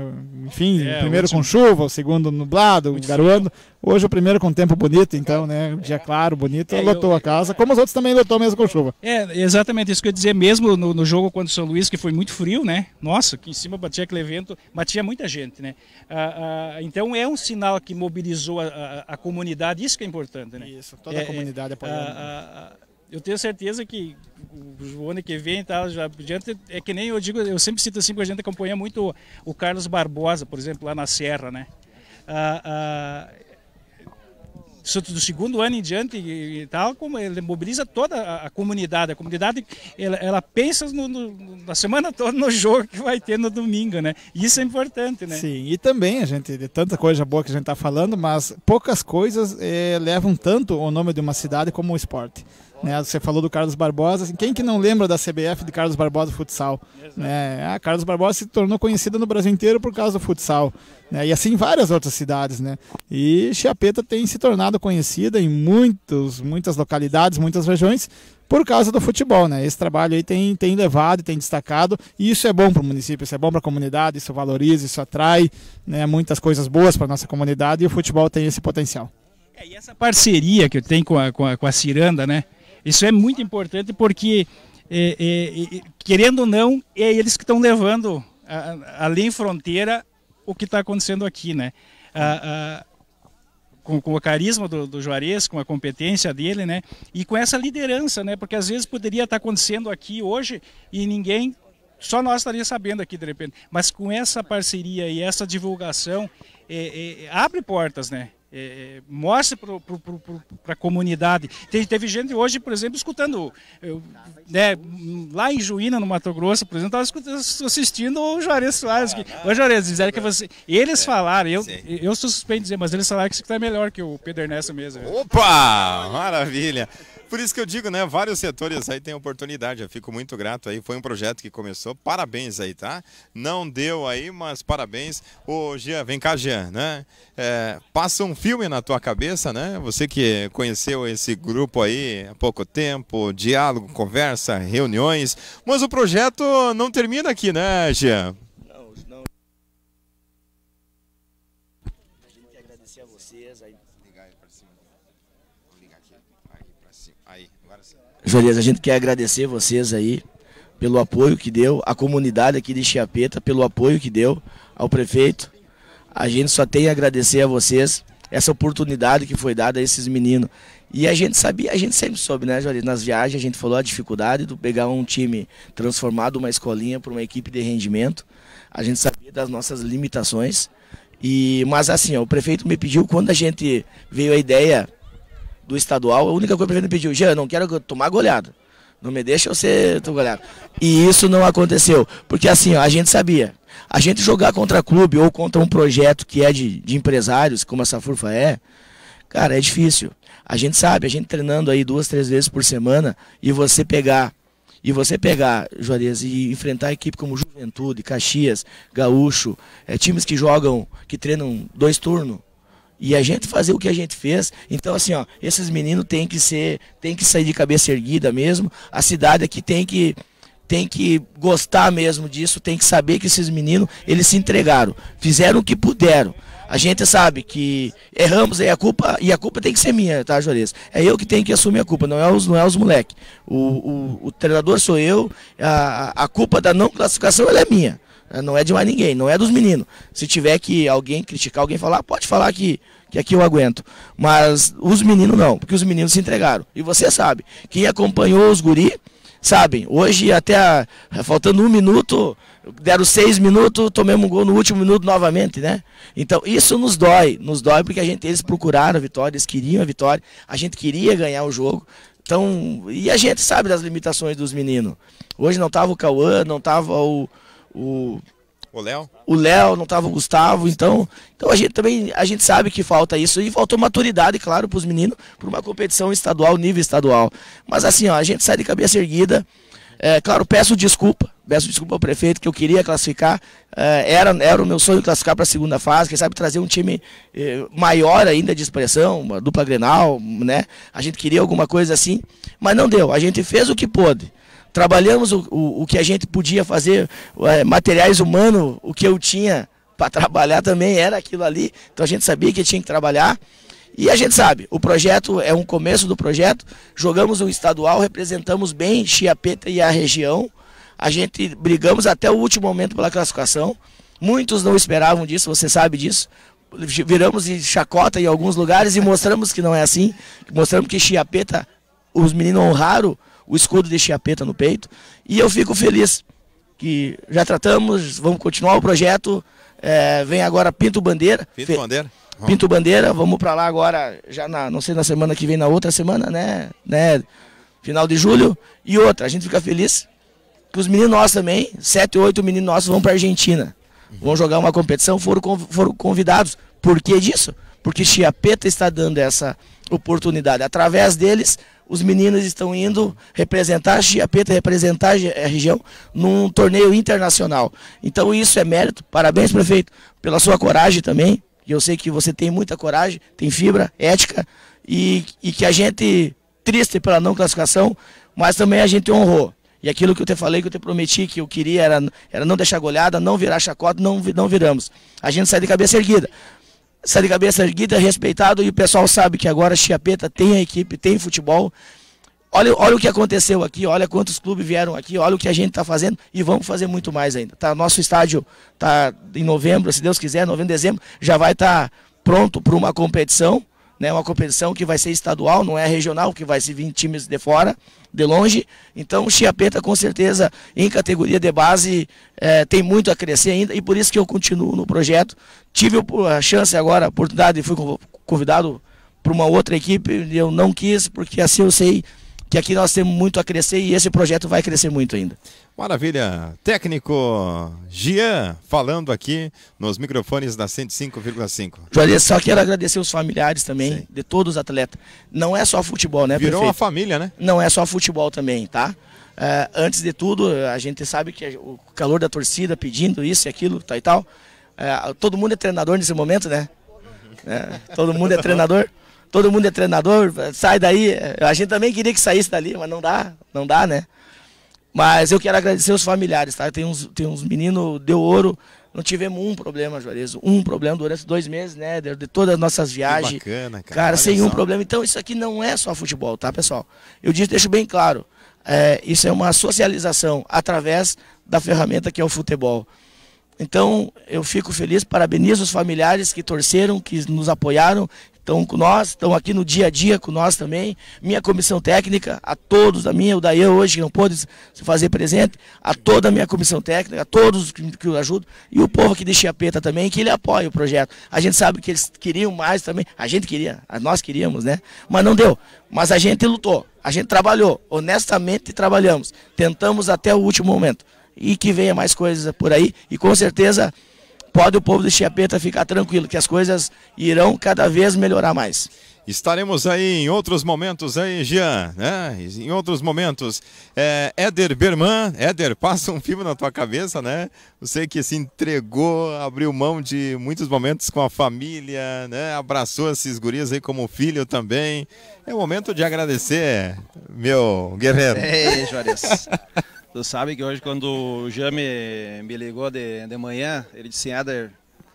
Enfim, é, o primeiro último... com chuva, o segundo nublado, muito garoando. Frio. Hoje o primeiro com tempo bonito, então, né? Dia claro, bonito, é, lotou eu... a casa, como os outros também lotou mesmo com chuva. É, exatamente isso que eu ia dizer, mesmo no, no jogo contra o São Luís, que foi muito frio, né? Nossa, aqui em cima batia aquele evento, batia muita gente, né? Ah, ah, então é um sinal que mobilizou a, a, a comunidade, isso que é importante, né? Isso, toda é, a comunidade apoiando. Ah, ah, eu tenho certeza que o ano que vem, tá, já adiante, é que nem eu digo, eu sempre cito assim, porque a gente acompanha muito o Carlos Barbosa, por exemplo, lá na Serra, né? Ah, ah, do segundo ano em diante e tal, como ele mobiliza toda a, a comunidade. A comunidade, ela, ela pensa no, no, na semana toda no jogo que vai ter no domingo, né? Isso é importante, né? Sim, e também a gente, de tanta coisa boa que a gente está falando, mas poucas coisas eh, levam tanto o nome de uma cidade como o esporte. né? Você falou do Carlos Barbosa, assim, quem que não lembra da C B F de Carlos Barbosa Futsal? Né? A Carlos Barbosa se tornou conhecida no Brasil inteiro por causa do futsal, né? E assim várias outras cidades, né? E Chiappeta tem se tornado conhecida em muitos, muitas localidades, muitas regiões, por causa do futebol, né? Esse trabalho aí tem, tem levado, tem destacado, e isso é bom para o município, isso é bom para a comunidade, isso valoriza, isso atrai, né, muitas coisas boas para a nossa comunidade, e o futebol tem esse potencial. É, e essa parceria que eu tenho com a, com a, com a Ciranda, né? Isso é muito importante porque, é, é, é, querendo ou não, é eles que estão levando a, além em fronteira o que está acontecendo aqui, né? A, a, Com, com o carisma do, do Juarez, com a competência dele, né? E com essa liderança, né? Porque às vezes poderia estar acontecendo aqui hoje e ninguém, só nós estaria sabendo aqui de repente. Mas com essa parceria e essa divulgação, é, é, abre portas, né? É, mostra para a comunidade. Teve, teve gente hoje, por exemplo, escutando, eu, né, lá em Juína, no Mato Grosso, por exemplo, estava assistindo o Juarez Soares. Que, ô Juarez, disseram que você. Eles falaram, eu, eu sou suspeito de dizer, mas eles falaram que isso está melhor que o Pedro Ernesto mesmo. Opa! Maravilha! Por isso que eu digo, né? Vários setores aí têm oportunidade. Eu fico muito grato aí. Foi um projeto que começou. Parabéns aí, tá? Não deu aí, mas parabéns. Ô, Jean, vem cá, Jean, né? É, passa um filme na tua cabeça, né? Você que conheceu esse grupo aí há pouco tempo, diálogo, conversa, reuniões. Mas o projeto não termina aqui, né, Jean? Não, não. A gente quer agradecer a vocês aí. Juarez, a gente quer agradecer vocês aí pelo apoio que deu, a comunidade aqui de Chiappeta pelo apoio que deu ao prefeito. A gente só tem a agradecer a vocês essa oportunidade que foi dada a esses meninos. E a gente sabia, a gente sempre soube, né, Juarez? Nas viagens a gente falou a dificuldade de pegar um time transformado uma escolinha para uma equipe de rendimento. A gente sabia das nossas limitações. E, mas assim, ó, o prefeito me pediu, quando a gente veio a ideia do estadual, a única coisa que o prefeito me pediu, Jean, não quero tomar goleada, não me deixa eu ser goleado. E isso não aconteceu, porque assim, ó, a gente sabia, a gente jogar contra clube ou contra um projeto que é de, de empresários, como a Safurfa é, cara, é difícil. A gente sabe, a gente treinando aí duas, três vezes por semana, e você pegar, e você pegar, Juarez, e enfrentar a equipe como Juventude, Caxias, Gaúcho, é, times que jogam, que treinam dois turnos, e a gente fazer o que a gente fez. Então assim, ó, esses meninos têm que ser, tem que sair de cabeça erguida mesmo. A cidade aqui tem que tem que gostar mesmo disso, tem que saber que esses meninos, eles se entregaram, fizeram o que puderam. A gente sabe que erramos aí a culpa, e a culpa tem que ser minha, tá, Juarez? É eu que tenho que assumir a culpa, não é os, não é os moleques. O, o, o treinador sou eu, a, a culpa da não classificação ela é minha. Não é de mais ninguém, não é dos meninos. Se tiver que alguém criticar, alguém falar, pode falar que, que aqui eu aguento. Mas os meninos não, porque os meninos se entregaram. E você sabe, quem acompanhou os guri, sabem, hoje até a, faltando um minuto, deram seis minutos, tomamos um gol no último minuto novamente, né? Então isso nos dói, nos dói porque a gente, eles procuraram a vitória, eles queriam a vitória, a gente queria ganhar o jogo. Então, e a gente sabe das limitações dos meninos. Hoje não estava o Cauã, não estava o... O Léo? O Léo, não estava o Gustavo, então, então a gente também a gente sabe que falta isso e faltou maturidade, claro, para os meninos, para uma competição estadual, nível estadual. Mas assim, ó, a gente sai de cabeça erguida. É, claro, peço desculpa, peço desculpa ao prefeito que eu queria classificar, é, era, era o meu sonho classificar para a segunda fase, quem sabe trazer um time é, maior ainda de expressão, uma dupla Grenal, né? A gente queria alguma coisa assim, mas não deu, a gente fez o que pôde. Trabalhamos o, o, o que a gente podia fazer, é, materiais humanos, o que eu tinha para trabalhar também era aquilo ali, então a gente sabia que tinha que trabalhar. E a gente sabe, o projeto é um começo do projeto, jogamos o estadual, representamos bem Chiappeta e a região, a gente brigamos até o último momento pela classificação, muitos não esperavam disso, você sabe disso, viramos de chacota em alguns lugares e mostramos que não é assim, mostramos que Chiappeta, os meninos honraram o escudo de Chiappeta no peito, e eu fico feliz que já tratamos, vamos continuar o projeto, é, vem agora Pinto Bandeira. Pinto Bandeira. Pinto Bandeira, vamos para lá agora, já na, não sei, na semana que vem, na outra semana, né, né, final de julho, e outra, a gente fica feliz que os meninos nossos também, sete, oito meninos nossos vão para a Argentina, vão jogar uma competição, foram, foram convidados. Por que disso? Porque Chiappeta está dando essa oportunidade, através deles, os meninos estão indo representar a Chiapeta, representar a região num torneio internacional. Então isso é mérito. Parabéns, prefeito, pela sua coragem também. Eu sei que você tem muita coragem, tem fibra, ética, e, e que a gente, triste pela não classificação, mas também a gente honrou. E aquilo que eu te falei, que eu te prometi, que eu queria, era, era não deixar goleada, não virar chacota, não, não viramos. A gente sai de cabeça erguida. Sai de cabeça erguida, respeitado, e o pessoal sabe que agora a Chiapeta tem a equipe, tem futebol. Olha, olha o que aconteceu aqui, olha quantos clubes vieram aqui, olha o que a gente está fazendo, e vamos fazer muito mais ainda. Tá, nosso estádio está em novembro, se Deus quiser, novembro, dezembro, já vai estar tá pronto para uma competição, né, uma competição que vai ser estadual, não é regional, que vai se vir times de fora, de longe. Então o Chiapeta com certeza em categoria de base é, tem muito a crescer ainda, e por isso que eu continuo no projeto. Tive a chance agora, a oportunidade, fui convidado para uma outra equipe, eu não quis, porque assim eu sei que aqui nós temos muito a crescer e esse projeto vai crescer muito ainda. Maravilha. Técnico Jean, falando aqui nos microfones da cento e cinco vírgula cinco. Juarez, só quero agradecer os familiares também, sim, de todos os atletas. Não é só futebol, né, Virou prefeito? uma família, né? Não é só futebol também, tá? É, antes de tudo, a gente sabe que o calor da torcida pedindo isso e aquilo, tá e tal. É, todo mundo é treinador nesse momento, né? É, todo mundo é treinador. Todo mundo é treinador, sai daí. A gente também queria que saísse dali, mas não dá, não dá, né? Mas eu quero agradecer os familiares, tá? Tem uns, tem uns meninos de ouro, não tivemos um problema, Juarez, um problema durante dois meses, né? De, de todas as nossas viagens. Que bacana, cara. Cara, sem um problema. Então isso aqui não é só futebol, tá, pessoal? Eu disse, deixo bem claro, é, isso é uma socialização através da ferramenta que é o futebol. Então eu fico feliz, parabenizo os familiares que torceram, que nos apoiaram, estão com nós, estão aqui no dia a dia com nós também. Minha comissão técnica, a todos, a minha, o Daí hoje que não pôde se fazer presente, a toda a minha comissão técnica, a todos que, que o ajudam, e o povo aqui de Chiapeta também, que ele apoia o projeto. A gente sabe que eles queriam mais também, a gente queria, nós queríamos, né? Mas não deu. Mas a gente lutou, a gente trabalhou, honestamente trabalhamos, tentamos até o último momento. E que venha mais coisas por aí, e com certeza pode o povo de Chiapeta ficar tranquilo, que as coisas irão cada vez melhorar mais. Estaremos aí em outros momentos aí, Jean, né? Em outros momentos. É, Éder Berman, Éder, passa um filme na tua cabeça, né? Você que se entregou, abriu mão de muitos momentos com a família, né? Abraçou esses gurias aí como filho também. É o momento de agradecer, meu guerreiro. É, Juarez. Tu sabe que hoje, quando o Jean me, me ligou de, de manhã, ele disse, Éder,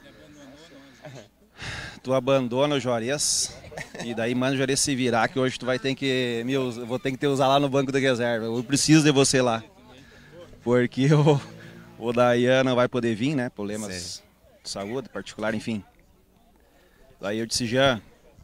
tu abandona o Juarez e daí manda o Juarez se virar, que hoje tu vai ter que, me, vou ter que te usar lá no banco de reserva. Eu preciso de você lá, porque o, o Dayan não vai poder vir, né, problemas Sim. de saúde particular, enfim. Daí eu disse, Jean,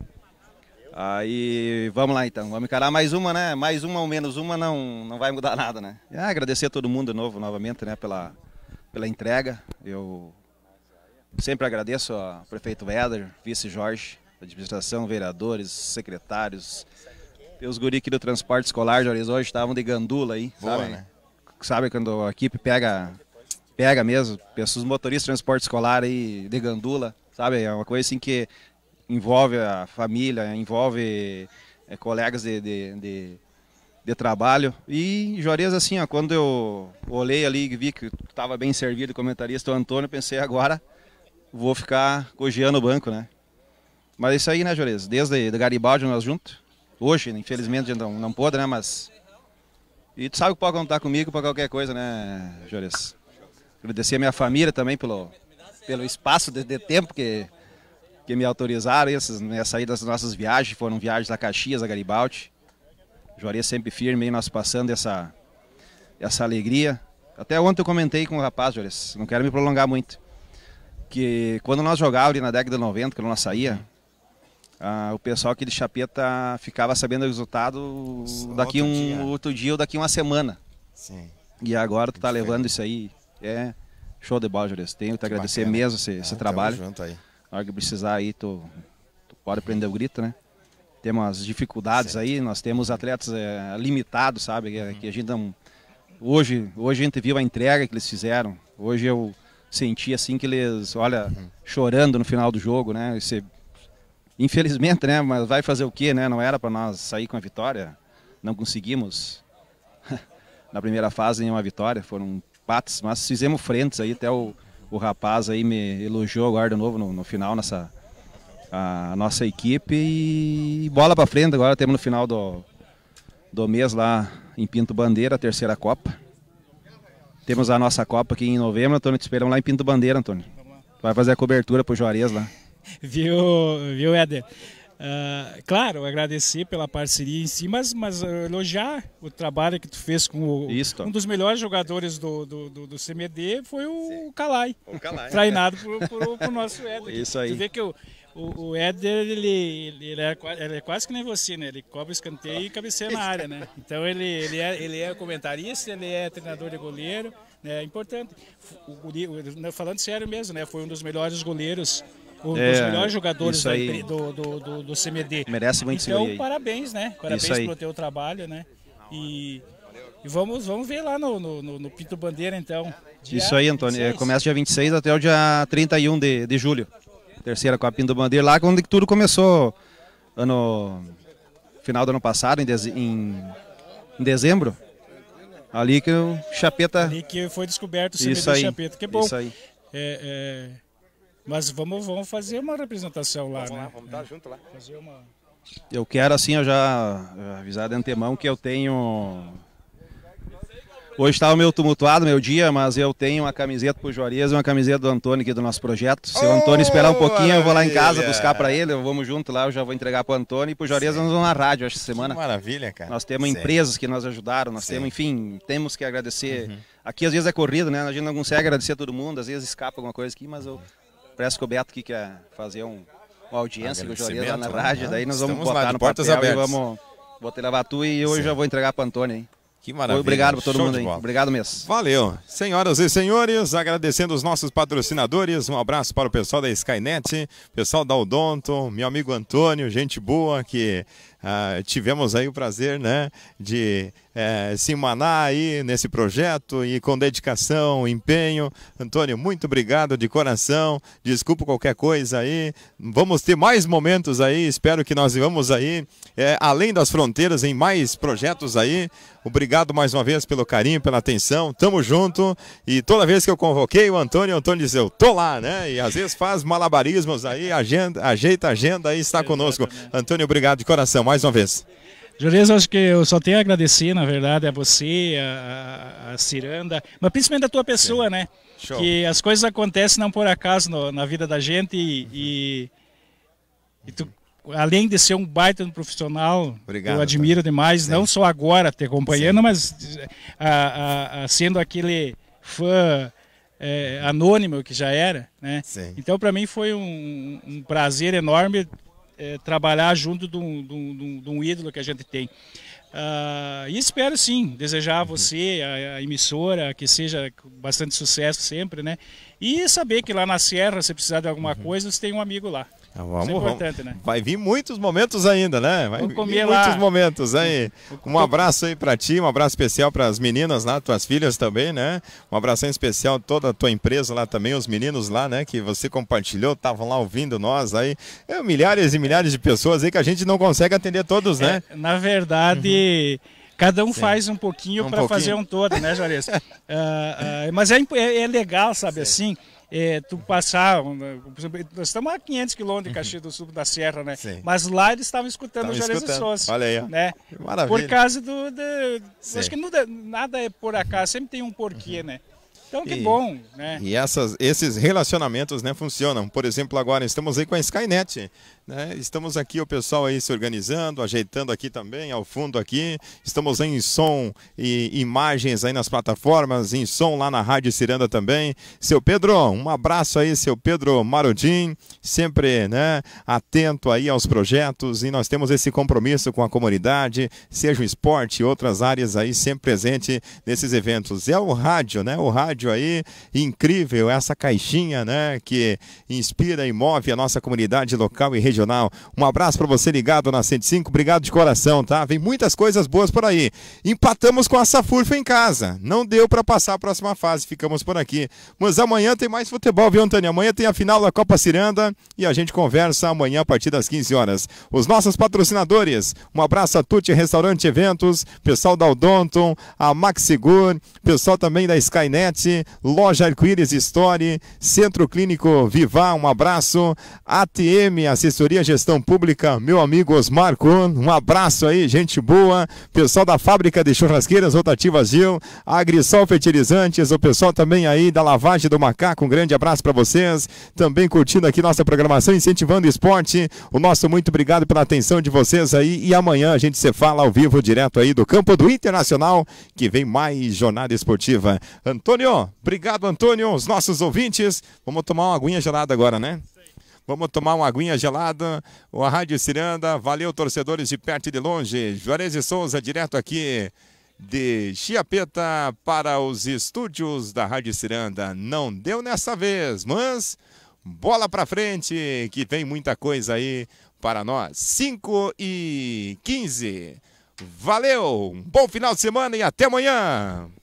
aí vamos lá então, vamos encarar mais uma, né? Mais uma ou menos uma não, não vai mudar nada, né? E, ah, agradecer a todo mundo de novo, novamente, né? Pela, pela entrega. Eu sempre agradeço ao prefeito Éder, vice Jorge, administração, vereadores, secretários, os guri aqui do transporte escolar, Juarez, hoje estavam de gandula aí, Boa, sabe? Né? Sabe quando a equipe pega, pega mesmo, os motoristas de transporte escolar aí de gandula, sabe? É uma coisa assim que envolve a família, envolve é, colegas de, de, de, de trabalho. E Juarez, assim, ó, quando eu olhei ali e vi que estava bem servido o comentarista, o Antônio, pensei, agora vou ficar cogiando o banco, né? Mas isso aí, né, Juarez? Desde Garibaldi nós juntos. Hoje, infelizmente, a gente não, não pôde, né? Mas... E tu sabe que pode contar comigo para qualquer coisa, né, Juarez? Agradecer a minha família também pelo, pelo espaço de, de tempo que... que me autorizaram essas, né, a sair das nossas viagens, foram viagens a Caxias, a Garibaldi. Juarez sempre firme aí, nós passando essa, essa alegria. Até ontem eu comentei com o rapaz, Juarez, não quero me prolongar muito, que quando nós jogávamos ali na década de noventa, quando nós saía, ah, o pessoal aqui de Chiapeta ficava sabendo o resultado daqui outro um dia. outro dia ou daqui uma semana. Sim. E agora tu tá levando isso aí, é show de bola, Juarez. Tenho que te agradecer bacana. mesmo esse, é, esse trabalho. Junto aí. Na hora que precisar aí, tu, tu pode prender o grito, né? Temos as dificuldades Sim. aí, nós temos atletas é, limitados, sabe? Que, uhum. que a gente não... Hoje, hoje a gente viu a entrega que eles fizeram. Hoje eu senti assim que eles, olha, uhum. chorando no final do jogo, né? Esse, infelizmente, né? Mas vai fazer o quê, né? Não era para nós sair com a vitória. não conseguimos na primeira fase nenhuma vitória, foram empates, mas fizemos frentes aí, até o, o rapaz aí me elogiou agora de novo no, no final, nessa, a, a nossa equipe, e bola para frente. Agora temos no final do, do mês lá em Pinto Bandeira, a terceira Copa. Temos a nossa Copa aqui em novembro, Antônio, te esperamos lá em Pinto Bandeira, Antônio. Vai fazer a cobertura pro Juarez lá. Viu, viu, Éder? Uh, claro, agradecer pela parceria em si, mas, mas elogiar o trabalho que tu fez com o, Isso. um dos melhores jogadores do, do, do, do C M D foi o Calai, o Calai. Treinado por, por, por nosso Éder. Isso aí. Tu vê que o, o, o Éder, ele, ele, é, ele é quase que nem você, né? Ele cobra escanteio e cabeceia na área, né? Então ele, ele, é, ele é comentarista, ele é treinador de goleiro, né? É importante. O, o, falando sério mesmo, né? Foi um dos melhores goleiros, um é, dos melhores jogadores da, aí, do, do, do, do C M D. Merece muito então, isso aí. Parabéns, né? Parabéns pelo teu trabalho, né? E, e vamos, vamos ver lá no, no, no Pinto Bandeira, então. Dia isso aí, Antônio. vinte e seis. Começa dia vinte e seis até o dia trinta e um de, de julho. Terceira Copa Pinto Bandeira, lá quando tudo começou, ano final do ano passado, em, deze, em, em dezembro. Ali que o Chapeta... Ali que foi descoberto o C M D Chapeta, que é bom. Isso aí. É, é... Mas vamos, vamos fazer uma representação lá, vamos né? Lá, vamos estar é. junto lá. Fazer uma... Eu quero, assim, eu já avisar de antemão que eu tenho... Hoje estava meio tumultuado meu dia, mas eu tenho uma camiseta pro Juarez e uma camiseta do Antônio aqui do nosso projeto. Se oh, o Antônio esperar um pouquinho, maravilha. Eu vou lá em casa buscar para ele, vamos junto lá, eu já vou entregar pro Antônio e pro Juarez nós vamos na rádio esta semana. Que maravilha, cara. Nós temos Sim. empresas que nos ajudaram, nós Sim. temos, enfim, temos que agradecer. Uhum. Aqui às vezes é corrido, né? A gente não consegue agradecer a todo mundo, às vezes escapa alguma coisa aqui, mas eu parece que o Beto aqui quer fazer um, uma audiência com o Juarez lá na rádio, né? Daí nós vamos Estamos botar no papel abertas. E vamos, vou te levar tu e hoje já vou entregar pro Antônio aí. Que maravilha. Obrigado para todo Show mundo aí. Obrigado mesmo. Valeu. Senhoras e senhores, agradecendo os nossos patrocinadores. Um abraço para o pessoal da Skynet, pessoal da Odonto, meu amigo Antônio, gente boa, que uh, tivemos aí o prazer, né, de uh, se emanar aí nesse projeto e com dedicação, empenho. Antônio, muito obrigado de coração. Desculpa qualquer coisa aí. Vamos ter mais momentos aí. Espero que nós vamos aí, é, além das fronteiras, em mais projetos aí. Obrigado mais uma vez pelo carinho, pela atenção. Tamo junto. E toda vez que eu convoquei o Antônio, o Antônio diz, eu tô lá, né? E às vezes faz malabarismos aí, agenda, ajeita a agenda aí, está conosco. Antônio, obrigado de coração, mais uma vez. Juarez, acho que eu só tenho a agradecer, na verdade, a você, a, a, a Ciranda, mas principalmente a tua pessoa, Sim. né? Show. Que as coisas acontecem não por acaso no, na vida da gente e, e, e tu, além de ser um baita um profissional, Obrigado, eu admiro Antônio. demais, Sim. não só agora te acompanhando, Sim. mas a, a, a, sendo aquele fã é, anônimo que já era, né? Sim. Então para mim foi um, um prazer enorme é, trabalhar junto de um, de, um, de um ídolo que a gente tem. Uh, e espero sim, desejar a você, a, a emissora, que seja bastante sucesso sempre, né? E saber que lá na Serra, se precisar de alguma uhum. coisa, você tem um amigo lá. Ah, vamos, Isso é importante, vamos. né? Vai vir muitos momentos ainda, né? Vai vamos vir lá. muitos momentos aí. Um abraço aí pra ti, um abraço especial para as meninas lá, tuas filhas também, né? Um abração especial a toda a tua empresa lá também, os meninos lá, né? Que você compartilhou, estavam lá ouvindo nós aí. É, milhares e milhares de pessoas aí que a gente não consegue atender todos, né? É, na verdade... Uhum. Cada um Sim. faz um pouquinho um para fazer um todo, né, Juarez? uh, uh, mas é, é, é legal, sabe, Sim. assim, é, tu passar, nós estamos a quinhentos quilômetros de Caxias do Sul da Serra, né? Sim. Mas lá eles estavam escutando Tava o Juarez e Souza. Olha aí, ó. Né? Maravilha. Por causa do... do acho que não, nada é por acaso, sempre tem um porquê, uhum. né? Então que e, bom, né? E essas, esses relacionamentos, né, funcionam. Por exemplo, agora estamos aí com a Skynet, né? Estamos aqui o pessoal aí se organizando, ajeitando aqui também, ao fundo aqui. Estamos em som e imagens aí nas plataformas, em som lá na Rádio Ciranda também. Seu Pedro, um abraço aí, seu Pedro Marodim, sempre, né, atento aí aos projetos, e nós temos esse compromisso com a comunidade, seja o esporte e outras áreas aí, sempre presente nesses eventos. É o rádio, né? O rádio rádio aí, incrível essa caixinha, né, que inspira e move a nossa comunidade local e regional. Um abraço para você ligado na cento e cinco, obrigado de coração, tá? Vem muitas coisas boas por aí. Empatamos com a Safurfa em casa, não deu para passar a próxima fase, ficamos por aqui. Mas amanhã tem mais futebol, viu, Antônio? Amanhã tem a final da Copa Ciranda e a gente conversa amanhã a partir das quinze horas. Os nossos patrocinadores, um abraço a Tuti Restaurante Eventos, pessoal da Odonton, a Maxigur, pessoal também da Skynet, Loja Arco-Íris Story, Centro Clínico Vivar, um abraço, A T M, Assessoria Gestão Pública, meu amigo Osmar Kuhn, um abraço aí, gente boa, pessoal da Fábrica de Churrasqueiras Rotativas Gil, Agrisol Fertilizantes, o pessoal também aí da Lavagem do Macaco, um grande abraço para vocês, também curtindo aqui nossa programação, incentivando o esporte, o nosso muito obrigado pela atenção de vocês aí, e amanhã a gente se fala ao vivo, direto aí do campo do Internacional, que vem mais jornada esportiva. Antônio, obrigado, Antônio, os nossos ouvintes, vamos tomar uma aguinha gelada agora, né? Vamos tomar uma aguinha gelada, a Rádio Ciranda, valeu torcedores de perto e de longe, Juarez e Souza, direto aqui de Chiapeta para os estúdios da Rádio Ciranda. Não deu nessa vez, mas bola pra frente, que vem muita coisa aí para nós. cinco e quinze. Valeu, um bom final de semana e até amanhã.